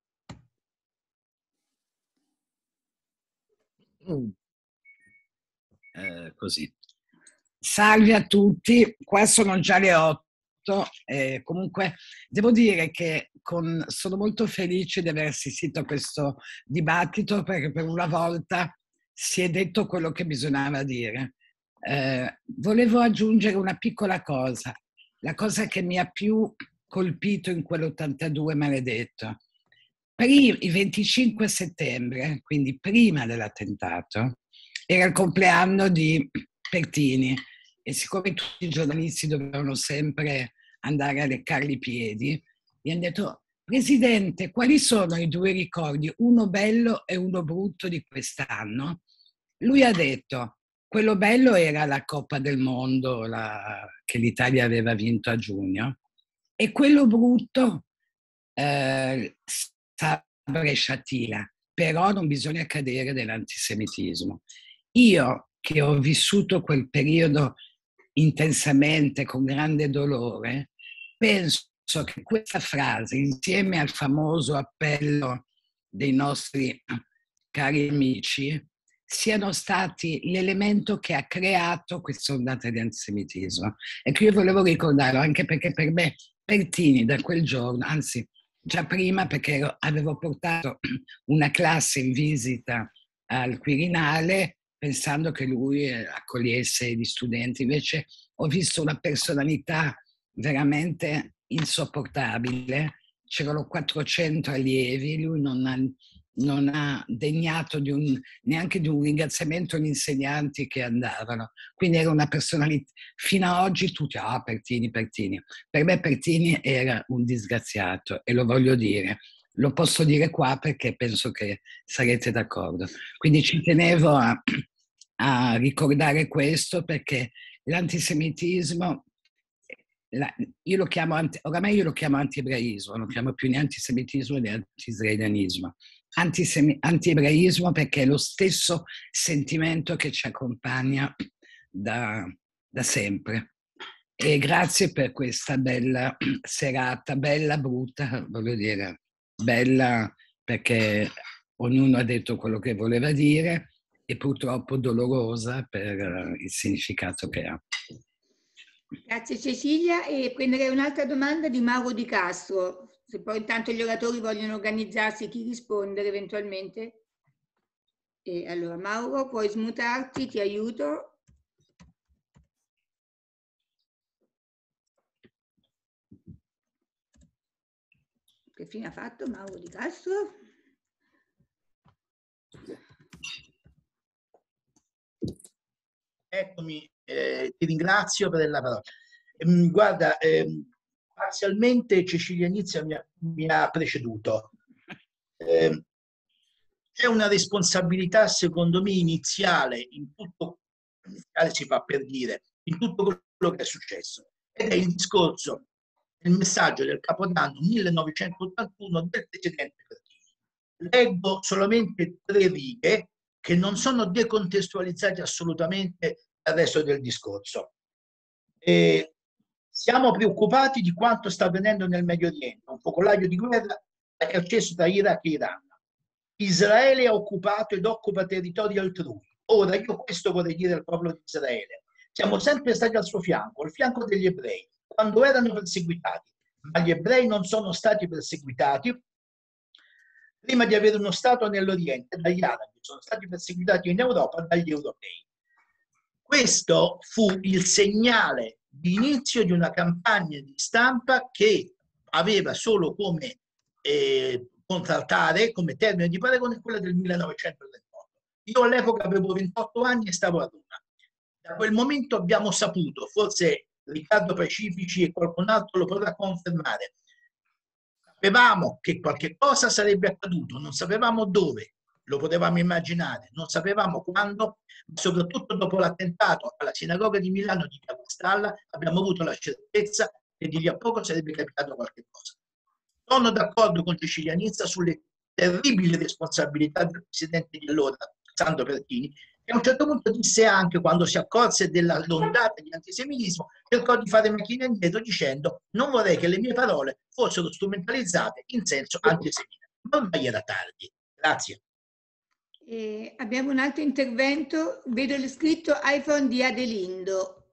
[SPEAKER 15] Eh, così. Salve a tutti, qua sono già le otto, eh, comunque devo dire che con, sono molto felice di aver assistito a questo dibattito, perché per una volta si è detto quello che bisognava dire. Eh, volevo aggiungere una piccola cosa, la cosa che mi ha più colpito in quell'ottantadue maledetto. Il venticinque settembre, quindi prima dell'attentato, era il compleanno di Pertini e siccome tutti i giornalisti dovevano sempre andare a leccargli i piedi, gli hanno detto: Presidente, quali sono i due ricordi, uno bello e uno brutto di quest'anno? Lui ha detto: quello bello era la Coppa del Mondo la, che l'Italia aveva vinto a giugno, e quello brutto eh, Sabra e Shatila, però non bisogna cadere nell'antisemitismo. Io che ho vissuto quel periodo intensamente, con grande dolore, penso che questa frase, insieme al famoso appello dei nostri cari amici, siano stati l'elemento che ha creato questa ondata di antisemitismo. E che io volevo ricordarlo, anche perché per me Pertini da quel giorno, anzi già prima, perché ero, avevo portato una classe in visita al Quirinale pensando che lui accogliesse gli studenti, invece ho visto una personalità veramente insopportabile. C'erano quattrocento allievi, lui non ha, non ha degnato di un, neanche di un ringraziamento agli insegnanti che andavano. Quindi era una personalità, fino ad oggi tutti, ah Pertini, Pertini. Per me Pertini era un disgraziato, e lo voglio dire. Lo posso dire qua perché penso che sarete d'accordo. Quindi ci tenevo a, a ricordare questo, perché l'antisemitismo, la, io lo chiamo anti, oramai io lo chiamo anti-ebraismo, non chiamo più né antisemitismo né anti-israelianismo. Anti-ebraismo perché è lo stesso sentimento che ci accompagna da, da sempre. E grazie per questa bella serata, bella, brutta, voglio dire, bella perché ognuno ha detto quello che voleva dire, e purtroppo dolorosa per il significato che ha.
[SPEAKER 1] Grazie Cecilia, e prenderei un'altra domanda di Mauro Di Castro, se poi intanto gli oratori vogliono organizzarsi chi rispondere eventualmente. E allora Mauro, puoi smutarti, ti aiuto. Che fine ha fatto Mauro Di Castro?
[SPEAKER 16] Eccomi, eh, ti ringrazio per la parola. Ehm, guarda, ehm, parzialmente Cecilia Nizia mi ha, mi ha preceduto. Eh, c'è una responsabilità, secondo me, iniziale in tutto, iniziale si fa per dire, in tutto quello che è successo. Ed è il discorso, il messaggio del Capodanno millenovecentottantuno del presidente Pertini. Leggo solamente tre righe che non sono decontestualizzate assolutamente dal resto del discorso. E siamo preoccupati di quanto sta avvenendo nel Medio Oriente, un focolaio di guerra è acceso tra Iraq e Iran. Israele ha occupato ed occupa territori altrui. Ora io questo vorrei dire al popolo di Israele. Siamo sempre stati al suo fianco, al fianco degli ebrei, quando erano perseguitati. Ma gli ebrei non sono stati perseguitati prima di avere uno Stato nell'Oriente dagli arabi, sono stati perseguitati in Europa dagli europei. Questo fu il segnale di inizio di una campagna di stampa che aveva solo come eh, contraltare, come termine di paragone, quella del millenovecentoventotto. Io all'epoca avevo ventotto anni e stavo a Roma. Da quel momento abbiamo saputo, forse Riccardo Pacifici e qualcun altro lo potrà confermare, sapevamo che qualche cosa sarebbe accaduto, non sapevamo dove, lo potevamo immaginare, non sapevamo quando, ma soprattutto dopo l'attentato alla sinagoga di Milano di Via Guastalla abbiamo avuto la certezza che di lì a poco sarebbe capitato qualche cosa. Sono d'accordo con Cecilia Nizza sulle terribili responsabilità del presidente di allora, Sandro Pertini, che a un certo punto disse anche, quando si accorse della ondata di antisemitismo, cercò di fare macchina indietro dicendo non vorrei che le mie parole fossero strumentalizzate in senso antisemita. Ma ormai era tardi. Grazie.
[SPEAKER 1] Eh, abbiamo un altro intervento, vedo l'iscritto iPhone di Adelindo.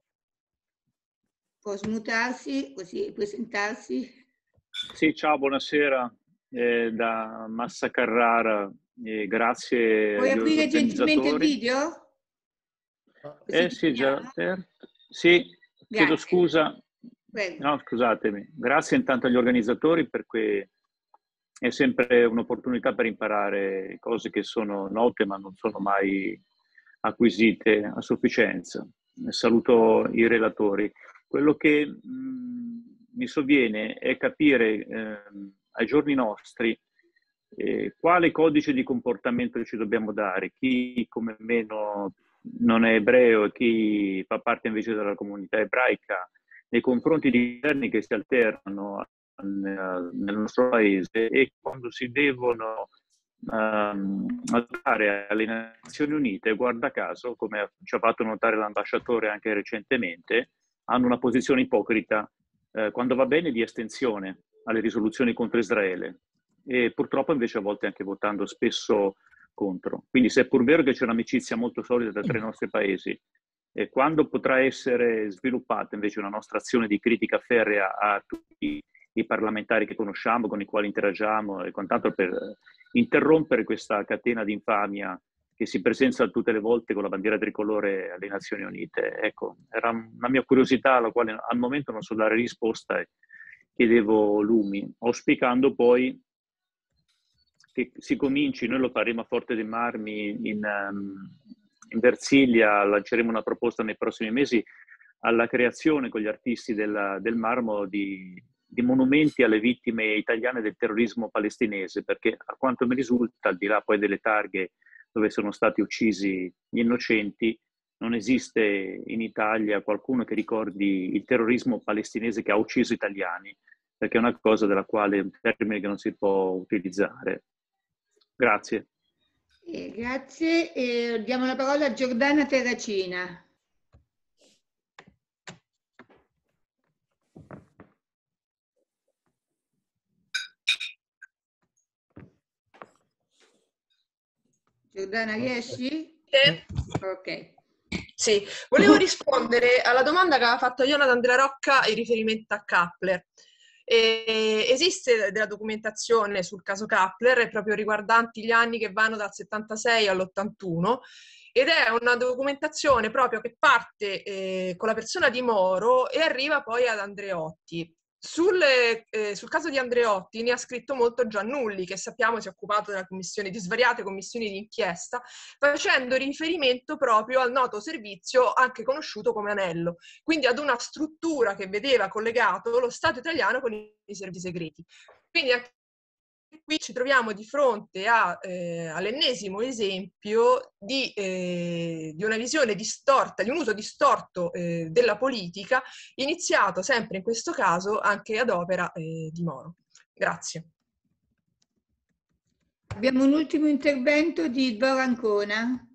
[SPEAKER 1] Può smutarsi così presentarsi?
[SPEAKER 17] Sì, ciao, buonasera eh, da Massa Carrara. Eh, grazie.
[SPEAKER 1] Puoi aprire gentilmente il video? Così
[SPEAKER 17] Eh sì, già. Per... Sì, chiedo scusa.
[SPEAKER 1] Prego.
[SPEAKER 17] No, scusatemi. Grazie intanto agli organizzatori perché è sempre un'opportunità per imparare cose che sono note ma non sono mai acquisite a sufficienza. Saluto i relatori. Quello che mh, mi sovviene è capire eh, ai giorni nostri eh, quale codice di comportamento ci dobbiamo dare, chi come me no, non è ebreo e chi fa parte invece della comunità ebraica nei confronti di governi che si alternano nel nostro paese e quando si devono um, andare alle Nazioni Unite, guarda caso, come ci ha fatto notare l'ambasciatore anche recentemente, hanno una posizione ipocrita eh, quando va bene di estensione alle risoluzioni contro Israele e purtroppo invece a volte anche votando spesso contro. Quindi se è pur vero che c'è un'amicizia molto solida tra i nostri paesi, e quando potrà essere sviluppata invece una nostra azione di critica ferrea a tutti i parlamentari che conosciamo, con i quali interagiamo e quant'altro per interrompere questa catena di infamia che si presenta tutte le volte con la bandiera tricolore alle Nazioni Unite. Ecco, era una mia curiosità alla quale al momento non so dare risposta e chiedevo lumi, auspicando poi che si cominci, noi lo faremo a Forte dei Marmi in, um, in Versilia, lanceremo una proposta nei prossimi mesi alla creazione con gli artisti della, del marmo di, di monumenti alle vittime italiane del terrorismo palestinese, perché a quanto mi risulta, al di là poi delle targhe dove sono stati uccisi gli innocenti, non esiste in Italia qualcuno che ricordi il terrorismo palestinese che ha ucciso italiani, perché è una cosa della quale è un termine che non si può utilizzare. Grazie.
[SPEAKER 1] Eh, grazie. Eh, diamo la parola a Giordana Terracina. Giordana, riesci?
[SPEAKER 18] Sì.
[SPEAKER 1] Ok.
[SPEAKER 18] Sì, volevo rispondere alla domanda che aveva fatto Jonathan della Rocca in riferimento a Kappler. E esiste della documentazione sul caso Kappler, proprio riguardanti gli anni che vanno dal settantasei all'ottantuno, ed è una documentazione proprio che parte eh, con la persona di Moro e arriva poi ad Andreotti. Sul, eh, sul caso di Andreotti ne ha scritto molto Giannulli, che sappiamo si è occupato della commissione, di svariate commissioni di inchiesta, facendo riferimento proprio al noto servizio anche conosciuto come Anello, quindi ad una struttura che vedeva collegato lo Stato italiano con i servizi segreti. Quindi anche qui ci troviamo di fronte a, eh, all'ennesimo esempio di, eh, di una visione distorta, di un uso distorto eh, della politica, iniziato sempre in questo caso anche ad opera eh, di Moro. Grazie.
[SPEAKER 1] Abbiamo un ultimo intervento di Dora Ancona.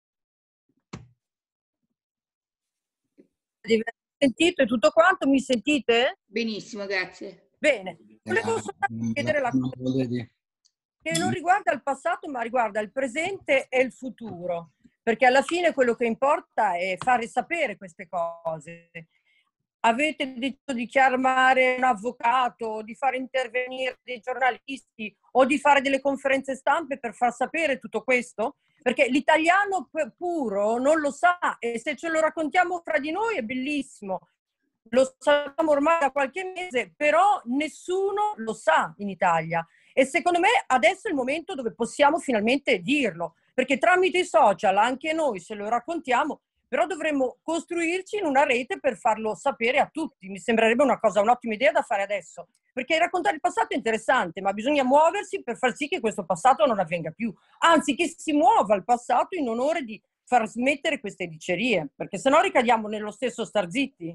[SPEAKER 19] Sentito e tutto quanto? Mi sentite?
[SPEAKER 1] Benissimo, grazie.
[SPEAKER 19] Bene. Volevo soltanto chiedere la cosa che non riguarda il passato ma riguarda il presente e il futuro, perché alla fine quello che importa è fare sapere queste cose. Avete deciso di chiamare un avvocato, di far intervenire dei giornalisti o di fare delle conferenze stampe per far sapere tutto questo? Perché l'italiano puro non lo sa e se ce lo raccontiamo fra di noi è bellissimo. Lo sappiamo ormai da qualche mese, però nessuno lo sa in Italia. E secondo me adesso è il momento dove possiamo finalmente dirlo, perché tramite i social anche noi se lo raccontiamo, però dovremmo costruirci in una rete per farlo sapere a tutti. Mi sembrerebbe una cosa, un'ottima idea da fare adesso, perché raccontare il passato è interessante, ma bisogna muoversi per far sì che questo passato non avvenga più. Anzi, che si muova il passato in onore di far smettere queste dicerie, perché sennò ricadiamo nello stesso star zitti.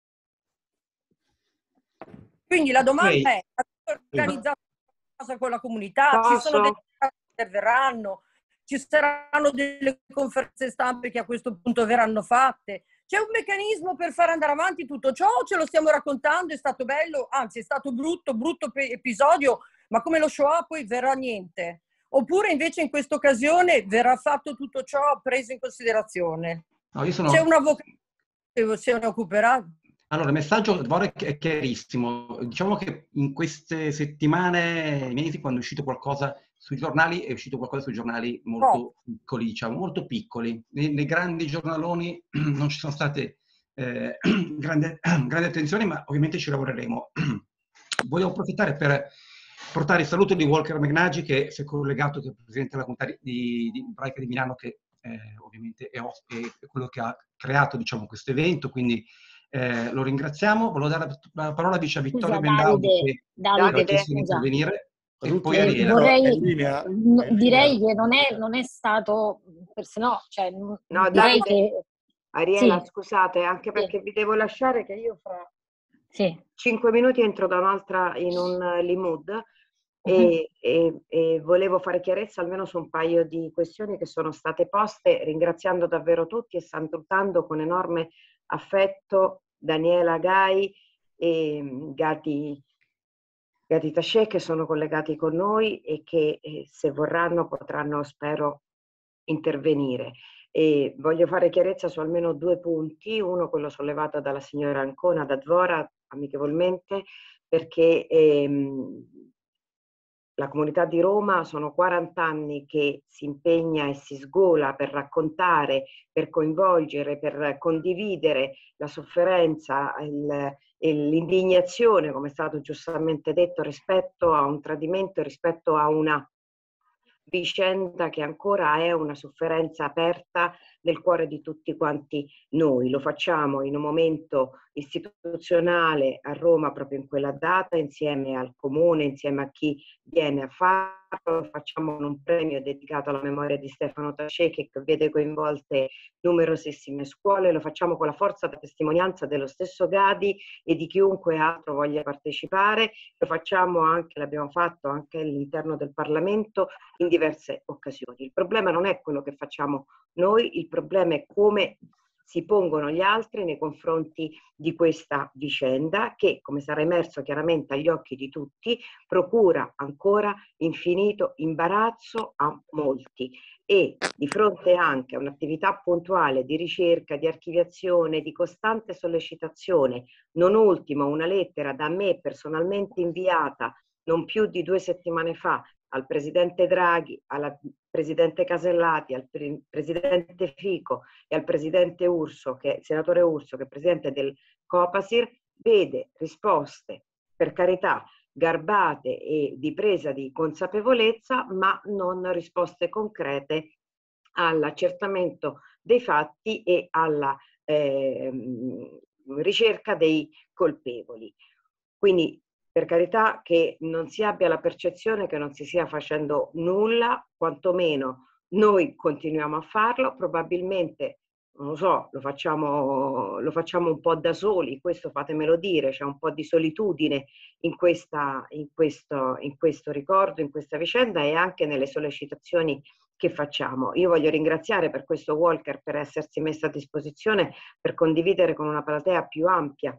[SPEAKER 19] Quindi la domanda
[SPEAKER 2] okay.
[SPEAKER 19] è, avete organizzato qualcosa con la comunità? Ci sono delle cose che interverranno? Ci saranno delle conferenze stampe che a questo punto verranno fatte? C'è un meccanismo per far andare avanti tutto ciò? Ce lo stiamo raccontando, è stato bello, anzi è stato brutto, brutto episodio, ma come lo Shoah poi verrà niente? Oppure invece in questa occasione verrà fatto tutto ciò preso in considerazione?
[SPEAKER 2] No, io sono...
[SPEAKER 19] C'è un avvocato che se ne occuperà?
[SPEAKER 2] Allora, il messaggio è chiarissimo. Diciamo che in queste settimane, mesi, quando è uscito qualcosa sui giornali, è uscito qualcosa sui giornali molto oh. piccoli, diciamo, molto piccoli. Nei, nei grandi giornaloni non ci sono state eh, grandi, grandi attenzioni, ma ovviamente ci lavoreremo. Voglio approfittare per portare il saluto di Walker Magnaggi, che si è collegato, che è il presidente della comunità di, di Ebraica di Milano, che eh, ovviamente è, è quello che ha creato, diciamo, questo evento, quindi Eh, lo ringraziamo. Volevo dare la, la parola a Vittorio Bendaudi che aveva chiesto di intervenire e poi Ariela.
[SPEAKER 8] Vorrei, no, direi che non è, non è stato, per se no, cioè,
[SPEAKER 4] no
[SPEAKER 8] direi
[SPEAKER 4] Davide,
[SPEAKER 8] che...
[SPEAKER 4] Ariela,
[SPEAKER 8] sì.
[SPEAKER 4] scusate, anche perché sì. vi devo lasciare che io fra
[SPEAKER 8] sì.
[SPEAKER 4] cinque minuti entro da un'altra in un Limud uh-huh. e, e, e volevo fare chiarezza almeno su un paio di questioni che sono state poste, ringraziando davvero tutti e salutando con enorme affetto Daniela Gai e Gati, Gati Tascè, che sono collegati con noi e che eh, se vorranno potranno, spero, intervenire. E voglio fare chiarezza su almeno due punti, uno quello sollevato dalla signora Ancona da Dvora, amichevolmente, perché ehm, la comunità di Roma sono quaranta anni che si impegna e si sgola per raccontare, per coinvolgere, per condividere la sofferenza e l'indignazione, come è stato giustamente detto, rispetto a un tradimento, rispetto a una vicenda che ancora è una sofferenza aperta nel cuore di tutti quanti noi. Lo facciamo in un momento istituzionale a Roma proprio in quella data, insieme al Comune, insieme a chi viene a farlo, lo facciamo con un premio dedicato alla memoria di Stefano Tascè che vede coinvolte numerosissime scuole, lo facciamo con la forza da testimonianza dello stesso Gadi e di chiunque altro voglia partecipare, lo facciamo anche, l'abbiamo fatto anche all'interno del Parlamento in diverse occasioni. Il problema non è quello che facciamo noi, il problema è come si pongono gli altri nei confronti di questa vicenda che, come sarà emerso chiaramente agli occhi di tutti, procura ancora infinito imbarazzo a molti e di fronte anche a un'attività puntuale di ricerca, di archiviazione, di costante sollecitazione, non ultimo una lettera da me personalmente inviata non più di due settimane fa al presidente Draghi, alla presidente Casellati, al pre presidente Fico e al presidente Urso, che è il senatore Urso, che è presidente del Copasir, vede risposte per carità, garbate e di presa di consapevolezza, ma non risposte concrete all'accertamento dei fatti e alla eh, ricerca dei colpevoli. Quindi, per carità, che non si abbia la percezione che non si stia facendo nulla, quantomeno noi continuiamo a farlo, probabilmente, non lo so, lo facciamo, lo facciamo un po' da soli, questo fatemelo dire, c'è un po' di solitudine in, questa, in, questo, in questo ricordo, in questa vicenda e anche nelle sollecitazioni che facciamo. Io voglio ringraziare per questo Walker per essersi messo a disposizione per condividere con una platea più ampia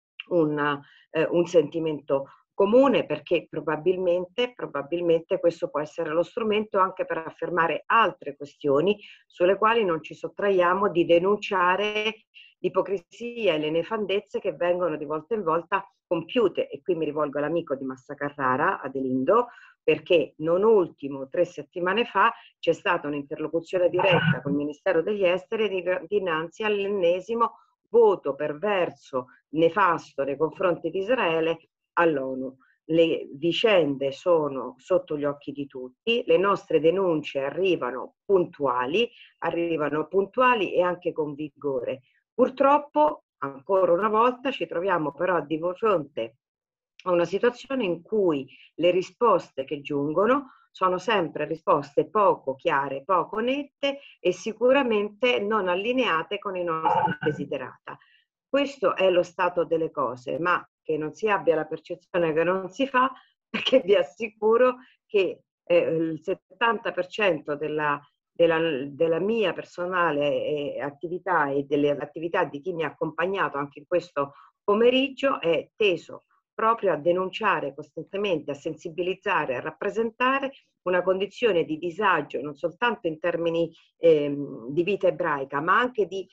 [SPEAKER 4] un, eh, un sentimento comune, perché probabilmente, probabilmente questo può essere lo strumento anche per affermare altre questioni sulle quali non ci sottraiamo di denunciare l'ipocrisia e le nefandezze che vengono di volta in volta compiute. E qui mi rivolgo all'amico di Massa Carrara, Adelindo, perché non ultimo tre settimane fa c'è stata un'interlocuzione diretta col Ministero degli Esteri dinanzi all'ennesimo voto perverso, nefasto nei confronti di Israele all'ONU. Le vicende sono sotto gli occhi di tutti, le nostre denunce arrivano puntuali, arrivano puntuali e anche con vigore. Purtroppo, ancora una volta, ci troviamo però di fronte a una situazione in cui le risposte che giungono sono sempre risposte poco chiare, poco nette e sicuramente non allineate con i nostri desiderata. Questo è lo stato delle cose, ma che non si abbia la percezione che non si fa, perché vi assicuro che eh, il settanta per cento della, della, della mia personale eh, attività e delle attività di chi mi ha accompagnato anche in questo pomeriggio è teso proprio a denunciare costantemente, a sensibilizzare, a rappresentare una condizione di disagio non soltanto in termini eh, di vita ebraica, ma anche di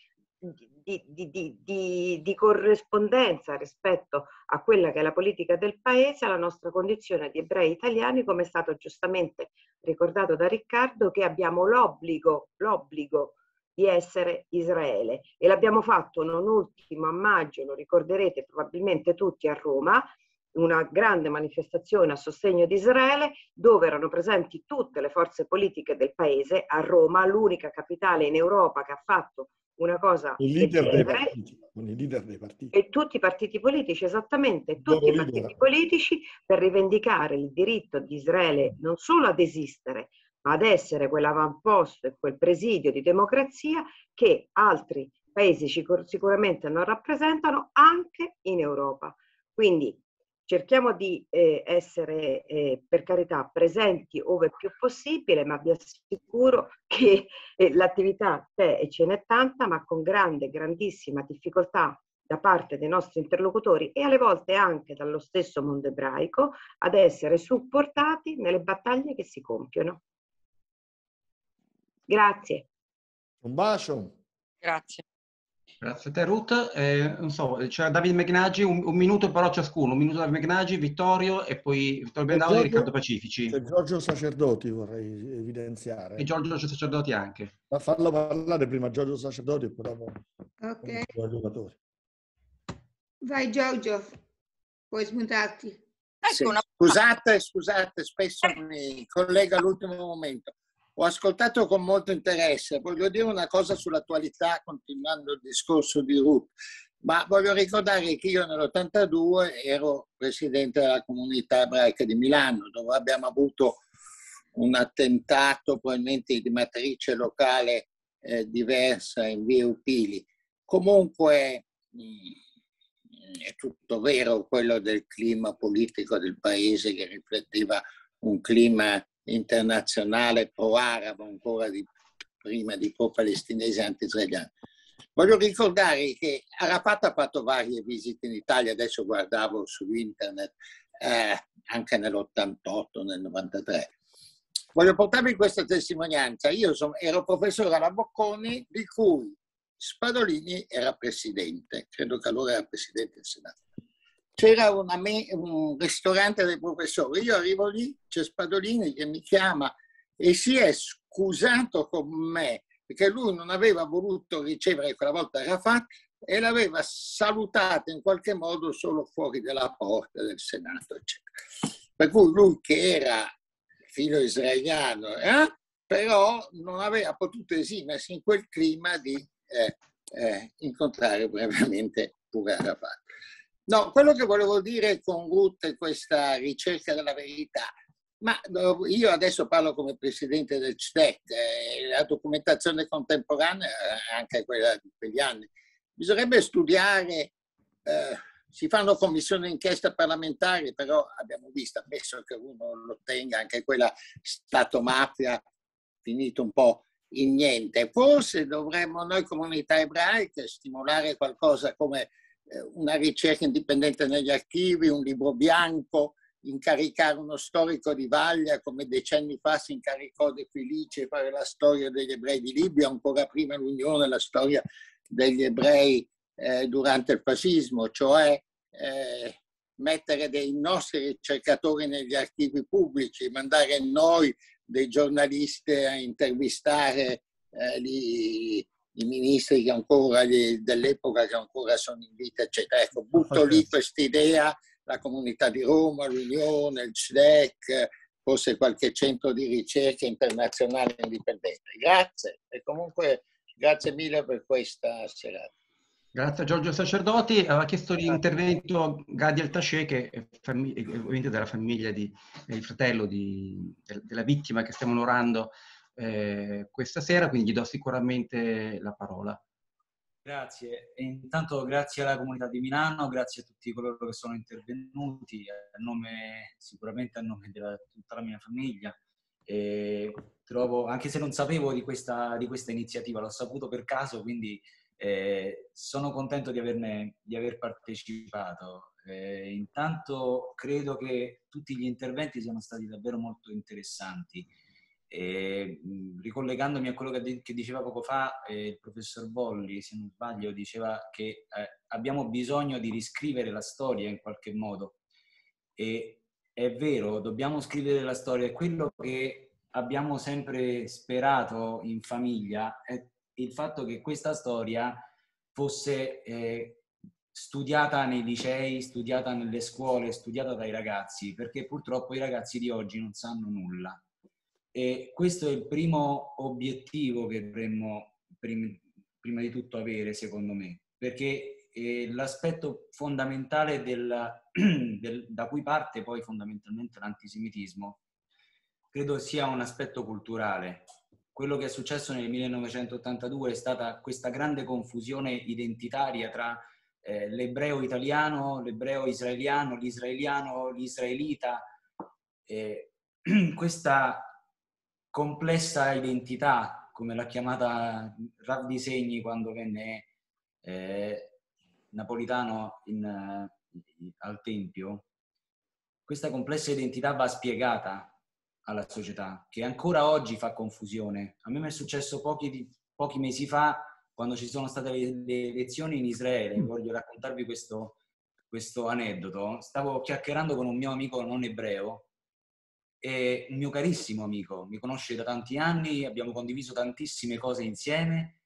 [SPEAKER 4] Di, di, di, di, di corrispondenza rispetto a quella che è la politica del paese, alla nostra condizione di ebrei italiani, come è stato giustamente ricordato da Riccardo, che abbiamo l'obbligo, l'obbligo di essere Israele. E l'abbiamo fatto non ultimo a maggio, lo ricorderete probabilmente tutti, a Roma, una grande manifestazione a sostegno di Israele, dove erano presenti tutte le forze politiche del paese, a Roma, l'unica capitale in Europa che ha fatto una cosa
[SPEAKER 9] I leader dei partiti, con i leader dei partiti.
[SPEAKER 4] E tutti i partiti politici, esattamente, tutti i partiti politici, per rivendicare il diritto di Israele non solo ad esistere, ma ad essere quell'avamposto e quel presidio di democrazia che altri paesi sicuramente non rappresentano anche in Europa. Quindi cerchiamo di eh, essere, eh, per carità, presenti ove più possibile, ma vi assicuro che eh, l'attività c'è e ce n'è tanta, ma con grande, grandissima difficoltà da parte dei nostri interlocutori e alle volte anche dallo stesso mondo ebraico ad essere supportati nelle battaglie che si compiono. Grazie.
[SPEAKER 9] Un bacio.
[SPEAKER 19] Grazie.
[SPEAKER 2] Grazie a te Ruth. Eh, non so, c'è David Megnaggi, un, un minuto però ciascuno, un minuto da Megnaggi, Vittorio e poi Vittorio Bendaudi e Riccardo Pacifici.
[SPEAKER 9] C'è Giorgio Sacerdoti, vorrei evidenziare.
[SPEAKER 2] E Giorgio Sacerdoti anche.
[SPEAKER 9] Ma fallo parlare prima Giorgio Sacerdoti e poi dopo
[SPEAKER 1] Ok.
[SPEAKER 9] i giocatori.
[SPEAKER 1] Vai Giorgio, puoi smutarti.
[SPEAKER 20] Sì. Scusate, scusate, spesso mi collego all'ultimo momento. Ho ascoltato con molto interesse, voglio dire una cosa sull'attualità, continuando il discorso di Ruth, ma voglio ricordare che io nell'ottantadue ero presidente della comunità ebraica di Milano, dove abbiamo avuto un attentato probabilmente di matrice locale eh, diversa in via Upili. Comunque mh, è tutto vero quello del clima politico del paese, che rifletteva un clima internazionale pro-arabo ancora di, prima di pro-palestinesi e anti-israeliani. Voglio ricordare che Arafat ha fatto varie visite in Italia, adesso guardavo su internet, eh, anche nell'ottantotto, nel novantatré. Voglio portarvi questa testimonianza. Io sono, ero professore alla Bocconi, di cui Spadolini era presidente, credo che allora era presidente del Senato. C'era una, un ristorante dei professori, io arrivo lì, c'è Spadolini che mi chiama e si è scusato con me perché lui non aveva voluto ricevere quella volta Arafat e l'aveva salutata in qualche modo solo fuori dalla porta del Senato, eccetera. Per cui lui, che era figlio israeliano, eh, però non aveva potuto esimersi in quel clima di eh, eh, incontrare brevemente pure Arafat. No, quello che volevo dire con Ruth è questa ricerca della verità. Ma io adesso parlo come presidente del C D E C, eh, la documentazione contemporanea, anche quella di quegli anni, bisognerebbe studiare, eh, si fanno commissioni d'inchiesta parlamentari, però abbiamo visto, ammesso che uno lo ottenga, anche quella Stato-mafia, finito un po' in niente. Forse dovremmo noi comunità ebraiche stimolare qualcosa come eh, una ricerca indipendente negli archivi, un libro bianco, incaricare uno storico di vaglia come decenni fa si incaricò De Felice fare la storia degli ebrei di Libia, ancora prima l'Unione, la storia degli ebrei eh, durante il fascismo, cioè eh, mettere dei nostri ricercatori negli archivi pubblici, mandare noi dei giornalisti a intervistare eh, gli, i ministri che ancora dell'epoca che ancora sono in vita, eccetera. Ecco, butto lì quest'idea, la comunità di Roma, l'Unione, il C D E C, forse qualche centro di ricerca internazionale indipendente. Grazie e comunque grazie mille per questa serata.
[SPEAKER 2] Grazie a Giorgio Sacerdoti. Aveva chiesto l'intervento Gadi El-Taché, che è ovviamente della famiglia di, il fratello di, della vittima che stiamo onorando eh, questa sera, quindi gli do sicuramente la parola.
[SPEAKER 21] Grazie, e intanto grazie alla comunità di Milano, grazie a tutti coloro che sono intervenuti, a nome, sicuramente a nome di tutta la mia famiglia. E trovo, anche se non sapevo di questa, di questa iniziativa, l'ho saputo per caso, quindi eh, sono contento di, averne, di aver partecipato. Eh, intanto credo che tutti gli interventi siano stati davvero molto interessanti. E, ricollegandomi a quello che, che diceva poco fa eh, il professor Bolli, se non sbaglio, diceva che eh, abbiamo bisogno di riscrivere la storia in qualche modo, e è vero, dobbiamo scrivere la storia. E quello che abbiamo sempre sperato in famiglia è il fatto che questa storia fosse eh, studiata nei licei, studiata nelle scuole, studiata dai ragazzi, perché purtroppo i ragazzi di oggi non sanno nulla. E questo è il primo obiettivo che dovremmo prima, prima di tutto avere, secondo me, perché eh, l'aspetto fondamentale del, del, da cui parte poi fondamentalmente l'antisemitismo credo sia un aspetto culturale. Quello che è successo nel millenovecentottantadue è stata questa grande confusione identitaria tra eh, l'ebreo italiano, l'ebreo israeliano, l'israeliano, l'israelita, eh, questa complessa identità, come l'ha chiamata Rav Di Segni quando venne eh, Napolitano in, uh, al Tempio. Questa complessa identità va spiegata alla società, che ancora oggi fa confusione. A me mi è successo pochi, pochi mesi fa, quando ci sono state le, le elezioni in Israele. Voglio raccontarvi questo, questo aneddoto. Stavo chiacchierando con un mio amico non ebreo, è un mio carissimo amico, mi conosce da tanti anni, abbiamo condiviso tantissime cose insieme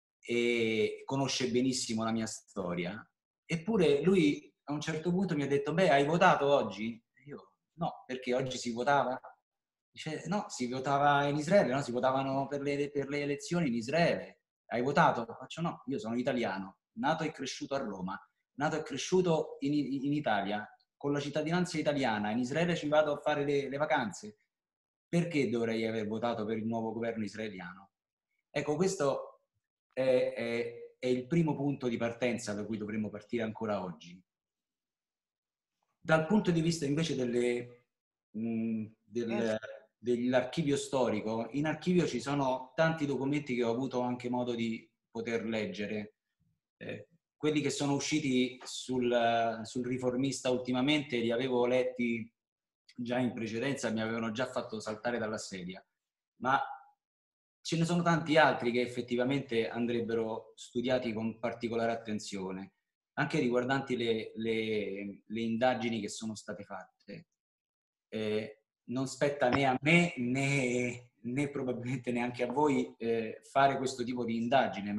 [SPEAKER 21] e conosce benissimo la mia storia. Eppure lui a un certo punto mi ha detto: beh, hai votato oggi? Io no, perché oggi si votava? Dice: no, si votava in Israele, no? Si votavano per le, per le elezioni in Israele. Hai votato? Faccio no, io sono italiano, nato e cresciuto a Roma, nato e cresciuto in, in Italia, con la cittadinanza italiana, in Israele ci vado a fare le, le vacanze. Perché dovrei aver votato per il nuovo governo israeliano? Ecco, questo è, è, è il primo punto di partenza da cui dovremmo partire ancora oggi. Dal punto di vista invece delle, mh, del, dell'archivio storico, in archivio ci sono tanti documenti che ho avuto anche modo di poter leggere. Eh, quelli che sono usciti sul, sul Riformista ultimamente li avevo letti già in precedenza, mi avevano già fatto saltare dalla sedia, ma ce ne sono tanti altri che effettivamente andrebbero studiati con particolare attenzione, anche riguardanti le, le, le indagini che sono state fatte. Eh, non spetta né a me né, né probabilmente neanche a voi eh, fare questo tipo di indagine, ma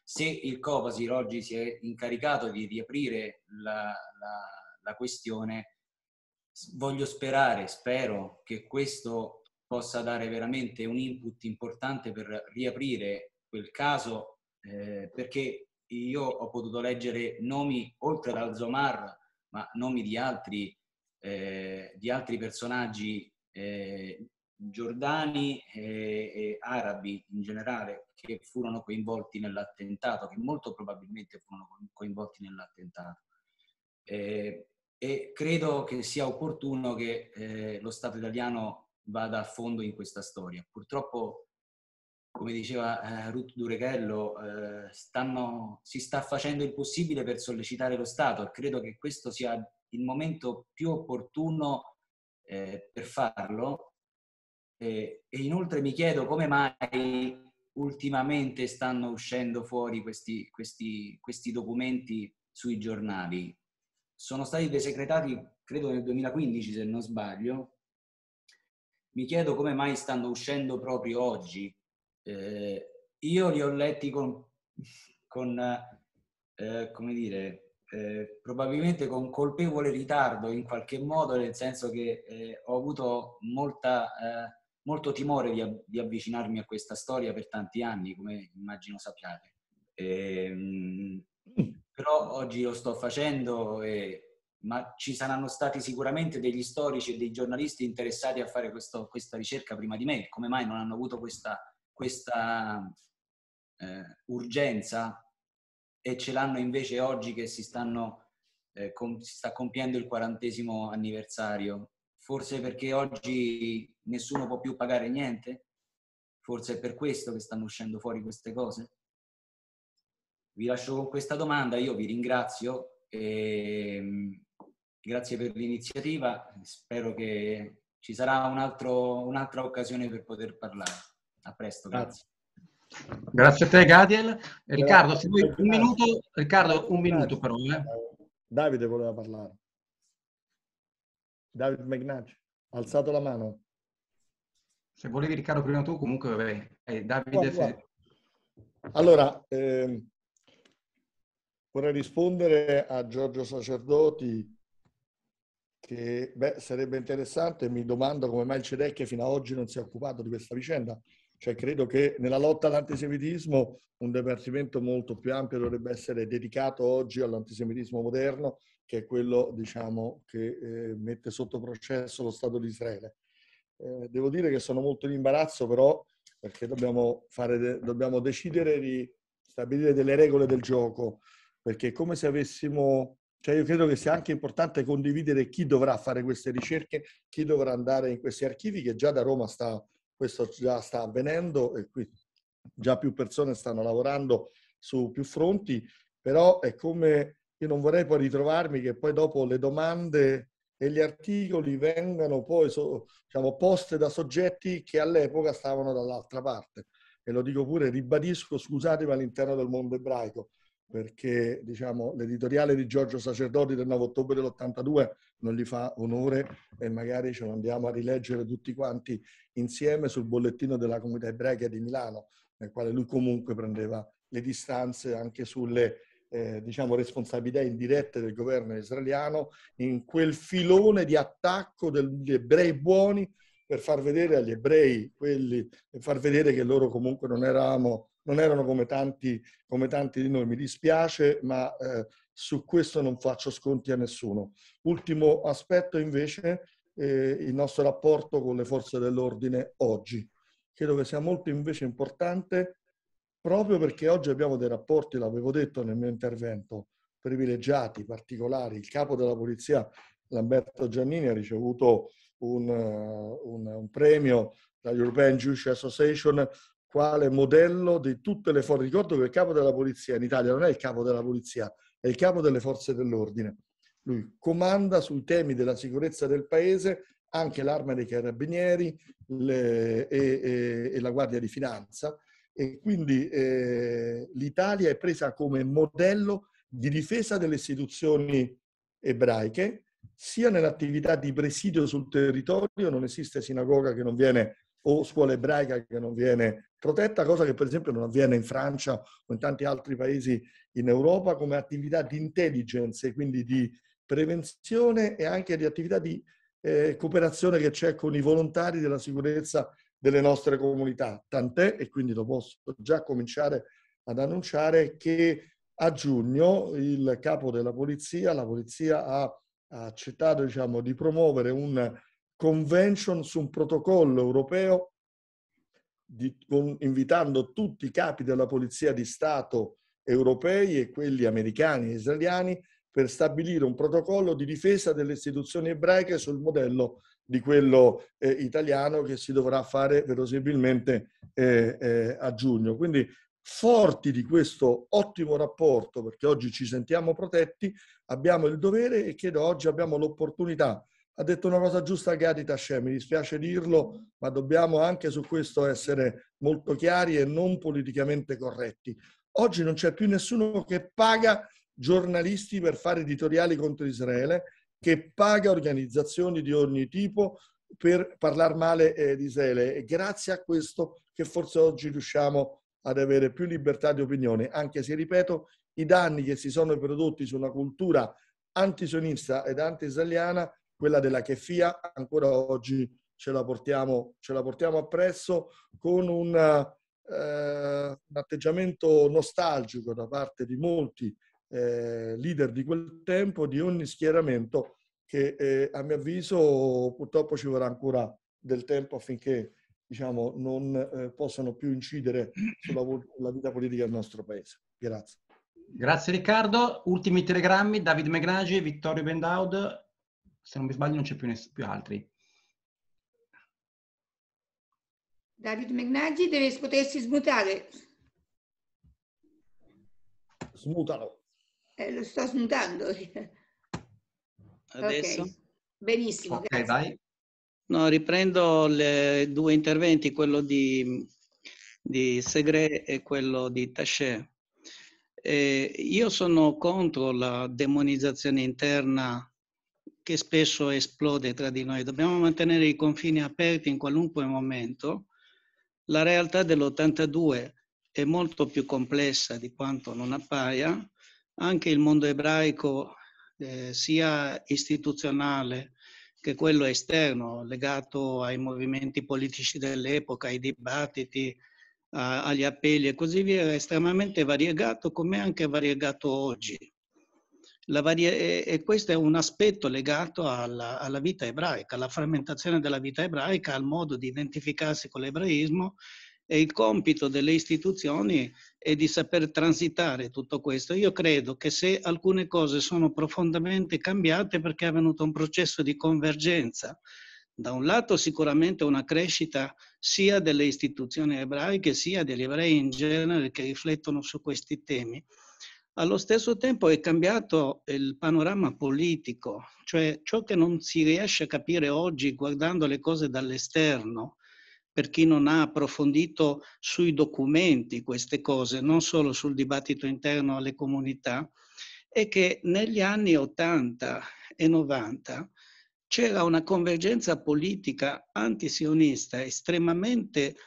[SPEAKER 21] se il Copasir oggi si è incaricato di riaprire la, la, la questione, voglio sperare, spero che questo possa dare veramente un input importante per riaprire quel caso, eh, perché io ho potuto leggere nomi, oltre ad Alzomar, ma nomi di altri, eh, di altri personaggi eh, giordani e, e arabi in generale che furono coinvolti nell'attentato, che molto probabilmente furono coinvolti nell'attentato. Eh, e credo che sia opportuno che eh, lo Stato italiano vada a fondo in questa storia. Purtroppo, come diceva eh, Ruth Dureghello, eh, stanno, si sta facendo il possibile per sollecitare lo Stato e credo che questo sia il momento più opportuno eh, per farlo. Eh, e inoltre mi chiedo come mai ultimamente stanno uscendo fuori questi, questi, questi documenti sui giornali. Sono stati desecretati, credo nel duemilaquindici se non sbaglio. Mi chiedo come mai stanno uscendo proprio oggi. Eh, io li ho letti con, con eh, come dire, eh, probabilmente con colpevole ritardo in qualche modo, nel senso che eh, ho avuto molta, eh, molto timore di, di avvicinarmi a questa storia per tanti anni, come immagino sappiate. Eh, però oggi lo sto facendo, e, ma ci saranno stati sicuramente degli storici e dei giornalisti interessati a fare questo, questa ricerca prima di me. Come mai non hanno avuto questa, questa eh, urgenza e ce l'hanno invece oggi che si, stanno, eh, com- si sta compiendo il quarantesimo anniversario? Forse perché oggi nessuno può più pagare niente? Forse è per questo che stanno uscendo fuori queste cose? Vi lascio con questa domanda, io vi ringrazio, e grazie per l'iniziativa, spero che ci sarà un altro, un'altra occasione per poter parlare. A presto, grazie.
[SPEAKER 2] Grazie a te, Gadiel. Riccardo, se vuoi un minuto, Riccardo, un minuto però. Eh.
[SPEAKER 9] Davide voleva parlare. Davide Magnacci, ha alzato la mano.
[SPEAKER 2] Se volevi, Riccardo, prima tu, comunque vabbè. Eh, Davide,
[SPEAKER 9] Guarda,
[SPEAKER 2] se...
[SPEAKER 9] Allora, ehm, vorrei rispondere a Giorgio Sacerdoti che beh, sarebbe interessante. Mi domando come mai il CEDEC fino ad oggi non si è occupato di questa vicenda. Cioè, credo che nella lotta all'antisemitismo un dipartimento molto più ampio dovrebbe essere dedicato oggi all'antisemitismo moderno, che è quello, diciamo, che eh, mette sotto processo lo Stato di Israele. Eh, devo dire che sono molto in imbarazzo, però, perché dobbiamo, fare de- dobbiamo decidere di stabilire delle regole del gioco, perché è come se avessimo... Cioè io credo che sia anche importante condividere chi dovrà fare queste ricerche, chi dovrà andare in questi archivi, che già da Roma sta, questo già sta avvenendo e qui già più persone stanno lavorando su più fronti, però è come, io non vorrei poi ritrovarmi che poi dopo le domande e gli articoli vengano poi so, diciamo, poste da soggetti che all'epoca stavano dall'altra parte. E lo dico pure, ribadisco, scusatemi, all'interno del mondo ebraico, perché diciamo, l'editoriale di Giorgio Sacerdoti del nove ottobre dell'ottantadue non gli fa onore e magari ce lo andiamo a rileggere tutti quanti insieme sul bollettino della comunità ebraica di Milano, nel quale lui comunque prendeva le distanze anche sulle eh, diciamo, responsabilità indirette del governo israeliano in quel filone di attacco degli ebrei buoni per far vedere agli ebrei quelli, per far vedere che loro comunque non eravamo non erano come tanti, come tanti di noi. Mi dispiace, ma eh, su questo non faccio sconti a nessuno. Ultimo aspetto invece, eh, il nostro rapporto con le forze dell'ordine oggi. Credo che sia molto invece importante, proprio perché oggi abbiamo dei rapporti, l'avevo detto nel mio intervento, privilegiati, particolari. Il capo della polizia, Lamberto Giannini, ha ricevuto un, un, un premio dall'European Jewish Association quale modello di tutte le forze. Ricordo che il capo della polizia in Italia non è il capo della polizia, è il capo delle forze dell'ordine. Lui comanda sui temi della sicurezza del paese anche l'Arma dei Carabinieri le, e, e, e la Guardia di Finanza, e quindi eh, l'Italia è presa come modello di difesa delle istituzioni ebraiche, sia nell'attività di presidio sul territorio. Non esiste sinagoga che non viene o scuola ebraica che non viene protetta, cosa che per esempio non avviene in Francia o in tanti altri paesi in Europa, come attività di intelligence e quindi di prevenzione e anche di attività di eh, cooperazione che c'è con i volontari della sicurezza delle nostre comunità. Tant'è, e quindi lo posso già cominciare ad annunciare, che a giugno il capo della polizia, la polizia ha, ha accettato, diciamo, di promuovere un convention su un protocollo europeo di, con, invitando tutti i capi della polizia di Stato europei e quelli americani e israeliani per stabilire un protocollo di difesa delle istituzioni ebraiche sul modello di quello eh, italiano, che si dovrà fare verosimilmente eh, eh, a giugno. Quindi, forti di questo ottimo rapporto, perché oggi ci sentiamo protetti, abbiamo il dovere, e che oggi abbiamo l'opportunità. Ha detto una cosa giusta Gadi Taché, mi dispiace dirlo, ma dobbiamo anche su questo essere molto chiari e non politicamente corretti. Oggi non c'è più nessuno che paga giornalisti per fare editoriali contro Israele, che paga organizzazioni di ogni tipo per parlare male eh, di Israele. E grazie a questo che forse oggi riusciamo ad avere più libertà di opinione, anche se, ripeto, i danni che si sono prodotti su una cultura antisionista ed anti-israeliana, quella della keffia, ancora oggi ce la portiamo, ce la portiamo appresso, con un, uh, un atteggiamento nostalgico da parte di molti eh, leader di quel tempo, di ogni schieramento, che eh, a mio avviso purtroppo ci vorrà ancora del tempo affinché, diciamo, non eh, possano più incidere sulla la vita politica del nostro paese. Grazie.
[SPEAKER 2] Grazie Riccardo. Ultimi telegrammi, David Megnagi, Vittorio Bendaud. Se non mi sbaglio non c'è più, più altri.
[SPEAKER 1] David Megnagi, deve potersi smutare.
[SPEAKER 9] Smutalo.
[SPEAKER 1] Eh, lo sto smutando.
[SPEAKER 7] Adesso?
[SPEAKER 1] Okay. Benissimo,
[SPEAKER 2] ok,
[SPEAKER 1] grazie.
[SPEAKER 2] dai.
[SPEAKER 7] No, riprendo i due interventi, quello di, di Segre e quello di Taché. Eh, io sono contro la demonizzazione interna che spesso esplode tra di noi. Dobbiamo mantenere i confini aperti in qualunque momento. La realtà dell'ottantadue è molto più complessa di quanto non appaia. Anche il mondo ebraico, eh, sia istituzionale che quello esterno, legato ai movimenti politici dell'epoca, ai dibattiti, a, agli appelli e così via, è estremamente variegato, come anche variegato oggi. La varie... E questo è un aspetto legato alla, alla vita ebraica, alla frammentazione della vita ebraica, al modo di identificarsi con l'ebraismo, e il compito delle istituzioni è di saper transitare tutto questo. Io credo che se alcune cose sono profondamente cambiate, perché è avvenuto un processo di convergenza. Da un lato sicuramente una crescita sia delle istituzioni ebraiche sia degli ebrei in genere che riflettono su questi temi. Allo stesso tempo è cambiato il panorama politico, cioè ciò che non si riesce a capire oggi guardando le cose dall'esterno, per chi non ha approfondito sui documenti queste cose, non solo sul dibattito interno alle comunità, è che negli anni ottanta e novanta c'era una convergenza politica antisionista estremamente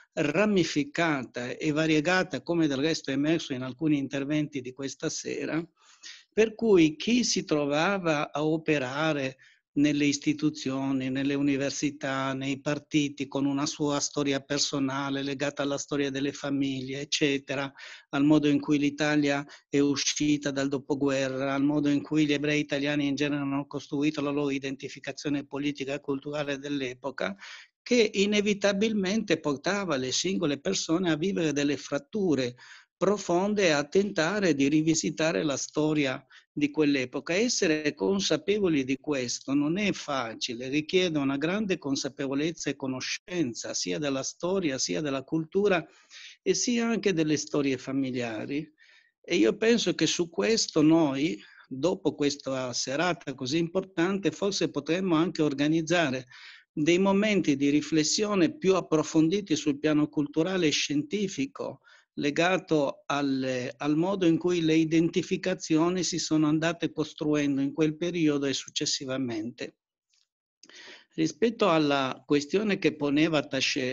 [SPEAKER 7] ramificata e variegata, come del resto è emerso in alcuni interventi di questa sera, per cui chi si trovava a operare nelle istituzioni, nelle università, nei partiti, con una sua storia personale legata alla storia delle famiglie, eccetera, al modo in cui l'Italia è uscita dal dopoguerra, al modo in cui gli ebrei italiani in genere hanno costruito la loro identificazione politica e culturale dell'epoca, che inevitabilmente portava le singole persone a vivere delle fratture profonde e a tentare di rivisitare la storia di quell'epoca. Essere consapevoli di questo non è facile, richiede una grande consapevolezza e conoscenza sia della storia, sia della cultura e sia anche delle storie familiari. E io penso che su questo noi, dopo questa serata così importante, forse potremmo anche organizzare dei momenti di riflessione più approfonditi sul piano culturale e scientifico, legato al, al modo in cui le identificazioni si sono andate costruendo in quel periodo e successivamente. Rispetto alla questione che poneva Taché,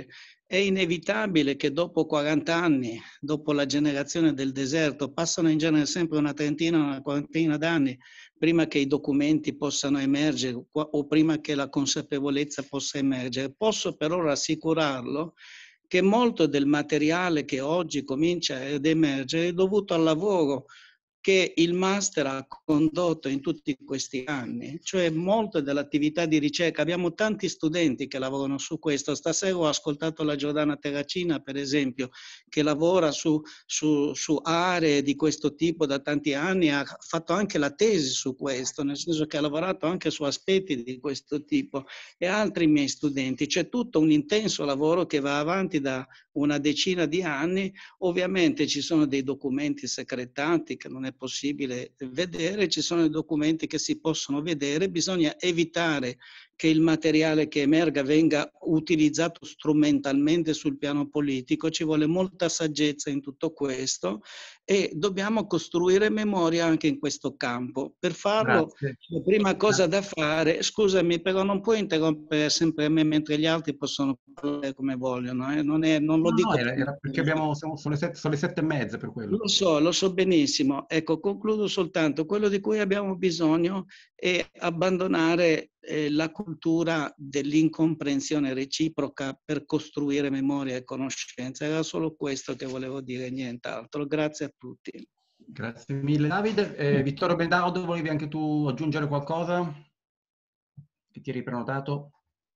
[SPEAKER 7] È inevitabile che dopo quaranta anni, dopo la generazione del deserto, passano in genere sempre una trentina, una quarantina d'anni prima che i documenti possano emergere o prima che la consapevolezza possa emergere. Posso però rassicurarlo che molto del materiale che oggi comincia ad emergere è dovuto al lavoro che il master ha condotto in tutti questi anni, cioè molto dell'attività di ricerca. Abbiamo tanti studenti che lavorano su questo. Stasera ho ascoltato la Giordana Terracina, per esempio, che lavora su, su, su aree di questo tipo da tanti anni, ha fatto anche la tesi su questo, nel senso che ha lavorato anche su aspetti di questo tipo, e altri miei studenti. C'è tutto un intenso lavoro che va avanti da una decina di anni. Ovviamente ci sono dei documenti secretati che non è possibile vedere, ci sono i documenti che si possono vedere, bisogna evitare che il materiale che emerga venga utilizzato strumentalmente sul piano politico, ci vuole molta saggezza in tutto questo e dobbiamo costruire memoria anche in questo campo. Per farlo,
[SPEAKER 2] Grazie.
[SPEAKER 7] la prima cosa da fare, scusami, però non puoi interrompere sempre me mentre gli altri possono parlare come vogliono, eh? non, è, non lo
[SPEAKER 2] No,
[SPEAKER 7] dico
[SPEAKER 2] no, era, era perché abbiamo, siamo, sono, le sette, sono le sette e mezza per quello.
[SPEAKER 7] Lo so, lo so benissimo. Ecco, concludo soltanto. Quello di cui abbiamo bisogno è abbandonare eh, la cultura dell'incomprensione reciproca per costruire memoria e conoscenza. Era solo questo che volevo dire, nient'altro. Grazie a tutti.
[SPEAKER 2] Grazie mille, Davide. Eh, Vittorio Bendaudo, volevi anche tu aggiungere qualcosa che ti eri prenotato?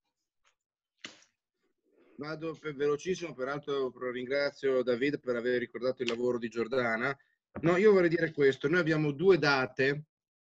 [SPEAKER 10] Vado per velocissimo, peraltro ringrazio David per aver ricordato il lavoro di Giordana. No, io vorrei dire questo, noi abbiamo due date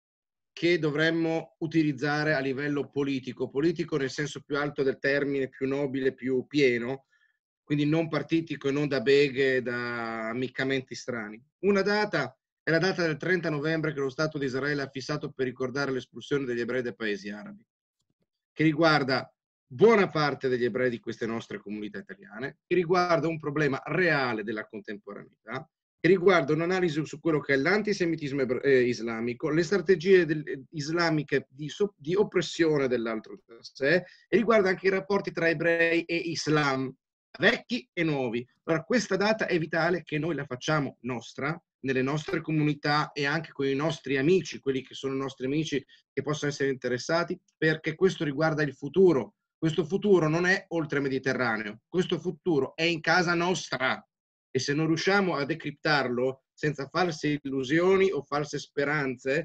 [SPEAKER 10] che dovremmo utilizzare a livello politico, politico nel senso più alto del termine, più nobile, più pieno, quindi non partitico e non da beghe, da ammiccamenti strani. Una data è la data del trenta novembre che lo Stato di Israele ha fissato per ricordare l'espulsione degli ebrei dai paesi arabi, che riguarda buona parte degli ebrei di queste nostre comunità italiane, che riguarda un problema reale della contemporaneità, che riguarda un'analisi su quello che è l'antisemitismo eh, islamico, le strategie del, islamiche di, so, di oppressione dell'altro da sé, e riguarda anche i rapporti tra ebrei e Islam, vecchi e nuovi. Allora, questa data è vitale che noi la facciamo nostra, nelle nostre comunità e anche con i nostri amici, quelli che sono i nostri amici che possono essere interessati, perché questo riguarda il futuro. Questo futuro non è oltre Mediterraneo, questo futuro è in casa nostra e se non riusciamo a decriptarlo senza false illusioni o false speranze,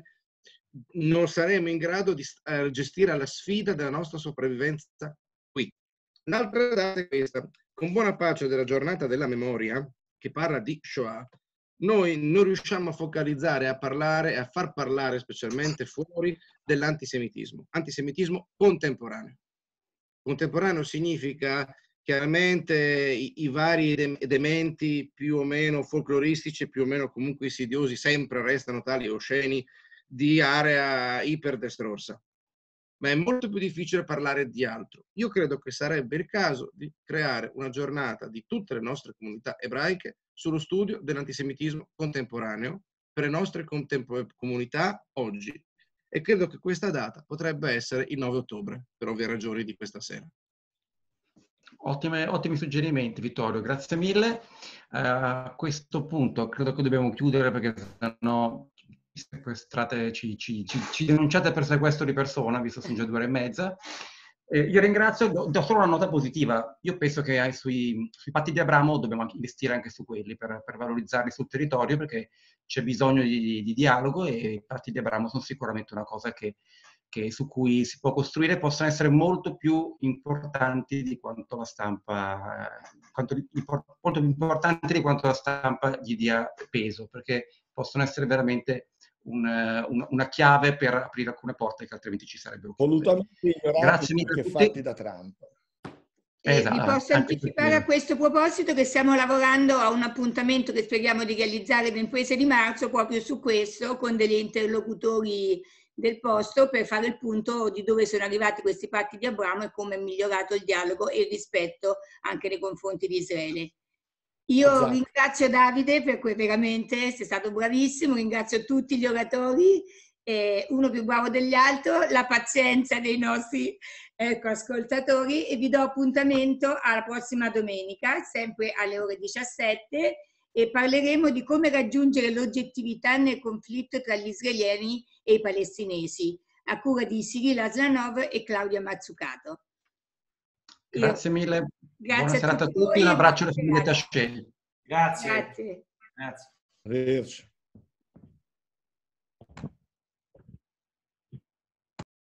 [SPEAKER 10] non saremo in grado di uh, gestire la sfida della nostra sopravvivenza qui. L'altra data è questa. Con buona pace della giornata della memoria, che parla di Shoah, noi non riusciamo a focalizzare, a parlare e a far parlare specialmente fuori dell'antisemitismo, antisemitismo contemporaneo. Contemporaneo significa chiaramente i, i vari dementi più o meno folcloristici, più o meno comunque insidiosi, sempre restano tali osceni di area iperdestrosa. Ma è molto più difficile parlare di altro. Io credo che sarebbe il caso di creare una giornata di tutte le nostre comunità ebraiche sullo studio dell'antisemitismo contemporaneo per le nostre comunità oggi. E credo che questa data potrebbe essere il nove ottobre, per ovvie ragioni di questa sera.
[SPEAKER 2] Ottime, ottimi suggerimenti, Vittorio, grazie mille. Uh, a questo punto credo che dobbiamo chiudere perché sennò sequestrate, ci, ci, ci, ci denunciate per sequestro di persona, visto che sono già due ore e mezza. Eh, io ringrazio, do, do solo una nota positiva. Io penso che eh, sui, sui patti di Abramo dobbiamo anche investire anche su quelli per, per valorizzarli sul territorio, perché c'è bisogno di, di dialogo e i patti di Abramo sono sicuramente una cosa che, che su cui si può costruire, possono essere molto più importanti di quanto la stampa, quanto, molto più importanti di quanto la stampa gli dia peso, perché possono essere veramente Un, un, una chiave per aprire alcune porte che altrimenti ci sarebbero chiuse.
[SPEAKER 9] Volutamente ignorati. Grazie mille
[SPEAKER 2] anche
[SPEAKER 9] fatti da Trump.
[SPEAKER 1] E
[SPEAKER 2] esatto,
[SPEAKER 1] vi posso anticipare
[SPEAKER 2] perché...
[SPEAKER 1] a questo proposito che stiamo lavorando a un appuntamento che speriamo di realizzare nel mese di marzo proprio su questo, con degli interlocutori del posto, per fare il punto di dove sono arrivati questi patti di Abramo e come è migliorato il dialogo e il rispetto anche nei confronti di Israele. Io esatto. ringrazio Davide per cui veramente sei stato bravissimo, ringrazio tutti gli oratori eh, uno più bravo degli altri, la pazienza dei nostri ecco, ascoltatori, e vi do appuntamento alla prossima domenica, sempre alle ore diciassette, e parleremo di come raggiungere l'oggettività nel conflitto tra gli israeliani e i palestinesi, a cura di Cyril Aslanov e Claudia Mazzucato.
[SPEAKER 2] Grazie
[SPEAKER 1] Io,
[SPEAKER 2] mille,
[SPEAKER 1] grazie
[SPEAKER 2] buona serata a tutti,
[SPEAKER 1] voi,
[SPEAKER 2] un abbraccio alle famiglie Tascelli.
[SPEAKER 16] Grazie.
[SPEAKER 1] Grazie.
[SPEAKER 16] Grazie.
[SPEAKER 9] Arrivederci.